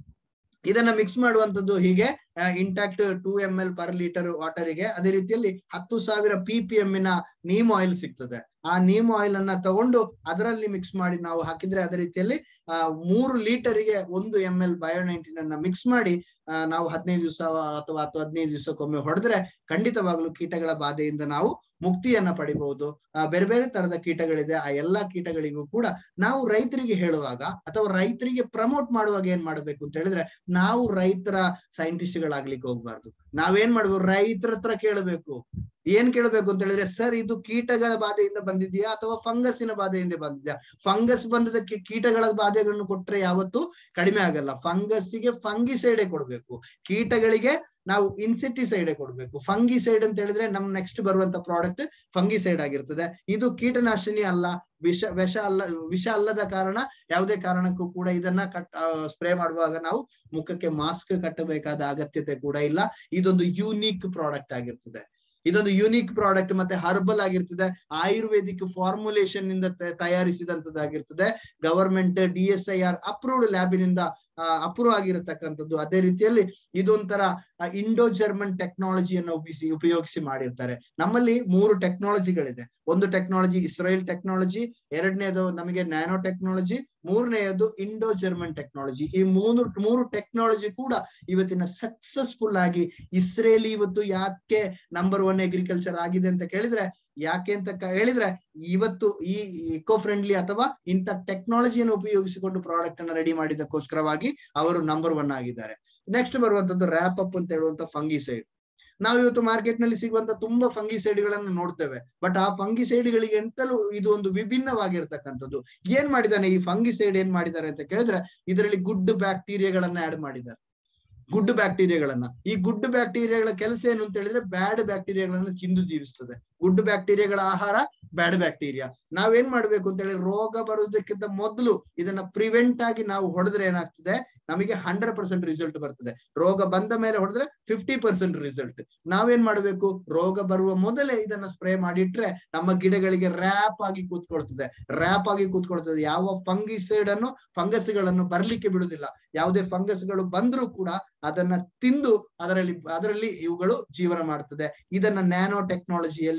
ಇದನ್ನ ಮಿಕ್ಸ್ ಮಾಡುವಂತದ್ದು ಹೀಗೆ, intact two M L per litre ವಾಟರಿಗೆ. ಅದೇ ರೀತಿಯಲ್ಲಿ ಹತ್ತು ಸಾವಿರ ಪಿ ಪಿ ಎಂ ನ ನೀಮ್ ಆಯಿಲ್ ಸಿಗ್ತದೆ. ಆ ನೀಮ್ ಆಯಿಲ್ ಅನ್ನ ತಗೊಂಡು ಅದರಲ್ಲಿ ಮಿಕ್ಸ್ ಮಾಡಿ ನಾವು ಹಾಕಿದ್ರೆ ಅದೇ ರೀತಿಯಲ್ಲಿ ಆ ಮೂರು ಲೀಟರಿಗೆ ಒಂದು ಎಂ ಎಲ್ ಬಯೋ ನೈಂಟೀನ್ ಅನ್ನ ಮಿಕ್ಸ್ ಮಾಡಿ ಆ ನಾವು ಹದಿನೈದು ದಿವಸ ಅಥವಾ ಅಥವಾ ಹದಿನೈದು ದಿವಸಕ್ಕೊಮ್ಮೆ ಹೊಡೆದ್ರೆ ಖಂಡಿತವಾಗ್ಲೂ ಕೀಟಗಳ ಬಾಧೆಯಿಂದ ನಾವು ಮುಕ್ತಿಯನ್ನ ಪಡಿಬಹುದು. ಆ ಬೇರೆ ಬೇರೆ ತರದ ಕೀಟಗಳಿದೆ, ಆ ಎಲ್ಲಾ ಕೀಟಗಳಿಗೂ ಕೂಡ ನಾವು ರೈತರಿಗೆ ಹೇಳುವಾಗ ಅಥವಾ ರೈತರಿಗೆ ಪ್ರಮೋಟ್ ಮಾಡುವಾಗ ಏನ್ ಮಾಡ್ಬೇಕು ಅಂತ ಹೇಳಿದ್ರೆ, ನಾವು ರೈತರ ಸೈಂಟಿಸ್ಟ್ ಗಳಾಗ್ಲಿಕ್ಕೆ ಹೋಗ್ಬಾರ್ದು. ನಾವೇನ್ ಮಾಡ್ಬೇಕು, ರೈತರ ಹತ್ರ ಕೇಳಬೇಕು. ಏನ್ ಕೇಳಬೇಕು ಅಂತ ಹೇಳಿದ್ರೆ, ಸರ್ ಇದು ಕೀಟಗಳ ಬಾಧೆಯಿಂದ ಬಂದಿದ್ಯಾ ಅಥವಾ ಫಂಗಸ್ಸಿನ ಬಾಧೆಯಿಂದ ಬಂದಿದ್ಯಾ? ಫಂಗಸ್ ಬಂದದಕ್ಕೆ ಕೀಟಗಳ ಬಾಧೆಗಳನ್ನು ಕೊಟ್ರೆ ಯಾವತ್ತೂ ಕಡಿಮೆ ಆಗಲ್ಲ. ಫಂಗಸ್ಸಿಗೆ ಫಂಗಿಸೈಡೇ ಕೊಡ್ಬೇಕು, ಕೀಟಗಳಿಗೆ ನಾವು ಇನ್ಸೆಕ್ಟಿಸೈಡೇ ಕೊಡ್ಬೇಕು. ಫಂಗಿಸೈಡ್ ಅಂತ ಹೇಳಿದ್ರೆ ನಮ್ ನೆಕ್ಸ್ಟ್ ಬರುವಂತ ಪ್ರಾಡಕ್ಟ್ ಫಂಗಿಸೈಡ್ ಆಗಿರ್ತದೆ. ಇದು ಕೀಟನಾಶಿನಿ ಅಲ್ಲ, ವಿಷ ವಿಷ ಅಲ್ಲ ವಿಷ ಅಲ್ಲದ ಕಾರಣ ಯಾವುದೇ ಕಾರಣಕ್ಕೂ ಕೂಡ ಇದನ್ನ ಕಟ್ ಸ್ಪ್ರೇ ಮಾಡುವಾಗ ನಾವು ಮುಖಕ್ಕೆ ಮಾಸ್ಕ್ ಕಟ್ಟಬೇಕಾದ ಅಗತ್ಯತೆ ಕೂಡ ಇಲ್ಲ. ಇದೊಂದು ಯೂನಿಕ್ ಪ್ರಾಡಕ್ಟ್ ಆಗಿರ್ತದೆ. ಇದೊಂದು ಯೂನಿಕ್ ಪ್ರಾಡಕ್ಟ್ ಮತ್ತೆ ಹರ್ಬಲ್ ಆಗಿರ್ತದೆ. ಆಯುರ್ವೇದಿಕ್ ಫಾರ್ಮುಲೇಷನ್ ನಿಂದ ತಯಾರಿಸಿದಂತದ್ದಾಗಿರ್ತದೆ. Government D S I R approved ಲ್ಯಾಬಿನಿಂದ ಅಪ್ರೂವ್ ಆಗಿರತಕ್ಕಂಥದ್ದು. ಅದೇ ರೀತಿಯಲ್ಲಿ ಇದೊಂಥರ ಇಂಡೋ ಜರ್ಮನ್ ಟೆಕ್ನಾಲಜಿಯನ್ನು ಉಪಿಸಿ ಉಪಯೋಗಿಸಿ ಮಾಡಿರ್ತಾರೆ. ನಮ್ಮಲ್ಲಿ ಮೂರು ಟೆಕ್ನಾಲಜಿಗಳಿದೆ. ಒಂದು ಟೆಕ್ನಾಲಜಿ ಇಸ್ರೇಲ್ ಟೆಕ್ನಾಲಜಿ, ಎರಡನೇದು ನಮಗೆ ನ್ಯಾನೋ ಟೆಕ್ನಾಲಜಿ, ಮೂರನೆಯದು ಇಂಡೋ ಜರ್ಮನ್ ಟೆಕ್ನಾಲಜಿ. ಈ ಮೂರು ಮೂರು ಟೆಕ್ನಾಲಜಿ ಕೂಡ ಇವತ್ತಿನ ಸಕ್ಸಸ್ಫುಲ್ ಆಗಿ ಇಸ್ರೇಲ್ ಇವತ್ತು ಯಾಕೆ ನಂಬರ್ ಒನ್ ಅಗ್ರಿಕಲ್ಚರ್ ಆಗಿದೆ ಅಂತ ಕೇಳಿದ್ರೆ, ಯಾಕೆ ಅಂತ ಹೇಳಿದ್ರೆ ಇವತ್ತು ಈ ಇಕೋ ಫ್ರೆಂಡ್ಲಿ ಅಥವಾ ಇಂಥ ಟೆಕ್ನಾಲಜಿಯನ್ನು ಉಪಯೋಗಿಸಿಕೊಂಡು ಪ್ರಾಡಕ್ಟ್ ಅನ್ನ ರೆಡಿ ಮಾಡಿದಕ್ಕೋಸ್ಕರವಾಗಿ ಅವರು ನಂಬರ್ ಒನ್ ಆಗಿದ್ದಾರೆ. ನೆಕ್ಸ್ಟ್ ಬರುವಂತದ್ದು ರ್ಯಾಪ್ ಅಪ್ ಅಂತ ಹೇಳುವಂತ ಫಂಗಿಸೈಡ್. ನಾವು ಇವತ್ತು ಮಾರ್ಕೆಟ್ ನಲ್ಲಿ ಸಿಗುವಂತ ತುಂಬಾ ಫಂಗಿಸೈಡ್ ಗಳನ್ನ ನೋಡ್ತೇವೆ. ಬಟ್ ಆ ಫಂಗಿಸೈಡ್ ಗಳಿಗೆ ಎಂತಲೂ ಇದು ಒಂದು ವಿಭಿನ್ನವಾಗಿರ್ತಕ್ಕಂಥದ್ದು. ಏನ್ ಮಾಡಿದಾನೆ ಈ ಫಂಗಿಸೈಡ್, ಏನ್ ಮಾಡಿದ್ದಾರೆ ಅಂತ ಕೇಳಿದ್ರೆ, ಇದರಲ್ಲಿ ಗುಡ್ ಬ್ಯಾಕ್ಟೀರಿಯಾಗಳನ್ನ ಆಡ್ ಮಾಡಿದ್ದಾರೆ. ಗುಡ್ ಬ್ಯಾಕ್ಟೀರಿಯಾಗಳನ್ನ ಈ ಗುಡ್ ಬ್ಯಾಕ್ಟೀರಿಯಾಗಳ ಕೆಲಸ ಏನು ಅಂತ ಹೇಳಿದ್ರೆ, ಬ್ಯಾಡ್ ಬ್ಯಾಕ್ಟೀರಿಯಾಗಳನ್ನ ಚಿಂದು ಜೀವಿಸ್ತದೆ. ಗುಡ್ ಬ್ಯಾಕ್ಟೀರಿಯಾಗಳ ಆಹಾರ ಬ್ಯಾಡ್ ಬ್ಯಾಕ್ಟೀರಿಯಾ. ನಾವೇನ್ ಮಾಡ್ಬೇಕು ಅಂತ ಹೇಳಿ, ರೋಗ ಬರುವುದಕ್ಕಿಂತ ಮೊದಲು ಇದನ್ನ ಪ್ರಿವೆಂಟ್ ಆಗಿ ನಾವು ಹೊಡೆದ್ರೆ ಏನಾಗ್ತದೆ, ನಮಗೆ ಹಂಡ್ರೆಡ್ ಪರ್ಸೆಂಟ್ ರಿಸಲ್ಟ್ ಬರ್ತದೆ. ರೋಗ ಬಂದ ಮೇಲೆ ಹೊಡೆದ್ರೆ ಫಿಫ್ಟಿ ಪರ್ಸೆಂಟ್ ರಿಸಲ್ಟ್. ನಾವೇನ್ ಮಾಡ್ಬೇಕು, ರೋಗ ಬರುವ ಮೊದಲೇ ಇದನ್ನ ಸ್ಪ್ರೇ ಮಾಡಿಟ್ರೆ ನಮ್ಮ ಗಿಡಗಳಿಗೆ ರ್ಯಾಪ್ ಆಗಿ ಕೂತ್ಕೊಳ್ತದೆ. ರ್ಯಾಪ್ ಆಗಿ ಕೂತ್ಕೊಳ್ತದೆ. ಯಾವ ಫಂಗಿಸೈಡ್ ಅನ್ನು ಫಂಗಸ್ ಗಳನ್ನು ಬರ್ಲಿಕ್ಕೆ ಬಿಡುದಿಲ್ಲ. ಯಾವುದೇ ಫಂಗಸ್ ಗಳು ಬಂದ್ರೂ ಕೂಡ ಅದನ್ನ ತಿಂದು ಅದರಲ್ಲಿ ಅದರಲ್ಲಿ ಇವುಗಳು ಜೀವನ ಮಾಡ್ತದೆ. ಇದನ್ನ ನ್ಯಾನೋ ಟೆಕ್ನಾಲಜಿಯಲ್ಲಿ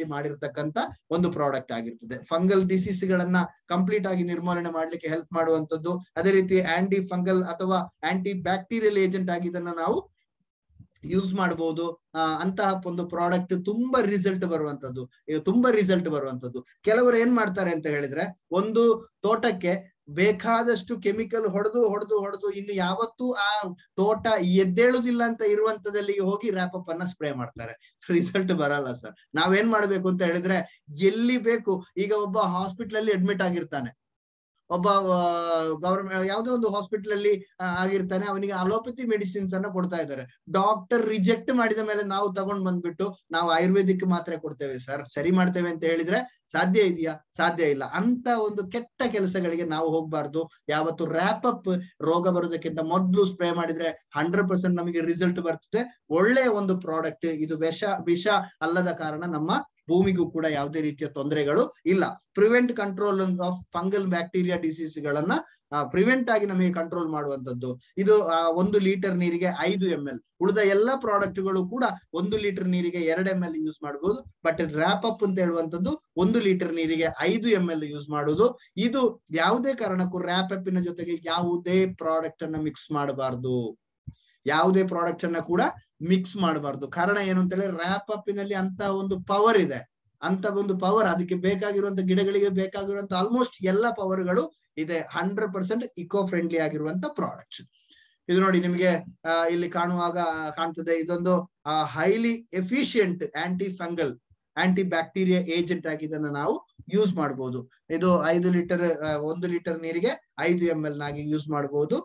ಮಾಡಿ ಮಾಡಿರ್ತಕ್ಕಂತ ಒಂದು ಪ್ರಾಡಕ್ಟ್ ಆಗಿರ್ತದೆ. ಫಂಗಲ್ ಡಿಸೀಸ್ ಗಳನ್ನ ಕಂಪ್ಲೀಟ್ ಆಗಿ ನಿರ್ಮೂಲನೆ ಮಾಡ್ಲಿಕ್ಕೆ ಹೆಲ್ಪ್ ಮಾಡುವಂತದ್ದು. ಅದೇ ರೀತಿ ಆಂಟಿ ಫಂಗಲ್ ಅಥವಾ ಆಂಟಿ ಬ್ಯಾಕ್ಟೀರಿಯಲ್ ಏಜೆಂಟ್ ಆಗಿ ಇದನ್ನ ನಾವು ಯೂಸ್ ಮಾಡಬಹುದು. ಅಹ್ ಅಂತಹ ಒಂದು ಪ್ರಾಡಕ್ಟ್ ತುಂಬಾ ರಿಸಲ್ಟ್ ಬರುವಂತದ್ದು, ತುಂಬಾ ರಿಸಲ್ಟ್ ಬರುವಂತದ್ದು. ಕೆಲವರು ಏನ್ ಮಾಡ್ತಾರೆ ಅಂತ ಹೇಳಿದ್ರೆ, ಒಂದು ತೋಟಕ್ಕೆ ಬೇಕಾದಷ್ಟು ಕೆಮಿಕಲ್ ಹೊಡೆದು ಹೊಡೆದು ಹೊಡೆದು ಇನ್ನು ಯಾವತ್ತೂ ಆ ತೋಟ ಎದ್ದೇಳುದಿಲ್ಲ ಅಂತ ಇರುವಂತದಲ್ಲಿ ಹೋಗಿ ರ್ಯಾಪಪ್ ಅನ್ನ ಸ್ಪ್ರೇ ಮಾಡ್ತಾರೆ. ರಿಸಲ್ಟ್ ಬರಲ್ಲ ಸರ್. ನಾವೇನ್ ಮಾಡ್ಬೇಕು ಅಂತ ಹೇಳಿದ್ರೆ, ಎಲ್ಲಿ ಬೇಕು, ಈಗ ಒಬ್ಬ ಹಾಸ್ಪಿಟಲ್ ಅಲ್ಲಿ ಅಡ್ಮಿಟ್ ಆಗಿರ್ತಾನೆ, ಒಬ್ಬ ಗವರ್ಮೆಂಟ್ ಯಾವುದೋ ಒಂದು ಹಾಸ್ಪಿಟಲ್ ಅಲ್ಲಿ ಆಗಿರ್ತಾನೆ, ಅವನಿಗೆ ಅಲೋಪತಿ ಮೆಡಿಸಿನ್ಸ್ ಅನ್ನ ಕೊಡ್ತಾ ಇದ್ದಾರೆ. ಡಾಕ್ಟರ್ ರಿಜೆಕ್ಟ್ ಮಾಡಿದ ಮೇಲೆ ನಾವು ತಗೊಂಡ್ ಬಂದ್ಬಿಟ್ಟು ನಾವು ಆಯುರ್ವೇದಿಕ್ ಮಾತ್ರೆ ಕೊಡ್ತೇವೆ ಸರ್, ಸರಿ ಮಾಡ್ತೇವೆ ಅಂತ ಹೇಳಿದ್ರೆ ಸಾಧ್ಯ ಇದೆಯಾ? ಸಾಧ್ಯ ಇಲ್ಲ. ಅಂತ ಒಂದು ಕೆಟ್ಟ ಕೆಲಸಗಳಿಗೆ ನಾವು ಹೋಗ್ಬಾರ್ದು. ಯಾವತ್ತು ರ್ಯಾಪ್ ಅಪ್ ರೋಗ ಬರೋದಕ್ಕಿಂತ ಮೊದಲು ಸ್ಪ್ರೇ ಮಾಡಿದ್ರೆ ಹಂಡ್ರೆಡ್ ಪರ್ಸೆಂಟ್ ನಮಗೆ ರಿಸಲ್ಟ್ ಬರ್ತದೆ. ಒಳ್ಳೆಯ ಒಂದು ಪ್ರಾಡಕ್ಟ್ ಇದು. ವಿಷ ವಿಷ ಅಲ್ಲದ ಕಾರಣ ನಮ್ಮ ಭೂಮಿಗೂ ಕೂಡ ಯಾವುದೇ ರೀತಿಯ ತೊಂದರೆಗಳು ಇಲ್ಲ. Prevent control of fungal bacteria disease ಗಳನ್ನ ಪ್ರಿವೆಂಟ್ ಆಗಿ ನಮಗೆ ಕಂಟ್ರೋಲ್ ಮಾಡುವಂತದ್ದು. ಇದು ಒಂದು ಲೀಟರ್ ನೀರಿಗೆ ಐದು ಎಂ ಎಲ್. ಉಳಿದ ಎಲ್ಲಾ ಪ್ರಾಡಕ್ಟ್ಗಳು ಕೂಡ ಒಂದು ಲೀಟರ್ ನೀರಿಗೆ ಎರಡು ಎಂ ಎಲ್ ಯೂಸ್ ಮಾಡಬಹುದು. ಬಟ್ ರ್ಯಾಪ್ ಅಪ್ ಅಂತ ಹೇಳುವಂತದ್ದು ಒಂದು ಲೀಟರ್ ನೀರಿಗೆ ಐದು ಎಂ ಎಲ್ ಯೂಸ್ ಮಾಡುವುದು. ಇದು ಯಾವುದೇ ಕಾರಣಕ್ಕೂ ರ್ಯಾಪ್ ಅಪ್ಪಿನ ಜೊತೆಗೆ ಯಾವುದೇ ಪ್ರಾಡಕ್ಟ್ ಅನ್ನ ಮಿಕ್ಸ್ ಮಾಡಬಾರ್ದು. ಯಾವುದೇ ಪ್ರಾಡಕ್ಟ್ ಅನ್ನ ಕೂಡ ಮಿಕ್ಸ್ ಮಾಡಬಾರ್ದು. ಕಾರಣ ಏನು ಅಂತ ಹೇಳಿದ್ರೆ, ರ್ಯಾಪ್ ಅಪ್ಪಿನಲ್ಲಿ ಅಂತ ಒಂದು ಪವರ್ ಇದೆ, ಅಂತ ಒಂದು ಪವರ್, ಅದಕ್ಕೆ ಬೇಕಾಗಿರುವಂತ ಗಿಡಗಳಿಗೆ ಬೇಕಾಗಿರುವಂತ ಆಲ್ಮೋಸ್ಟ್ ಎಲ್ಲ ಪವರ್ಗಳು ಇದೆ. ಹಂಡ್ರೆಡ್ ಪರ್ಸೆಂಟ್ ಇಕೋ ಫ್ರೆಂಡ್ಲಿ ಆಗಿರುವಂತ ಪ್ರಾಡಕ್ಟ್ಸ್. ಇದು ನೋಡಿ, ನಿಮಗೆ ಅಹ್ ಇಲ್ಲಿ ಕಾಣುವಾಗ ಕಾಣ್ತದೆ, ಇದೊಂದು highly efficient anti fungal anti bacteria agent ಆಗಿ ಇದನ್ನ ನಾವು ಯೂಸ್ ಮಾಡಬಹುದು. ಇದು ಐದು ಲೀಟರ್ ಒಂದು ಲೀಟರ್ ನೀರಿಗೆ ಐದು ಎಂ ಎಲ್ ನಾಗಿ ಯೂಸ್ ಮಾಡಬಹುದು.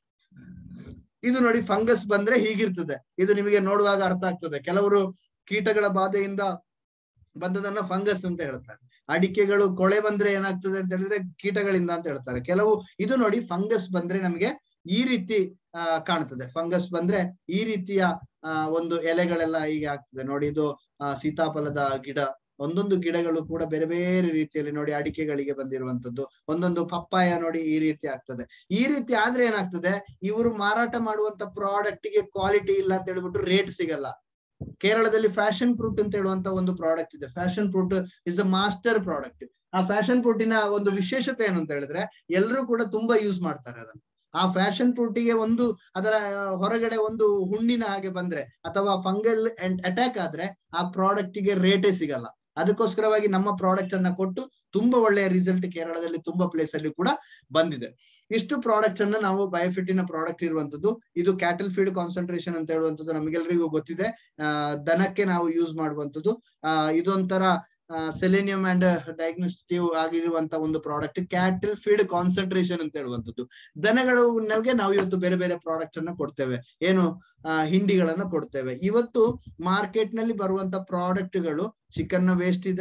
ಇದು ನೋಡಿ, ಫಂಗಸ್ ಬಂದ್ರೆ ಹೀಗಿರ್ತದೆ. ಇದು ನಿಮಗೆ ನೋಡುವಾಗ ಅರ್ಥ ಆಗ್ತದೆ. ಕೆಲವರು ಕೀಟಗಳ ಬಾಧೆಯಿಂದ ಬಂದದನ್ನ ಫಂಗಸ್ ಅಂತ ಹೇಳ್ತಾರೆ. ಅಡಿಕೆಗಳು ಕೊಳೆ ಬಂದ್ರೆ ಏನಾಗ್ತದೆ ಅಂತ ಹೇಳಿದ್ರೆ ಕೀಟಗಳಿಂದ ಅಂತ ಹೇಳ್ತಾರೆ ಕೆಲವು. ಇದು ನೋಡಿ, ಫಂಗಸ್ ಬಂದ್ರೆ ನಮಗೆ ಈ ರೀತಿ ಆ ಕಾಣ್ತದೆ. ಫಂಗಸ್ ಬಂದ್ರೆ ಈ ರೀತಿಯ ಆ ಒಂದು ಎಲೆಗಳೆಲ್ಲ ಹೀಗೆ ಆಗ್ತದೆ ನೋಡಿ. ಇದು ಆ ಸೀತಾಫಲದ ಗಿಡ, ಒಂದೊಂದು ಗಿಡಗಳು ಕೂಡ ಬೇರೆ ಬೇರೆ ರೀತಿಯಲ್ಲಿ ನೋಡಿ, ಅಡಿಕೆಗಳಿಗೆ ಬಂದಿರುವಂತದ್ದು. ಒಂದೊಂದು ಪಪ್ಪಾಯ ನೋಡಿ ಈ ರೀತಿ ಆಗ್ತದೆ. ಈ ರೀತಿ ಆದ್ರೆ ಏನಾಗ್ತದೆ, ಇವರು ಮಾರಾಟ ಮಾಡುವಂತ ಪ್ರಾಡಕ್ಟ್ ಗೆ ಕ್ವಾಲಿಟಿ ಇಲ್ಲ ಅಂತ ಹೇಳ್ಬಿಟ್ಟು ರೇಟ್ ಸಿಗಲ್ಲ. ಕೇರಳದಲ್ಲಿ ಫ್ಯಾಷನ್ ಫ್ರೂಟ್ ಅಂತ ಹೇಳುವಂತ ಒಂದು ಪ್ರಾಡಕ್ಟ್ ಇದೆ. Passion fruit is the master product. ಆ ಫ್ಯಾಷನ್ ಫ್ರೂಟಿನ ಒಂದು ವಿಶೇಷತೆ ಏನು ಅಂತ ಹೇಳಿದ್ರೆ, ಎಲ್ಲರೂ ಕೂಡ ತುಂಬಾ ಯೂಸ್ ಮಾಡ್ತಾರೆ ಅದನ್ನು. ಆ ಫ್ಯಾಷನ್ ಫ್ರೂಟಿಗೆ ಒಂದು ಅದರ ಹೊರಗಡೆ ಒಂದು ಹುಣ್ಣಿನ ಹಾಗೆ ಬಂದ್ರೆ ಅಥವಾ ಫಂಗಲ್ ಅಟ್ಯಾಕ್ ಆದ್ರೆ ಆ ಪ್ರಾಡಕ್ಟ್ ಗೆ ರೇಟೇ ಸಿಗಲ್ಲ. ಅದಕ್ಕೋಸ್ಕರವಾಗಿ ನಮ್ಮ ಪ್ರಾಡಕ್ಟ್ ಅನ್ನ ಕೊಟ್ಟು ತುಂಬಾ ಒಳ್ಳೆಯ ರಿಸಲ್ಟ್ ಕೇರಳದಲ್ಲಿ ತುಂಬಾ ಪ್ಲೇಸ್ ಅಲ್ಲಿ ಕೂಡ ಬಂದಿದೆ. ಇಷ್ಟು ಪ್ರಾಡಕ್ಟ್ ಅನ್ನ ನಾವು ಬಯೋಫಿಟಿನ ಪ್ರಾಡಕ್ಟ್ ಇರುವಂತದ್ದು. ಇದು ಕ್ಯಾಟಲ್ ಫೀಡ್ ಕಾನ್ಸಂಟ್ರೇಷನ್ ಅಂತ ಹೇಳುವಂಥದ್ದು ನಮಗೆಲ್ಲರಿಗೂ ಗೊತ್ತಿದೆ. ಅಹ್ ದನಕ್ಕೆ ನಾವು ಯೂಸ್ ಮಾಡುವಂಥದ್ದು. ಅಹ್ ಇದೊಂಥರ ಸೆಲೆನಿಯಂ ಅಂಡ್ ಡಯಾಗ್ನೋಸ್ಟಿವ್ ಆಗಿರುವಂತ ಒಂದು ಪ್ರಾಡಕ್ಟ್, ಕ್ಯಾಟಲ್ ಫೀಡ್ ಕಾನ್ಸಂಟ್ರೇಷನ್ ಅಂತ ಹೇಳುವಂಥದ್ದು. ದನಗಳು ನಮಗೆ ನಾವು ಇವತ್ತು ಬೇರೆ ಬೇರೆ ಪ್ರಾಡಕ್ಟ್ ಅನ್ನ ಕೊಡ್ತೇವೆ. ಏನು ಅಹ್ ಹಿಂಡಿಗಳನ್ನ ಕೊಡ್ತೇವೆ. ಇವತ್ತು ಮಾರ್ಕೆಟ್ ನಲ್ಲಿ ಬರುವಂತ ಪ್ರಾಡಕ್ಟ್ ಗಳು ಚಿಕನ್ ವೇಸ್ಟ್ ಇದೆ.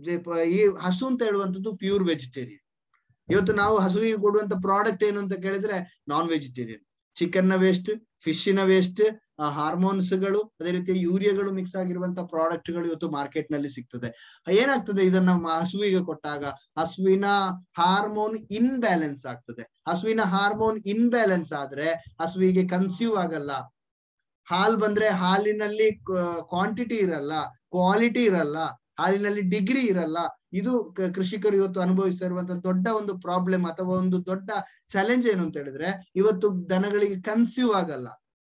ಈ ಹಸು ಅಂತ ಹೇಳುವಂಥದ್ದು ಪ್ಯೂರ್ ವೆಜಿಟೇರಿಯನ್. ಇವತ್ತು ನಾವು ಹಸುವಿಗೆ ಕೊಡುವಂತ ಪ್ರಾಡಕ್ಟ್ ಏನು ಅಂತ ಕೇಳಿದ್ರೆ ನಾನ್ ವೆಜಿಟೇರಿಯನ್. ಚಿಕನ್ ನ ವೇಸ್ಟ್, ಫಿಶಿನ ವೇಸ್ಟ್, ಹಾರ್ಮೋನ್ಸ್ ಗಳು, ಅದೇ ರೀತಿ ಯೂರಿಯಾಗಳು ಮಿಕ್ಸ್ ಆಗಿರುವಂತ ಪ್ರಾಡಕ್ಟ್ ಗಳು ಇವತ್ತು ಮಾರ್ಕೆಟ್ ನಲ್ಲಿ ಸಿಗ್ತದೆ. ಏನಾಗ್ತದೆ, ಇದನ್ನ ಹಸುವಿಗೆ ಕೊಟ್ಟಾಗ ಹಸುವಿನ ಹಾರ್ಮೋನ್ ಇನ್ಬ್ಯಾಲೆನ್ಸ್ ಆಗ್ತದೆ. ಹಸುವಿನ ಹಾರ್ಮೋನ್ ಇನ್ಬ್ಯಾಲೆನ್ಸ್ ಆದ್ರೆ ಹಸುವಿಗೆ ಕನ್ಸ್ಯೂವ್ ಆಗಲ್ಲ. ಹಾಲ್ ಬಂದ್ರೆ ಹಾಲಿನಲ್ಲಿ ಕ್ವಾಂಟಿಟಿ ಇರಲ್ಲ, ಕ್ವಾಲಿಟಿ ಇರಲ್ಲ, ಹಾಲಿನಲ್ಲಿ ಡಿಗ್ರಿ ಇರಲ್ಲ. ಇದು ಕೃಷಿಕರು ಇವತ್ತು ಅನುಭವಿಸ್ತಾ ಇರುವಂತ ದೊಡ್ಡ ಒಂದು ಪ್ರಾಬ್ಲಮ್ ಅಥವಾ ಒಂದು ದೊಡ್ಡ ಚಾಲೆಂಜ್ ಏನು ಅಂತ ಹೇಳಿದ್ರೆ, ಇವತ್ತು ದನಗಳಿಗೆ ಕನ್ಸ್ಯೂವ್ ಆಗಲ್ಲ.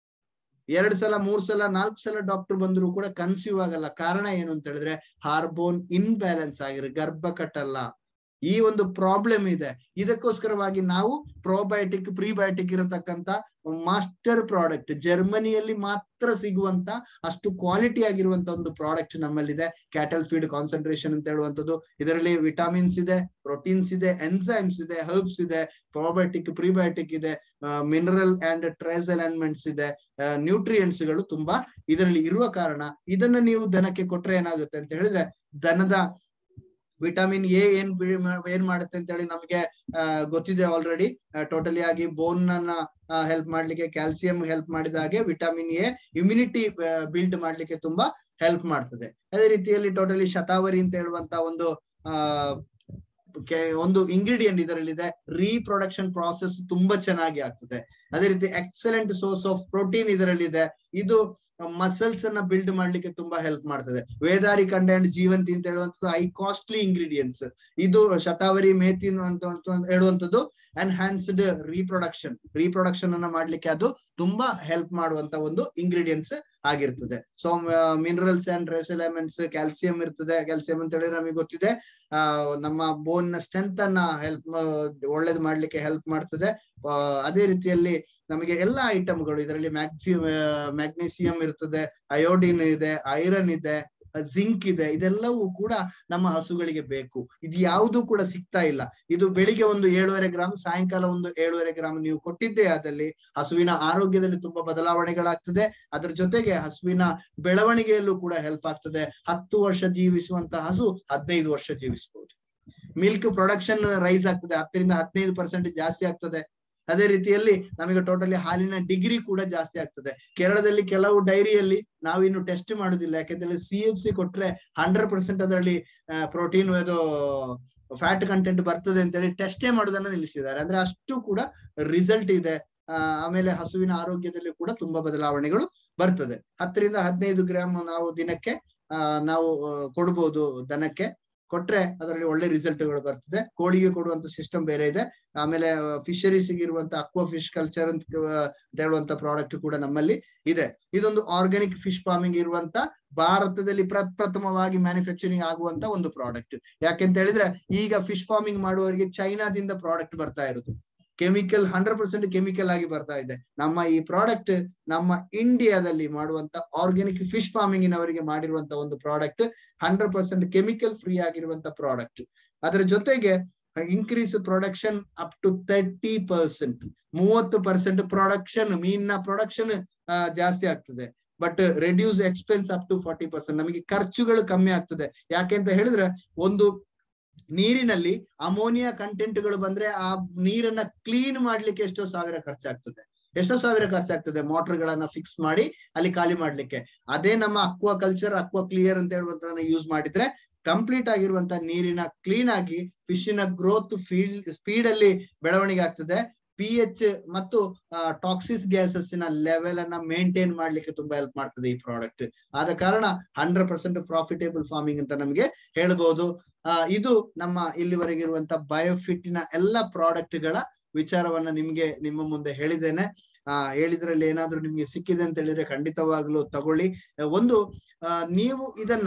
ಎರಡ್ ಸಲ ಮೂರ್ ಸಲ ನಾಲ್ಕು ಸಲ ಡಾಕ್ಟರ್ ಬಂದ್ರು ಕೂಡ ಕನ್ಸ್ಯೂವ್ ಆಗಲ್ಲ. ಕಾರಣ ಏನು ಅಂತ ಹೇಳಿದ್ರೆ ಹಾರ್ಮೋನ್ ಇನ್ಬ್ಯಾಲೆನ್ಸ್ ಆಗಿರೋ ಗರ್ಭ ಕಟ್ಟಲ್ಲ. ಈ ಒಂದು ಪ್ರಾಬ್ಲಮ್ ಇದೆ. ಇದಕ್ಕೋಸ್ಕರವಾಗಿ ನಾವು ಪ್ರೋಬಯೋಟಿಕ್ ಪ್ರಿಬಯೋಟಿಕ್ ಇರತಕ್ಕಂತ ಮಾಸ್ಟರ್ ಪ್ರಾಡಕ್ಟ್, ಜರ್ಮನಿಯಲ್ಲಿ ಮಾತ್ರ ಸಿಗುವಂತ ಅಷ್ಟು ಕ್ವಾಲಿಟಿ ಆಗಿರುವಂತ ಒಂದು ಪ್ರಾಡಕ್ಟ್ ನಮ್ಮಲ್ಲಿದೆ. ಕ್ಯಾಟಲ್ ಫೀಡ್ ಕಾನ್ಸಂಟ್ರೇಷನ್ ಅಂತ ಹೇಳುವಂಥದ್ದು. ಇದರಲ್ಲಿ ವಿಟಾಮಿನ್ಸ್ ಇದೆ, ಪ್ರೋಟೀನ್ಸ್ ಇದೆ, ಎನ್ಸೈಮ್ಸ್ ಇದೆ, ಹರ್ಬ್ಸ್ ಇದೆ, ಪ್ರೋಬಯೋಟಿಕ್ ಪ್ರಿಬಯೋಟಿಕ್ ಇದೆ, ಮಿನರಲ್ ಅಂಡ್ ಟ್ರೇಸ್ ಎಲಿಮೆಂಟ್ಸ್ ಇದೆ, ನ್ಯೂಟ್ರಿಯೆಂಟ್ಸ್ ಗಳು ತುಂಬಾ ಇದರಲ್ಲಿ ಇರುವ ಕಾರಣ ಇದನ್ನ ನೀವು ದನಕ್ಕೆ ಕೊಟ್ರೆ ಏನಾಗುತ್ತೆ ಅಂತ ಹೇಳಿದ್ರೆ, ದನದ ವಿಟಮಿನ್ ಎ ಏನ್ ಏನ್ ಮಾಡುತ್ತೆ ಅಂತ ಹೇಳಿ ನಮಗೆ ಅಹ್ ಗೊತ್ತಿದೆ ಆಲ್ರೆಡಿ. ಟೋಟಲಿ ಆಗಿ ಬೋನ್ ಅನ್ನ ಹೆಲ್ಪ್ ಮಾಡ್ಲಿಕ್ಕೆ, ಕ್ಯಾಲ್ಸಿಯಂ ಹೆಲ್ಪ್ ಮಾಡಿದ ಹಾಗೆ ವಿಟಮಿನ್ ಎ ಇಮ್ಯುನಿಟಿ ಬಿಲ್ಡ್ ಮಾಡ್ಲಿಕ್ಕೆ ತುಂಬಾ ಹೆಲ್ಪ್ ಮಾಡ್ತದೆ. ಅದೇ ರೀತಿಯಲ್ಲಿ ಟೋಟಲಿ ಶತಾವರಿ ಅಂತ ಹೇಳುವಂತ ಒಂದು ಅಹ್ ಒಂದು ಇಂಗ್ರೀಡಿಯಂಟ್ ಇದರಲ್ಲಿದೆ. ರೀಪ್ರೊಡಕ್ಷನ್ ಪ್ರಾಸೆಸ್ ತುಂಬಾ ಚೆನ್ನಾಗಿ ಆಗ್ತದೆ. ಅದೇ ರೀತಿ ಎಕ್ಸಲೆಂಟ್ ಸೋರ್ಸ್ ಆಫ್ ಪ್ರೋಟೀನ್ ಇದರಲ್ಲಿದೆ. ಇದು ಮಸಲ್ಸ್ ಅನ್ನ ಬಿಲ್ಡ್ ಮಾಡ್ಲಿಕ್ಕೆ ತುಂಬಾ ಹೆಲ್ಪ್ ಮಾಡ್ತದೆ. ವೇದಾರಿ ಕಂಡ ಜೀವಂತಿ ಅಂತ ಹೇಳುವಂಥದ್ದು ಹೈ ಕಾಸ್ಟ್ಲಿ ಇಂಗ್ರೀಡಿಯೆಂಟ್ಸ್. ಇದು ಶತಾವರಿ ಮೇಥಿ ಅಂತ ಹೇಳುವಂಥದ್ದು ಎನ್ಹಾನ್ಸ್ಡ್ ರೀಪ್ರೊಡಕ್ಷನ್ ರೀಪ್ರೊಡಕ್ಷನ್ ಅನ್ನ ಮಾಡ್ಲಿಕ್ಕೆ ಅದು ತುಂಬಾ ಹೆಲ್ಪ್ ಮಾಡುವಂತ ಒಂದು ಇಂಗ್ರೀಡಿಯೆಂಟ್ಸ್ ಆಗಿರ್ತದೆ. So minerals and trace elements, calcium ಇರ್ತದೆ. ಕ್ಯಾಲ್ಸಿಯಂ ಅಂತ ಹೇಳಿದ್ರೆ ನಮಗೆ ಗೊತ್ತಿದೆ ಆ ನಮ್ಮ ಬೋನ್ ನ ಸ್ಟ್ರೆಂತ್ ಅನ್ನ ಹೆಲ್ಪ್ ಒಳ್ಳೇದು ಮಾಡ್ಲಿಕ್ಕೆ ಹೆಲ್ಪ್ ಮಾಡ್ತದೆ. ಅದೇ ರೀತಿಯಲ್ಲಿ ನಮಗೆ ಎಲ್ಲಾ ಐಟಮ್ಗಳು ಇದರಲ್ಲಿ ಮ್ಯಾಕ್ಸಿ ಮ್ಯಾಗ್ನೀಸಿಯಂ ಇರ್ತದೆ, ಅಯೋಡಿನ್ ಇದೆ, ಐರನ್ ಇದೆ, ಜಿಂಕ್ ಇದೆ. ಇದೆಲ್ಲವೂ ಕೂಡ ನಮ್ಮ ಹಸುಗಳಿಗೆ ಬೇಕು. ಇದು ಯಾವುದು ಕೂಡ ಸಿಗ್ತಾ ಇಲ್ಲ. ಇದು ಬೆಳಿಗ್ಗೆ ಒಂದು ಏಳುವರೆ ಗ್ರಾಮ್, ಸಾಯಂಕಾಲ ಒಂದು ಏಳುವರೆ ಗ್ರಾಮ್ ನೀವು ಕೊಟ್ಟಿದ್ದೇ ಆದಲ್ಲಿ ಹಸುವಿನ ಆರೋಗ್ಯದಲ್ಲಿ ತುಂಬಾ ಬದಲಾವಣೆಗಳಾಗ್ತದೆ. ಅದರ ಜೊತೆಗೆ ಹಸುವಿನ ಬೆಳವಣಿಗೆಯಲ್ಲೂ ಕೂಡ ಹೆಲ್ಪ್ ಆಗ್ತದೆ. ಹತ್ತು ವರ್ಷ ಜೀವಿಸುವಂತ ಹಸು ಹದಿನೈದು ವರ್ಷ ಜೀವಿಸಬಹುದು. ಮಿಲ್ಕ್ ಪ್ರೊಡಕ್ಷನ್ ರೈಸ್ ಆಗ್ತದೆ, ಹತ್ತರಿಂದ ಹದಿನೈದು ಪರ್ಸೆಂಟ್ ಜಾಸ್ತಿ ಆಗ್ತದೆ. ಅದೇ ರೀತಿಯಲ್ಲಿ ನಮಗೆ ಟೋಟಲಿ ಹಾಲಿನ ಡಿಗ್ರಿ ಕೂಡ ಜಾಸ್ತಿ ಆಗ್ತದೆ. ಕೇರಳದಲ್ಲಿ ಕೆಲವು ಡೈರಿಯಲ್ಲಿ ನಾವು ಇನ್ನು ಟೆಸ್ಟ್ ಮಾಡುದಿಲ್ಲ, ಯಾಕೆಂದ್ರೆ ಸಿ ಎಫ್ ಸಿ ಕೊಟ್ರೆ ಹಂಡ್ರೆಡ್ ಪರ್ಸೆಂಟ್ ಅದರಲ್ಲಿ ಪ್ರೋಟೀನ್ ಇದು ಫ್ಯಾಟ್ ಕಂಟೆಂಟ್ ಬರ್ತದೆ ಅಂತೇಳಿ ಟೆಸ್ಟೇ ಮಾಡೋದನ್ನ ನಿಲ್ಲಿಸಿದ್ದಾರೆ. ಅಂದ್ರೆ ಅಷ್ಟು ಕೂಡ ರಿಸಲ್ಟ್ ಇದೆ. ಆ ಆಮೇಲೆ ಹಸುವಿನ ಆರೋಗ್ಯದಲ್ಲಿ ಕೂಡ ತುಂಬಾ ಬದಲಾವಣೆಗಳು ಬರ್ತದೆ. ಹತ್ತರಿಂದ ಹದಿನೈದು ಗ್ರಾಮ್ ನಾವು ದಿನಕ್ಕೆ ಆ ನಾವು ಕೊಡ್ಬೋದು. ದನಕ್ಕೆ ಕೊಟ್ರೆ ಅದರಲ್ಲಿ ಒಳ್ಳೆ ರಿಸಲ್ಟ್ಗಳು ಬರ್ತದೆ. ಕೋಳಿಗೆ ಕೊಡುವಂತ ಸಿಸ್ಟಮ್ ಬೇರೆ ಇದೆ. ಆಮೇಲೆ ಫಿಶರೀಸ್ ಇರುವಂತ ಅಕ್ವಾ ಫಿಶ್ ಕಲ್ಚರ್ ಅಂತ ಹೇಳುವಂತ ಪ್ರಾಡಕ್ಟ್ ಕೂಡ ನಮ್ಮಲ್ಲಿ ಇದೆ. ಇದೊಂದು ಆರ್ಗ್ಯಾನಿಕ್ ಫಿಶ್ ಫಾರ್ಮಿಂಗ್ ಇರುವಂತ ಭಾರತದಲ್ಲಿ ಪ್ರಪ್ರಥಮವಾಗಿ ಮ್ಯಾನುಫ್ಯಾಕ್ಚರಿಂಗ್ ಆಗುವಂತ ಒಂದು ಪ್ರಾಡಕ್ಟ್. ಯಾಕೆಂತ ಹೇಳಿದ್ರೆ ಈಗ ಫಿಶ್ ಫಾರ್ಮಿಂಗ್ ಮಾಡುವವರಿಗೆ ಚೈನಾದಿಂದ ಪ್ರಾಡಕ್ಟ್ ಬರ್ತಾ ಇರೋದು. ಕೆಮಿಕಲ್ ಹಂಡ್ರೆಡ್ ಪರ್ಸೆಂಟ್ ಕೆಮಿಕಲ್ ಆಗಿ ಬರ್ತಾ ಇದೆ. ನಮ್ಮ ಈ ಪ್ರಾಡಕ್ಟ್ ನಮ್ಮ ಇಂಡಿಯಾದಲ್ಲಿ ಮಾಡುವಂತ ಆರ್ಗ್ಯಾನಿಕ್ ಫಿಶ್ ಫಾರ್ಮಿಂಗಿನವರಿಗೆ ಮಾಡಿರುವಂತ ಒಂದು product, hundred percent chemical free ಆಗಿರುವಂತ ಪ್ರಾಡಕ್ಟ್. ಅದರ ಜೊತೆಗೆ increase production up to thirty percent ಮೂವತ್ತು ಪರ್ಸೆಂಟ್ ಪ್ರೊಡಕ್ಷನ್ ಮೀನಿನ ಪ್ರೊಡಕ್ಷನ್ ಜಾಸ್ತಿ ಆಗ್ತದೆ. But reduce expense up to forty percent ನಮಗೆ ಖರ್ಚುಗಳು ಕಮ್ಮಿ ಆಗ್ತದೆ. ಯಾಕೆ ಅಂತ ಹೇಳಿದ್ರೆ ಒಂದು ನೀರಿನಲ್ಲಿ ಅಮೋನಿಯಾ ಕಂಟೆಂಟ್ಗಳು ಬಂದ್ರೆ ಆ ನೀರನ್ನ ಕ್ಲೀನ್ ಮಾಡ್ಲಿಕ್ಕೆ ಎಷ್ಟೋ ಸಾವಿರ ಖರ್ಚಾಗ್ತದೆ. ಎಷ್ಟೋ ಸಾವಿರ ಖರ್ಚಾಗ್ತದೆ ಮೋಟರ್ ಗಳನ್ನ ಫಿಕ್ಸ್ ಮಾಡಿ ಅಲ್ಲಿ ಖಾಲಿ ಮಾಡ್ಲಿಕ್ಕೆ. ಅದೇ ನಮ್ಮ ಅಕ್ವಾ ಕಲ್ಚರ್, ಅಕ್ವಾ ಕ್ಲಿಯರ್ ಅಂತ ಹೇಳುವಂತ ಯೂಸ್ ಮಾಡಿದ್ರೆ ಕಂಪ್ಲೀಟ್ ಆಗಿರುವಂತ ನೀರಿನ ಕ್ಲೀನ್ ಆಗಿ ಫಿಶಿನ ಗ್ರೋತ್ ಫೀಲ್ಡ್ ಸ್ಪೀಡ್ ಅಲ್ಲಿ ಬೆಳವಣಿಗೆ ಆಗ್ತದೆ. ಪಿ ಎಚ್ ಮತ್ತು ಟಾಕ್ಸಿಸ್ ಗ್ಯಾಸಸ್ಸಿನ ಲೆವೆಲ್ ಅನ್ನ ಮೇಂಟೈನ್ ಮಾಡ್ಲಿಕ್ಕೆ ತುಂಬಾ ಹೆಲ್ಪ್ ಮಾಡ್ತದೆ ಈ ಪ್ರಾಡಕ್ಟ್. ಆದ ಕಾರಣ ಹಂಡ್ರೆಡ್ ಪರ್ಸೆಂಟ್ ಪ್ರಾಫಿಟೇಬಲ್ ಫಾರ್ಮಿಂಗ್ ಅಂತ ನಮಗೆ ಹೇಳ್ಬೋದು. ಆ ಇದು ನಮ್ಮ ಇಲ್ಲಿವರೆಗೆ ಇರುವಂತ ಬಯೋಫಿಟ್ ನ ಎಲ್ಲಾ ಪ್ರಾಡಕ್ಟ್ ಗಳ ವಿಚಾರವನ್ನ ನಿಮ್ಗೆ ನಿಮ್ಮ ಮುಂದೆ ಹೇಳಿದ್ದೇನೆ. ಆ ಹೇಳಿದ್ರಲ್ಲಿ ಏನಾದ್ರು ನಿಮ್ಗೆ ಸಿಕ್ಕಿದೆ ಅಂತ ಹೇಳಿದ್ರೆ ಖಂಡಿತವಾಗ್ಲೂ ತಗೊಳ್ಳಿ. ಒಂದು ಆ ನೀವು ಇದನ್ನ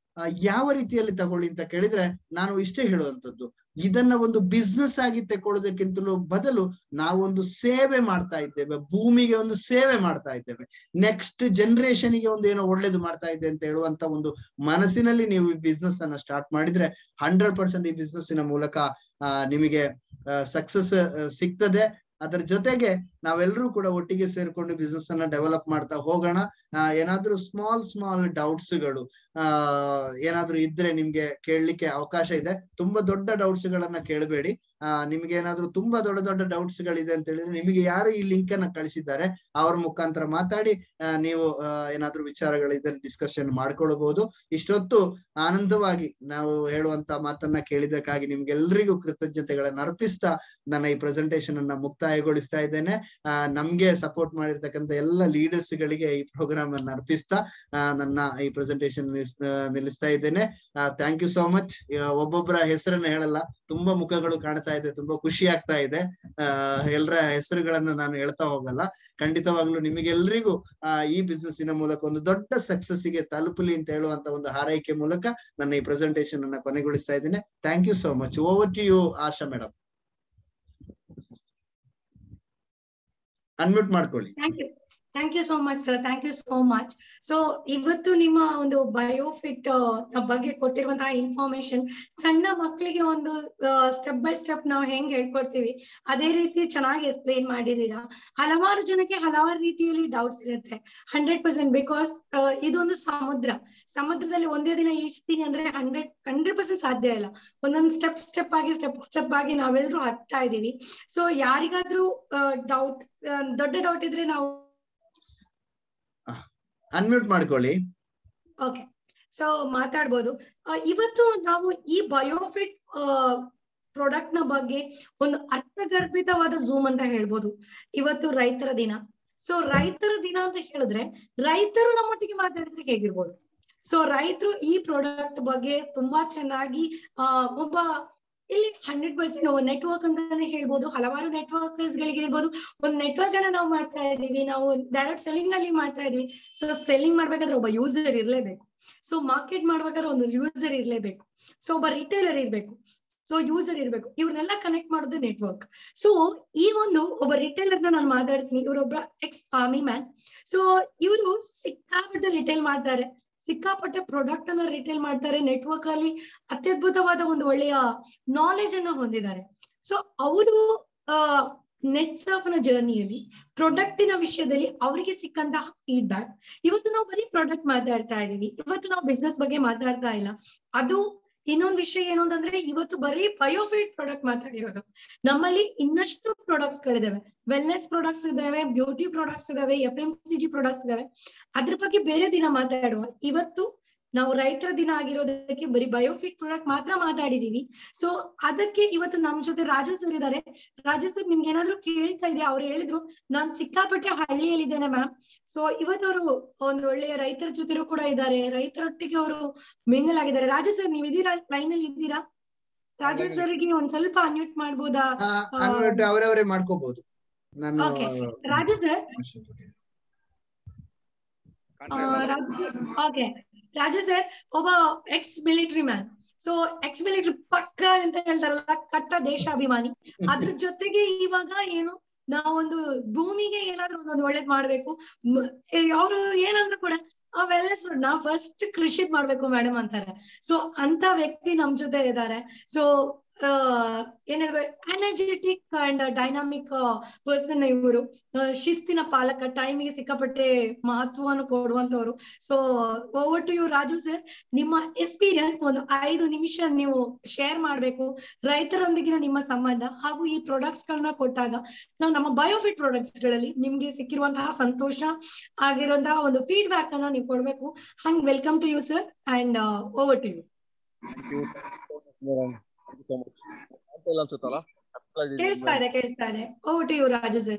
ಯಾವ ರೀತಿಯಲ್ಲಿ ತಗೊಳ್ಳಿ ಅಂತ ಕೇಳಿದ್ರೆ ನಾನು ಇಷ್ಟೇ ಹೇಳುವಂತದ್ದು, ಇದನ್ನ ಒಂದು ಬಿಸ್ನೆಸ್ ಆಗಿ ತಗೊಳ್ಳೋದಕ್ಕಿಂತಲೂ ಬದಲು ನಾವೊಂದು ಸೇವೆ ಮಾಡ್ತಾ ಇದ್ದೇವೆ, ಭೂಮಿಗೆ ಒಂದು ಸೇವೆ ಮಾಡ್ತಾ ಇದ್ದೇವೆ, ನೆಕ್ಸ್ಟ್ ಜನರೇಷನ್ ಗೆ ಒಂದು ಏನೋ ಒಳ್ಳೇದು ಮಾಡ್ತಾ ಇದೆ ಅಂತ ಹೇಳುವಂತ ಒಂದು ಮನಸ್ಸಿನಲ್ಲಿ ನೀವು ಈ ಬಿಸ್ನೆಸ್ ಅನ್ನ ಸ್ಟಾರ್ಟ್ ಮಾಡಿದ್ರೆ ಹಂಡ್ರೆಡ್ ಪರ್ಸೆಂಟ್ ಈ ಬಿಸ್ನೆಸ್ಸಿನ ಮೂಲಕ ಆ ನಿಮಗೆ ಸಕ್ಸಸ್ ಸಿಗ್ತದೆ. ಅದರ ಜೊತೆಗೆ ನಾವೆಲ್ಲರೂ ಕೂಡ ಒಟ್ಟಿಗೆ ಸೇರ್ಕೊಂಡು ಬಿಸ್ನೆಸ್ ಅನ್ನ ಡೆವಲಪ್ ಮಾಡ್ತಾ ಹೋಗೋಣ. ಆ ಏನಾದ್ರೂ ಸ್ಮಾಲ್ ಸ್ಮಾಲ್ ಡೌಟ್ಸ್ ಗಳು ಆ ಏನಾದ್ರೂ ಇದ್ರೆ ನಿಮ್ಗೆ ಕೇಳಲಿಕ್ಕೆ ಅವಕಾಶ ಇದೆ. ತುಂಬಾ ದೊಡ್ಡ ಡೌಟ್ಸ್ ಗಳನ್ನ ಕೇಳಬೇಡಿ. ಆ ನಿಮ್ಗೆ ಏನಾದ್ರೂ ತುಂಬಾ ದೊಡ್ಡ ದೊಡ್ಡ ಡೌಟ್ಸ್ ಗಳಿದೆ ಅಂತ ಹೇಳಿದ್ರೆ ನಿಮಗೆ ಯಾರು ಈ ಲಿಂಕ್ ಅನ್ನ ಕಳಿಸಿದ್ದಾರೆ ಅವ್ರ ಮುಖಾಂತರ ಮಾತಾಡಿ ನೀವು ಏನಾದ್ರೂ ವಿಚಾರಗಳಿದ್ರೆ ಡಿಸ್ಕಷನ್ ಮಾಡ್ಕೊಳ್ಬಹುದು. ಇಷ್ಟೊತ್ತು ಆನಂದವಾಗಿ ನಾವು ಹೇಳುವಂತ ಮಾತನ್ನ ಕೇಳಿದಕ್ಕಾಗಿ ನಿಮ್ಗೆಲ್ರಿಗೂ ಕೃತಜ್ಞತೆಗಳನ್ನ ಅರ್ಪಿಸ್ತಾ ನನ್ನ ಈ ಪ್ರೆಸೆಂಟೇಶನ್ ಅನ್ನ ಮುಕ್ತಾಯಗೊಳಿಸ್ತಾ ಇದ್ದೇನೆ. ಆ ನಮ್ಗೆ ಸಪೋರ್ಟ್ ಮಾಡಿರ್ತಕ್ಕಂಥ ಎಲ್ಲ ಲೀಡರ್ಸ್ ಗಳಿಗೆ ಈ ಪ್ರೋಗ್ರಾಮ್ ಅನ್ನ ಅರ್ಪಿಸ್ತಾ ನನ್ನ ಈ ಪ್ರೆಸೆಂಟೇಶನ್ ನಿಲ್ಲಿಸ್ತಾ ಇದ್ದೇನೆ. Thank you so much. ಒಬ್ಬೊಬ್ಬರ ಹೆಸರನ್ನ ಹೇಳಲ್ಲ, ತುಂಬಾ ಮುಖಗಳು ಕಾಣ್ತಾ ಇದೆ, ತುಂಬಾ ಖುಷಿ ಆಗ್ತಾ ಇದೆ. ಆ ಎಲ್ಲರ ಹೆಸರುಗಳನ್ನ ನಾನು ಹೇಳ್ತಾ ಹೋಗಲ್ಲ. ಖಂಡಿತವಾಗ್ಲೂ ನಿಮಗೆಲ್ರಿಗೂ ಆ ಈ ಬಿಸ್ನೆಸ್ಸಿನ ಮೂಲಕ ಒಂದು ದೊಡ್ಡ ಸಕ್ಸಸ್ ಗೆ ತಲುಪಲಿ ಅಂತ ಹೇಳುವಂತ ಒಂದು ಹಾರೈಕೆ ಮೂಲಕ ನನ್ನ ಈ ಪ್ರೆಸೆಂಟೇಶನ್ ಅನ್ನ ಕೊನೆಗೊಳಿಸ್ತಾ ಇದ್ದೇನೆ. Thank you so much. Over to you Asha madam. Unmute ಮಾಡ್ಕೊಳ್ಳಿ. Thank you thank you so much sir. Thank you so much. So ಇವತ್ತು ನಿಮ್ಮ ಒಂದು ಬಯೋಫಿಟ್ ಬಗ್ಗೆ ಕೊಟ್ಟಿರುವಂತಹ ಇನ್ಫಾರ್ಮೇಶನ್ ಸಣ್ಣ ಮಕ್ಕಳಿಗೆ ಒಂದು ಸ್ಟೆಪ್ ಬೈ ಸ್ಟೆಪ್ ನಾವು ಹೆಂಗ್ ಹೇಳ್ಕೊಡ್ತೀವಿ ಅದೇ ರೀತಿ ಚೆನ್ನಾಗಿ ಎಕ್ಸ್ಪ್ಲೇನ್ ಮಾಡಿದೀರಾ. ಹಲವಾರು ಜನಕ್ಕೆ ಹಲವಾರು ರೀತಿಯಲ್ಲಿ ಡೌಟ್ಸ್ ಇರುತ್ತೆ. ಹಂಡ್ರೆಡ್ ಪರ್ಸೆಂಟ್ ಬಿಕಾಸ್ ಇದೊಂದು ಸಮುದ್ರ. ಸಮುದ್ರದಲ್ಲಿ ಒಂದೇ ದಿನ ಈಜ್ತೀನಿ ಅಂದ್ರೆ ಹಂಡ್ರೆಡ್ ಹಂಡ್ರೆಡ್ ಪರ್ಸೆಂಟ್ ಸಾಧ್ಯ ಇಲ್ಲ. ಒಂದೊಂದು ಸ್ಟೆಪ್ ಸ್ಟೆಪ್ ಆಗಿ ಸ್ಟೆಪ್ ಸ್ಟೆಪ್ ಆಗಿ ನಾವೆಲ್ಲರೂ ಹತ್ತಾ ಇದೀವಿ. ಸೊ ಯಾರಿಗಾದ್ರೂ ಡೌಟ್ ದೊಡ್ಡ ಡೌಟ್ ಇದ್ರೆ ನಾವು ಅನ್ಮ್ಯೂಟ್ ಮಾಡ್ಕೊಳ್ಳಿ. ಓಕೆ, ಸೊ ಮಾತಾಡ್ಬೋದು. ಇವತ್ತು ನಾವು ಈ ಬಯೋಫಿಟ್ ಪ್ರಾಡಕ್ಟ್ ನ ಬಗ್ಗೆ ಒಂದು ಅರ್ಥಗರ್ಭಿತವಾದ ಝೂಮ್ ಅಂತ ಹೇಳ್ಬೋದು. ಇವತ್ತು ರೈತರ ದಿನ. ಸೊ ರೈತರ ದಿನ ಅಂತ ಹೇಳಿದ್ರೆ ರೈತರು ನಮ್ಮೊಟ್ಟಿಗೆ ಮಾತಾಡಿದ್ರೆ ಹೇಗಿರ್ಬೋದು. ಸೊ ರೈತರು ಈ ಪ್ರಾಡಕ್ಟ್ ಬಗ್ಗೆ ತುಂಬಾ ಚೆನ್ನಾಗಿ ಆ ಒಬ್ಬ ಇಲ್ಲಿ ಹಂಡ್ರೆಡ್ ಪರ್ಸೆಂಟ್ ನೆಟ್ವರ್ಕ್ ಅಂತಾನೆ ಹೇಳ್ಬೋದು. ಹಲವಾರು ನೆಟ್ವರ್ಕರ್ಸ್ ಗಳಿಗೆ ಇರ್ಬೋದು, ಒಂದು ನೆಟ್ವರ್ಕ್ ಅನ್ನ ನಾವು ಮಾಡ್ತಾ ಇದೀವಿ, ನಾವು ಡೈರೆಕ್ಟ್ ಸೆಲ್ಲಿಂಗ್ ಅಲ್ಲಿ ಮಾಡ್ತಾ ಇದೀವಿ. ಸೊ ಸೆಲ್ಲಿಂಗ್ ಮಾಡ್ಬೇಕಾದ್ರೆ ಒಬ್ಬ ಯೂಸರ್ ಇರ್ಲೇಬೇಕು. ಸೊ ಮಾರ್ಕೆಟ್ ಮಾಡ್ಬೇಕಾದ್ರೆ ಒಂದು ಯೂಸರ್ ಇರ್ಲೇಬೇಕು. ಸೊ ಒಬ್ಬ ರಿಟೇಲರ್ ಇರ್ಬೇಕು. ಸೊ ಯೂಸರ್ ಇರ್ಬೇಕು. ಇವ್ರನ್ನೆಲ್ಲ ಕನೆಕ್ಟ್ ಮಾಡೋದು ನೆಟ್ವರ್ಕ್. ಸೊ ಈ ಒಂದು ಒಬ್ಬ ರಿಟೇಲರ್ ನ ನಾನು ಮಾತಾಡ್ತೀನಿ. ಇವರೊಬ್ಬ ಎಕ್ಸ್ ಆರ್ಮಿ ಮ್ಯಾನ್. ಸೊ ಇವರು ಸಿಕ್ಕಾಪಟ್ಟೆ ರಿಟೇಲ್ ಮಾಡ್ತಾರೆ, ಸಿಕ್ಕಾಪಟ್ಟೆ ಪ್ರಾಡಕ್ಟ್ ಅನ್ನ ರಿಟೇಲ್ ಮಾಡ್ತಾರೆ. ನೆಟ್ವರ್ಕ್ ಅಲ್ಲಿ ಅತ್ಯದ್ಭುತವಾದ ಒಂದು ಒಳ್ಳೆಯ ನಾಲೆಜ್ ಅನ್ನ ಹೊಂದಿದ್ದಾರೆ. ಸೊ ಅವರು ಅಹ್ ನೆಟ್ಸರ್ಫ್ ನ ಜರ್ನಿಯಲ್ಲಿ ಪ್ರಾಡಕ್ಟಿನ ವಿಷಯದಲ್ಲಿ ಅವರಿಗೆ ಸಿಕ್ಕಂತಹ ಫೀಡ್ಬ್ಯಾಕ್, ಇವತ್ತು ನಾವು ಬರೀ ಪ್ರಾಡಕ್ಟ್ ಮಾತಾಡ್ತಾ ಇದೀವಿ, ಇವತ್ತು ನಾವು ಬಿಸ್ನೆಸ್ ಬಗ್ಗೆ ಮಾತಾಡ್ತಾ ಇಲ್ಲ. ಅದು ಇನ್ನೊಂದು ವಿಷಯ ಏನು ಅಂತಂದ್ರೆ ಇವತ್ತು ಬರೀ ಬಯೋಫಿಟ್ ಪ್ರಾಡಕ್ಟ್ ಮಾತಾಡಿರೋದು. ನಮ್ಮಲ್ಲಿ ಇನ್ನಷ್ಟು ಪ್ರಾಡಕ್ಟ್ಸ್ ಗಳಿದಾವೆ, ವೆಲ್ನೆಸ್ ಪ್ರಾಡಕ್ಟ್ಸ್ ಇದಾವೆ, ಬ್ಯೂಟಿ ಪ್ರಾಡಕ್ಟ್ಸ್ ಇದಾವೆ, F M C G products ಇದಾವೆ. ಅದ್ರ ಬಗ್ಗೆ ಬೇರೆ ದಿನ ಮಾತಾಡುವ. ಇವತ್ತು ನಾವು ರೈತರ ದಿನ ಆಗಿರೋದಕ್ಕೆ ಬರೀ ಬಯೋಫಿಟ್ ಪ್ರಾಡಕ್ಟ್ ಮಾತ್ರ ಮಾತಾಡಿದೀವಿ. ಸೊ ಅದಕ್ಕೆ ಇವತ್ತು ನಮ್ ಜೊತೆ ರಾಜು ಸರ್ ಇದ್ದಾರೆ. ರಾಜು ಸರ್ ನಿಮ್ಗೆ ಏನಾದ್ರು ಕೇಳ್ತಾ ಇದೆಯಾ? ಅವ್ರು ಹೇಳಿದ್ರು ನಾನ್ ಸಿಕ್ಕಾಪಟ್ಟೆ ಹಳ್ಳಿಯಲ್ಲಿದ್ದೇನೆ ಮ್ಯಾಮ್. ಸೊ ಇವತ್ತು ಅವರು ಒಂದು ಒಳ್ಳೆಯ ರೈತರ ಜೊತೆನೂ ಕೂಡ ಇದ್ದಾರೆ, ರೈತರೊಟ್ಟಿಗೆ ಅವರು ಮಿಂಗಲ್ ಆಗಿದ್ದಾರೆ. ರಾಜು ಸರ್ ನೀವ್ ಇದೀರಾ? ಲೈನ್ ಅಲ್ಲಿ ಇದ್ದೀರಾ? ರಾಜು ಸರ್ಗೆ ಒಂದ್ ಸ್ವಲ್ಪ ಅನ್ಮ್ಯೂಟ್ ಮಾಡ್ಬೋದಾ? ಅವರವರೇ ಮಾಡ್ಕೋಬಹುದು. Okay Raju sir. Okay Raju sir ಒಬ್ಬ ex military man. So ex military ಪಕ್ಕ ಅಂತ ಹೇಳ್ತಾರಲ್ಲ, ಕಟ್ಟ ದೇಶಾಭಿಮಾನಿ. ಅದ್ರ ಜೊತೆಗೆ ಇವಾಗ ಏನು ನಾವೊಂದು ಭೂಮಿಗೆ ಏನಾದ್ರು ಒಂದೊಂದು ಒಳ್ಳೇದ್ ಮಾಡ್ಬೇಕು. ಅವ್ರು ಏನಂದ್ರು ಕೂಡ ಆ ವೆಲ್ನೆಸ್ ನಾವ್ ಫಸ್ಟ್ ಕೃಷಿದ್ ಮಾಡ್ಬೇಕು ಮೇಡಮ್ ಅಂತಾರೆ. ಸೊ ಅಂತ ವ್ಯಕ್ತಿ ನಮ್ ಜೊತೆ ಇದ್ದಾರೆ. ಸೊ ಏನ್ ಹೇಳ್ಬೇಕು, ಎನರ್ಜೆಟಿಕ್ ಅಂಡ್ ಡೈನಾಮಿಕ್ ಪರ್ಸನ್ ಇವರು. ಶಿಸ್ತಿನ ಪಾಲಕ, ಟೈಮಿಗೆ ಸಿಕ್ಕಾಪಟ್ಟೆ ಮಹತ್ವವನ್ನು ಕೊಡುವಂತವ್ರು. So over to you Raju sir. ನಿಮ್ಮ ಎಕ್ಸ್ಪೀರಿಯನ್ಸ್ ಒಂದು ಐದು ನಿಮಿಷ ನೀವು ಶೇರ್ ಮಾಡ್ಬೇಕು. ರೈತರೊಂದಿಗಿನ ನಿಮ್ಮ ಸಂಬಂಧ ಹಾಗೂ ಈ ಪ್ರಾಡಕ್ಟ್ಸ್ ಗಳನ್ನ ಕೊಟ್ಟಾಗ ನಾವು ನಮ್ಮ ಬಯೋಫಿಟ್ ಪ್ರಾಡಕ್ಟ್ಸ್ ಗಳಲ್ಲಿ ನಿಮ್ಗೆ ಸಿಕ್ಕಿರುವಂತಹ ಸಂತೋಷ ಆಗಿರುವಂತಹ ಒಂದು ಫೀಡ್ಬ್ಯಾಕ್ ಅನ್ನ ನೀವು ಕೊಡ್ಬೇಕು. ಹಂಗ್ welcome to you sir and over to you. ಕೇಳಿಸ್ತಾ ಇದೆ ಕೇಳಿಸ್ತಾ ಇದೆ over to you Raju sir.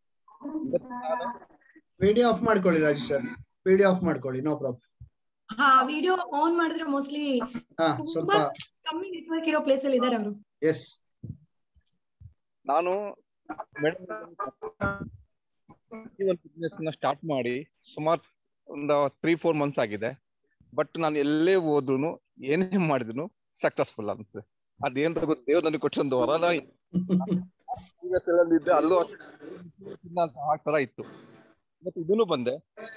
Video off ಮಾಡ್ಕೊಳ್ಳಿ ರಾಜು ಸರ್, ವಿಡಿಯೋ ಆಫ್ ಮಾಡ್ಕೊಳ್ಳಿ, ನೋ ಪ್ರಾಬ್ಲಮ್. ಹಾ ವಿಡಿಯೋ ಆನ್ ಮಾಡಿದ್ರೆ ಮೋಸ್ಟ್ಲಿ ಸ್ವಲ್ಪ ಕಮ್ಮಿ ನೆಟ್ವರ್ಕ್ ಇರೋ ಪ್ಲೇಸ್ ಅಲ್ಲಿ ಇದ್ದಾರೆ ಅವರು. ಎಸ್ ನಾನು ಬಿಸ್ನೆಸ್ ನ ಸ್ಟಾರ್ಟ್ ಮಾಡಿ ಸುಮಾರು ಒಂದು ತ್ರೀ ಫೋರ್ ಮಂತ್ಸ್ ಆಗಿದೆ. ಬಟ್ ನಾನು ಎಲ್ಲೇ ಹೋದ್ರು ಏನೇ ಮಾಡಿದ್ರು ಸಕ್ಸಸ್ಫುಲ್ ಅಂತ. ಅದೇನ್ ಗೊತ್ತು, ದೇವ್ರು ನನಗೆ ಕೊಟ್ಟೊಂದು ವರನ ಇದ್ದೆ, ಅಲ್ಲೂ ಆ ತರ ಇತ್ತು. ಮತ್ತೆ ಇದನ್ನು ಬಂದೆ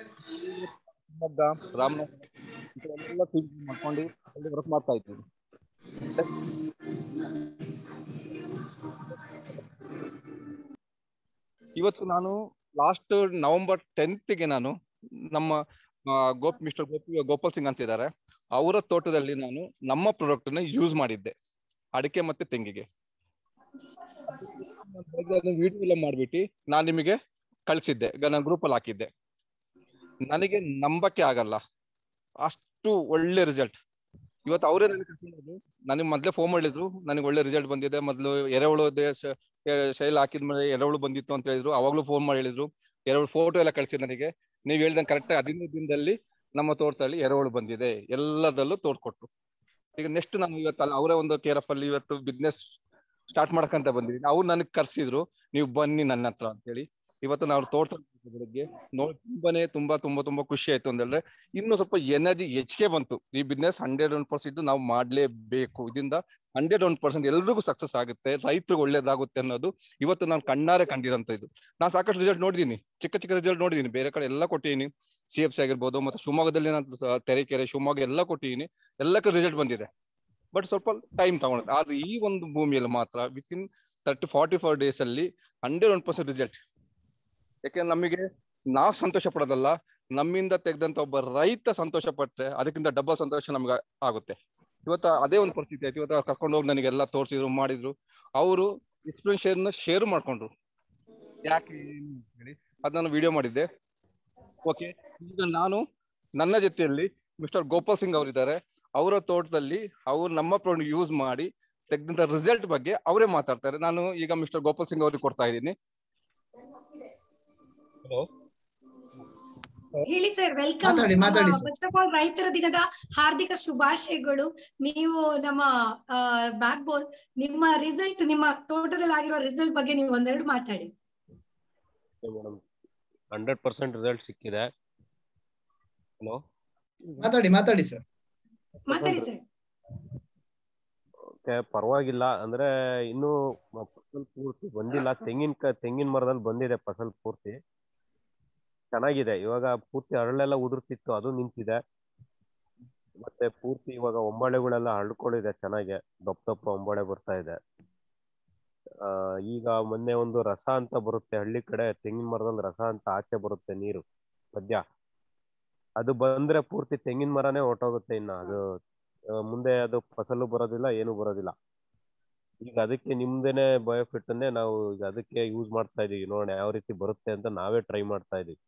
ರಾಮನಗರ ಎಲ್ಲ ಮಾಡ್ಕೊಂಡು ವರ್ಕ್ ಮಾಡ್ತಾ ಇದ್ದೀನಿ. ಇವತ್ತು ನಾನು ಲಾಸ್ಟ್ ನವೆಂಬರ್ ಟೆಂತ್ಗೆ ನಾನು ನಮ್ಮ ಗೋಪ್ ಮಿಸ್ಟರ್ ಗೋಪಿ ಗೋಪಾಲ್ ಸಿಂಗ್ ಅಂತ ಇದ್ದಾರೆ, ಅವರ ತೋಟದಲ್ಲಿ ನಾನು ನಮ್ಮ ಪ್ರಾಡಕ್ಟ್ ನ ಯೂಸ್ ಮಾಡಿದ್ದೆ, ಅಡಿಕೆ ಮತ್ತೆ ತೆಂಗಿಗೆ. ವಿಡಿಯೋ ಎಲ್ಲ ಮಾಡ್ಬಿಟ್ಟು ನಾನು ನಿಮಗೆ ಕಳಿಸಿದ್ದೆ, ನನ್ನ ಗ್ರೂಪ್ ಅಲ್ಲಿ ಹಾಕಿದ್ದೆ. ನನಗೆ ನಂಬಕ್ಕೆ ಆಗಲ್ಲ, ಅಷ್ಟು ಒಳ್ಳೆ ರಿಸಲ್ಟ್. ಇವತ್ತು ಅವರೇ ನನಗೆ ನನಗೆ ಮೊದ್ಲೇ ಫೋನ್ ಮಾಡಿದ್ರು, ನನಗೆ ಒಳ್ಳೆ ರಿಸಲ್ಟ್ ಬಂದಿದೆ. ಮೊದಲು ಎರೆಹುಳು ಶೈಲ ಹಾಕಿದ್ಮೇಲೆ ಎರೆಹುಳು ಬಂದಿತ್ತು ಅಂತ ಹೇಳಿದ್ರು. ಅವಾಗ್ಲೂ ಫೋನ್ ಮಾಡಿ ಹೇಳಿದ್ರು, ಎರೆಹುಳು ಫೋಟೋ ಎಲ್ಲ ಕಳಿಸಿದ್ ನನಗೆ. ನೀವ್ ಹೇಳ್ದಂಗೆ ಕರೆಕ್ಟ್ ಹದಿನೈದು ದಿನದಲ್ಲಿ ನಮ್ಮ ತೋಟದಲ್ಲಿ ಎರೆಹುಳು ಬಂದಿದೆ, ಎಲ್ಲದಲ್ಲೂ ತೋರ್ಕೊಟ್ಟು. ಈಗ ನೆಕ್ಸ್ಟ್ ನಾನು ಇವತ್ತು ಅಲ್ಲಿ ಅವರೇ ಒಂದು ಕೇರ್ ಆಫ್ ಅಲ್ಲಿ ಇವತ್ತು ಬಿಸ್ನೆಸ್ ಸ್ಟಾರ್ಟ್ ಮಾಡಕಂತ ಬಂದಿದ್ದೀನಿ. ಅವ್ರು ನನಗೆ ಕರ್ಸಿದ್ರು, ನೀವು ಬನ್ನಿ ನನ್ನ ಹತ್ರ ಅಂತ ಹೇಳಿ. ಇವತ್ತು ನಾವು ತೋಟ ಬೆಳಗ್ಗೆ ನೋಡಿ ತುಂಬಾನೇ ತುಂಬಾ ತುಂಬಾ ತುಂಬಾ ಖುಷಿ ಆಯ್ತು. ಅಂದ್ರೆ ಇನ್ನು ಸ್ವಲ್ಪ ಎನರ್ಜಿ ಹೆಚ್ಚಿಗೆ ಬಂತು. ಈ ಬಿಸ್ನೆಸ್ ಹಂಡ್ರೆಡ್ ಒನ್ ಪರ್ಸೆಂಟ್ ನಾವು ಮಾಡ್ಲೇಬೇಕು. ಇದರಿಂದ ಹಂಡ್ರೆಡ್ ಒನ್ ಪರ್ಸೆಂಟ್ ಎಲ್ರಿಗೂ ಸಕ್ಸಸ್ ಆಗುತ್ತೆ, ರೈತರಿಗೆ ಒಳ್ಳೇದಾಗುತ್ತೆ ಅನ್ನೋದು ಇವತ್ತು ನಾನು ಕಣ್ಣಾರೆ ಕಂಡಿರಂತ ಇದು. ನಾನು ಸಾಕಷ್ಟು ರಿಸಲ್ಟ್ ನೋಡಿದೀನಿ, ಚಿಕ್ಕ ಚಿಕ್ಕ ರಿಸಲ್ಟ್ ನೋಡಿದೀನಿ, ಬೇರೆ ಕಡೆ ಎಲ್ಲ ಕೊಟ್ಟಿದ್ದೀನಿ. ಸಿ ಎಫ್ ಸಿ ಆಗಿರ್ಬೋದು, ಮತ್ತೆ ಶಿವಮೊಗ್ಗದಲ್ಲಿ ನಾನು ತೆರೆಕೆರೆ ಶಿವಮೊಗ್ಗ ಎಲ್ಲ ಕೊಟ್ಟಿದ್ದೀನಿ, ಎಲ್ಲ ಕಡೆ ರಿಸಲ್ಟ್ ಬಂದಿದೆ. ಬಟ್ ಸ್ವಲ್ಪ ಟೈಮ್ ತಗೊಂಡು, ಆದ್ರೆ ಈ ಒಂದು ಭೂಮಿಯಲ್ಲಿ ಮಾತ್ರ within thirty forty four days ಅಲ್ಲಿ ಹಂಡ್ರೆಡ್ ಒನ್ ಪರ್ಸೆಂಟ್ ರಿಸಲ್ಟ್. ಯಾಕೆಂದ್ರೆ ನಮಗೆ ನಾವು ಸಂತೋಷ ಪಡೋದಲ್ಲ, ನಮ್ಮಿಂದ ತೆಗೆದಂತ ಒಬ್ಬ ರೈತ ಸಂತೋಷ ಪಟ್ಟರೆ ಅದಕ್ಕಿಂತ ಡಬಲ್ ಸಂತೋಷ ನಮ್ಗೆ ಆಗುತ್ತೆ. ಇವತ್ತು ಅದೇ ಒಂದು ಪರಿಸ್ಥಿತಿ ಆಯ್ತು. ಇವತ್ತು ಕರ್ಕೊಂಡು ಹೋಗಿ ನನಗೆಲ್ಲ ತೋರಿಸಿದ್ರು, ಮಾಡಿದ್ರು. ಅವರು ಎಕ್ಸ್ಪೀರಿಯನ್ಸ್ ಶೇರ್ ಮಾಡ್ಕೊಂಡ್ರು, ಯಾಕೆ ಹೇಳಿ ಅದ್ ನಾನು ವಿಡಿಯೋ ಮಾಡಿದ್ದೆ. ಓಕೆ, ಈಗ ನಾನು ನನ್ನ ಜೊತೆಯಲ್ಲಿ ಮಿಸ್ಟರ್ ಗೋಪಾಲ್ ಸಿಂಗ್ ಅವರಿದ್ದಾರೆ. ಅವರ ತೋಟದಲ್ಲಿ ಅವ್ರು ನಮ್ಮ ಪ್ರಾಡಕ್ಟ್ ಯೂಸ್ ಮಾಡಿ ತೆಗೆದಂತ ರಿಸಲ್ಟ್ ಬಗ್ಗೆ ಅವರೇ ಮಾತಾಡ್ತಾರೆ. ನಾನು ಈಗ ಮಿಸ್ಟರ್ ಗೋಪಾಲ್ ಸಿಂಗ್ ಅವ್ರಿಗೆ ಕೊಡ್ತಾ ಇದ್ದೀನಿ. ಹಲೋ ಹೇಳಿ ಸರ್, ವೆಲ್ಕಮ್. ಮಾತಾಡಿ ಮಾತಾಡಿ ಸರ್. ಫಸ್ಟ್ ಆಫ್ ಆಲ್ ರೈತರ ದಿನದ ಹಾರ್ದಿಕ ಶುಭಾಶಯಗಳು. ನೀವು ನಮ್ಮ ಬ್ಯಾಕ್ ಬೋನ್. ನಿಮ್ಮ ರಿಸಲ್ಟ್, ನಿಮ್ಮ ತೋಟದಲ್ಲಿ ಆಗಿರೋ ರಿಸಲ್ಟ್ ಬಗ್ಗೆ ನೀವು ಒಂದೆರಡು ಮಾತಾಡಿ. ಮೇಡಮ್, ಹಂಡ್ರೆಡ್ ಪರ್ಸೆಂಟ್ ರಿಸಲ್ಟ್ ಸಿಕ್ಕಿದೆ. ಹಲೋ, ಮಾತಾಡಿ ಮಾತಾಡಿ ಸರ್. ಮಾತಾಡಿ ಸರ್. ಓಕೆ, ಪರವಾಗಿಲ್ಲ. ಅಂದ್ರೆ ಇನ್ನು ಫಸಲ್ ಪೂರ್ತಿ ಬಂದಿಲ್ಲ. ತೆಂಗಿನ ತೆಂಗಿನ ಮರದಲ್ಲಿ ಬಂದಿದೆ ಫಸಲ್ ಪೂರ್ತಿ ಚೆನ್ನಾಗಿದೆ. ಇವಾಗ ಪೂರ್ತಿ ಹರಳೆಲ್ಲ ಉದುರ್ತಿತ್ತು, ಅದು ನಿಂತಿದೆ. ಮತ್ತೆ ಪೂರ್ತಿ ಇವಾಗ ಒಂಬಳೆಗಳೆಲ್ಲ ಹರಡ್ಕೊಂಡಿದೆ ಚೆನ್ನಾಗೆ, ದಪ್ಪ ದಪ್ಪ ಒಂಬಳೆ ಬರ್ತಾ ಇದೆ. ಆ ಈಗ ಮೊನ್ನೆ ಒಂದು ರಸ ಅಂತ ಬರುತ್ತೆ ಹಳ್ಳಿ ಕಡೆ, ತೆಂಗಿನ ಮರದಲ್ಲಿ ರಸ ಅಂತ ಆಚೆ ಬರುತ್ತೆ ನೀರು ಮಧ್ಯ, ಅದು ಬಂದ್ರೆ ಪೂರ್ತಿ ತೆಂಗಿನ ಮರನೇ ಹೊರಟೋಗುತ್ತೆ. ಇನ್ನ ಅದು ಮುಂದೆ ಅದು ಫಸಲು ಬರೋದಿಲ್ಲ, ಏನು ಬರೋದಿಲ್ಲ. ಈಗ ಅದಕ್ಕೆ ನಿಮ್ದೇನೆ ಬಯೋಫಿಟ್ ಅನ್ನೇ ನಾವು ಈಗ ಅದಕ್ಕೆ ಯೂಸ್ ಮಾಡ್ತಾ ಇದೀವಿ. ನೋಡೋಣ ಯಾವ ರೀತಿ ಬರುತ್ತೆ ಅಂತ ನಾವೇ ಟ್ರೈ ಮಾಡ್ತಾ ಇದೀವಿ.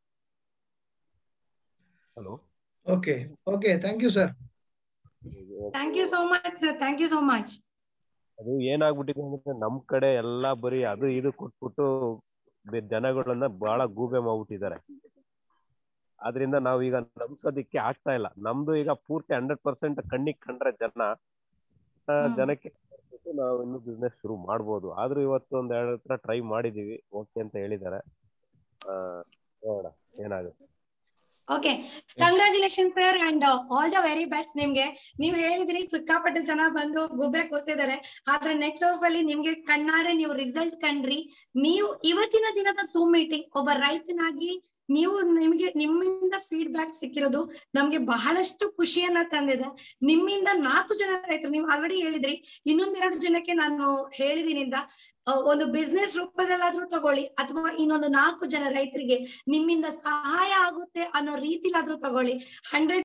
Hello, okay okay, thank you sir. Thank you so much sir, thank you so much. ಅದು ಏನಾಗ್ಬಿಟ್ಟಿದೆ ಅಂದ್ರೆ ನಮ್ ಕಡೆ ಎಲ್ಲಾ ಬರೀ ಅದು ಇದು ಕೊಟ್ಬಿಟ್ಟು ಜನಗಳನ್ನ ಬಹಳ ಗೂಬೆ ಮಾಡ್ಬಿಟ್ಟಿದ್ದಾರೆ. ಆದ್ರಿಂದ ನಾವೀಗ ನಂಬ್ಸೋದಿಕ್ಕೆ ಆಗ್ತಾ ಇಲ್ಲ. ನಮ್ದು ಈಗ ಪೂರ್ತಿ ಹಂಡ್ರೆಡ್ ಪರ್ಸೆಂಟ್ ಕಣ್ಣಿಗೆ ಕಂಡ್ರೆ ಜನ ಜನಕ್ಕೆ ನಾವು ಇನ್ನು ಬಿಸ್ನೆಸ್ ಶುರು ಮಾಡ್ಬೋದು. ಆದ್ರೂ ಇವತ್ತು ಒಂದ್ ಎರಡು ಹತ್ರ ಟ್ರೈ ಮಾಡಿದೀವಿ, ಓಕೆ ಅಂತ ಹೇಳಿದ್ದಾರೆ. ಆ ನೋಡೋಣ ಏನಾಗುತ್ತೆ. Okay, congratulation sir and all the very best ನಿಮ್ಗೆ. ನೀವ್ ಹೇಳಿದ್ರಿ ಸಿಕ್ಕಾಪಟ್ಟೆ ಜನ ಬಂದು ಗುಬ್ಬೆ ಕೂಸಿದ್ದಾರೆ, ಆದ್ರೆ ನೆಟ್ಸರ್ಫ್ ಅಲ್ಲಿ ನಿಮ್ಗೆ ಕಣ್ಣಾರೆ ನೀವು ರಿಸಲ್ಟ್ ಕಂಡ್ರಿ. ನೀವು ಇವತ್ತಿನ ದಿನದ ಝೂಮ್ ಮೀಟಿಂಗ್ ಒಬ್ಬ ರೈತನಾಗಿ ನೀವು ನಿಮ್ಗೆ ನಿಮ್ಮಿಂದ ಫೀಡ್ಬ್ಯಾಕ್ ಸಿಕ್ಕಿರೋದು ನಮ್ಗೆ ಬಹಳಷ್ಟು ಖುಷಿಯನ್ನ ತಂದಿದೆ. ನಿಮ್ಮಿಂದ ನಾಲ್ಕು ಜನ ರೈತರು, ನೀವು ಆಲ್ರೆಡಿ ಹೇಳಿದ್ರಿ, ಇನ್ನೊಂದೆರಡು ಜನಕ್ಕೆ ನಾನು ಹೇಳಿದಿನಿಂದ ಒಂದು ಬಿಸ್ನೆಸ್ ರೂಪದಲ್ಲಾದ್ರೂ ತಗೊಳ್ಳಿ, ಅಥವಾ ಇನ್ನೊಂದು ನಾಲ್ಕು ಜನ ರೈತರಿಗೆ ನಿಮ್ಮಿಂದ ಸಹಾಯ ಆಗುತ್ತೆ ಅನ್ನೋ ರೀತಿಲಾದ್ರೂ ತಗೊಳ್ಳಿ. ಹಂಡ್ರೆಡ್